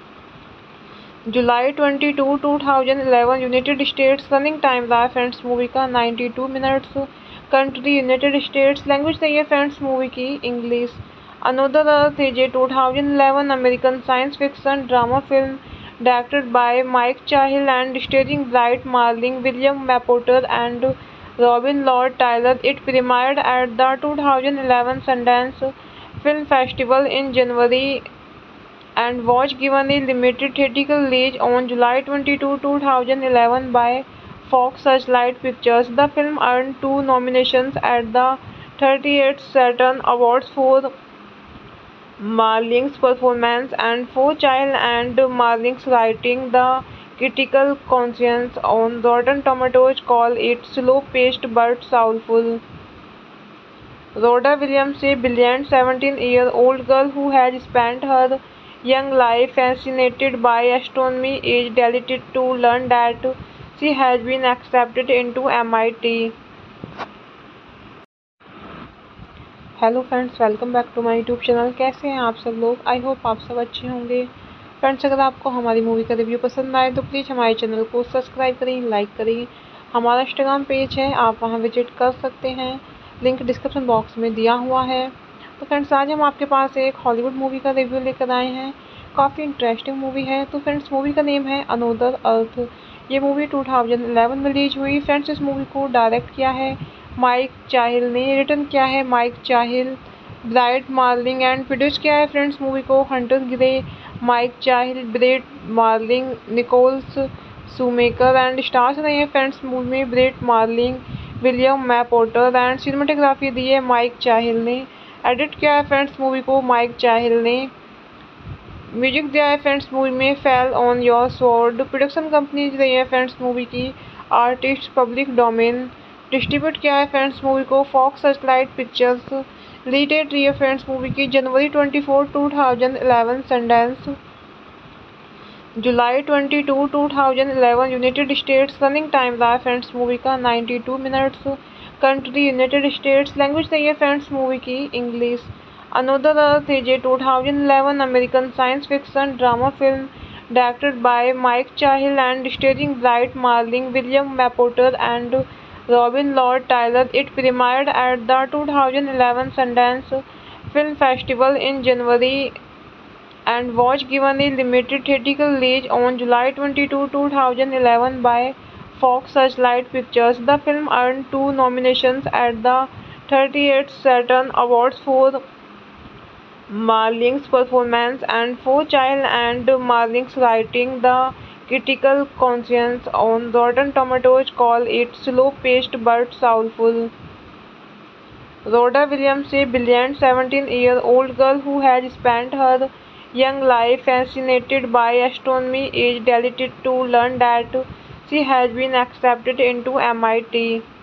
जुलाई twenty two two thousand eleven United States. Running time रहा है फ्रेंड्स मूवी का ninety two minutes. Country United States. Language रही है फ्रेंड्स मूवी की English. Another earth is a two thousand eleven American science fiction drama film directed by Mike Cahill and starring Blythe Marling, William Mapother and Robin Lord Taylor. It premiered at the two thousand eleven Sundance Film Festival in January and was given a limited theatrical release on July twenty-second, two thousand eleven by Fox Searchlight Pictures. The film earned two nominations at the thirty-eighth Saturn Awards for Marling's performance and for child and Marling's writing, the critical conscience on Rotten Tomatoes call it slow-paced but soulful. Rhoda Williams, a brilliant seventeen-year-old girl who has spent her young life fascinated by astronomy, is delighted to learn that she has been accepted into M I T. Hello friends, welcome back to my YouTube channel. कैसे हैं आप सब लोग? आई होप आप सब अच्छे होंगे। फ्रेंड्स, अगर आपको हमारी मूवी का रिव्यू पसंद आए तो प्लीज़ हमारे चैनल को सब्सक्राइब करें, लाइक करें। हमारा इंस्टाग्राम पेज है, आप वहां विजिट कर सकते हैं, लिंक डिस्क्रिप्शन बॉक्स में दिया हुआ है। तो फ्रेंड्स, आज हम आपके पास एक हॉलीवुड मूवी का रिव्यू लेकर आए हैं। काफ़ी इंटरेस्टिंग मूवी है। तो फ्रेंड्स, मूवी का नेम है अनोदर अर्थ। ये मूवी टू थाउजेंड इलेवन में रिलीज हुई। फ्रेंड्स, इस मूवी को डायरेक्ट किया है माइक चाहिल ने, रिटर्न किया है Mike Cahill, Brit Marling and produce किया है फ्रेंड्स मूवी को Hunter Gray, Mike Cahill, Brit Marling, Nichols shoemaker and stars रहे हैं फ्रेंड्स मूवी में Brit Marling, William Mapother and cinematography दी है माइक चाहिल ने। एडिट किया है फ्रेंड्स मूवी को माइक चाहिल ने। म्यूजिक दिया है फ्रेंड्स मूवी में fell on your sword. Production company रही है फ्रेंड्स मूवी की आर्टिस्ट पब्लिक डोमेन। डिस्ट्रीब्यूट किया है फ्रेंड्स मूवी को Fox Searchlight Pictures. Release date रही है फ्रेंड्स मूवी की जनवरी twenty four two thousand eleven Sundance, जुलाई twenty two two thousand eleven United States. Running time रहा है फ्रेंड्स मूवी का ninety two minutes. Country United States. Language रही है फ्रेंड्स मूवी की English. Another earth is a two thousand eleven American science fiction drama film directed by Mike Cahill and starring Brit Marling, William Mapother and Robin Lord Tyler. It premiered at the two thousand eleven Sundance Film Festival in January and was given a limited theatrical release on July twenty-second, two thousand eleven by Fox Searchlight Pictures. The film earned two nominations at the thirty-eighth Saturn Awards for Marling's performance and for child and Marling's writing. The critical conscience on Rotten Tomatoes call it slow-paced but soulful. Rhoda Williams, a brilliant seventeen-year-old girl who has spent her young life fascinated by astronomy, is delighted to learn that she has been accepted into M I T.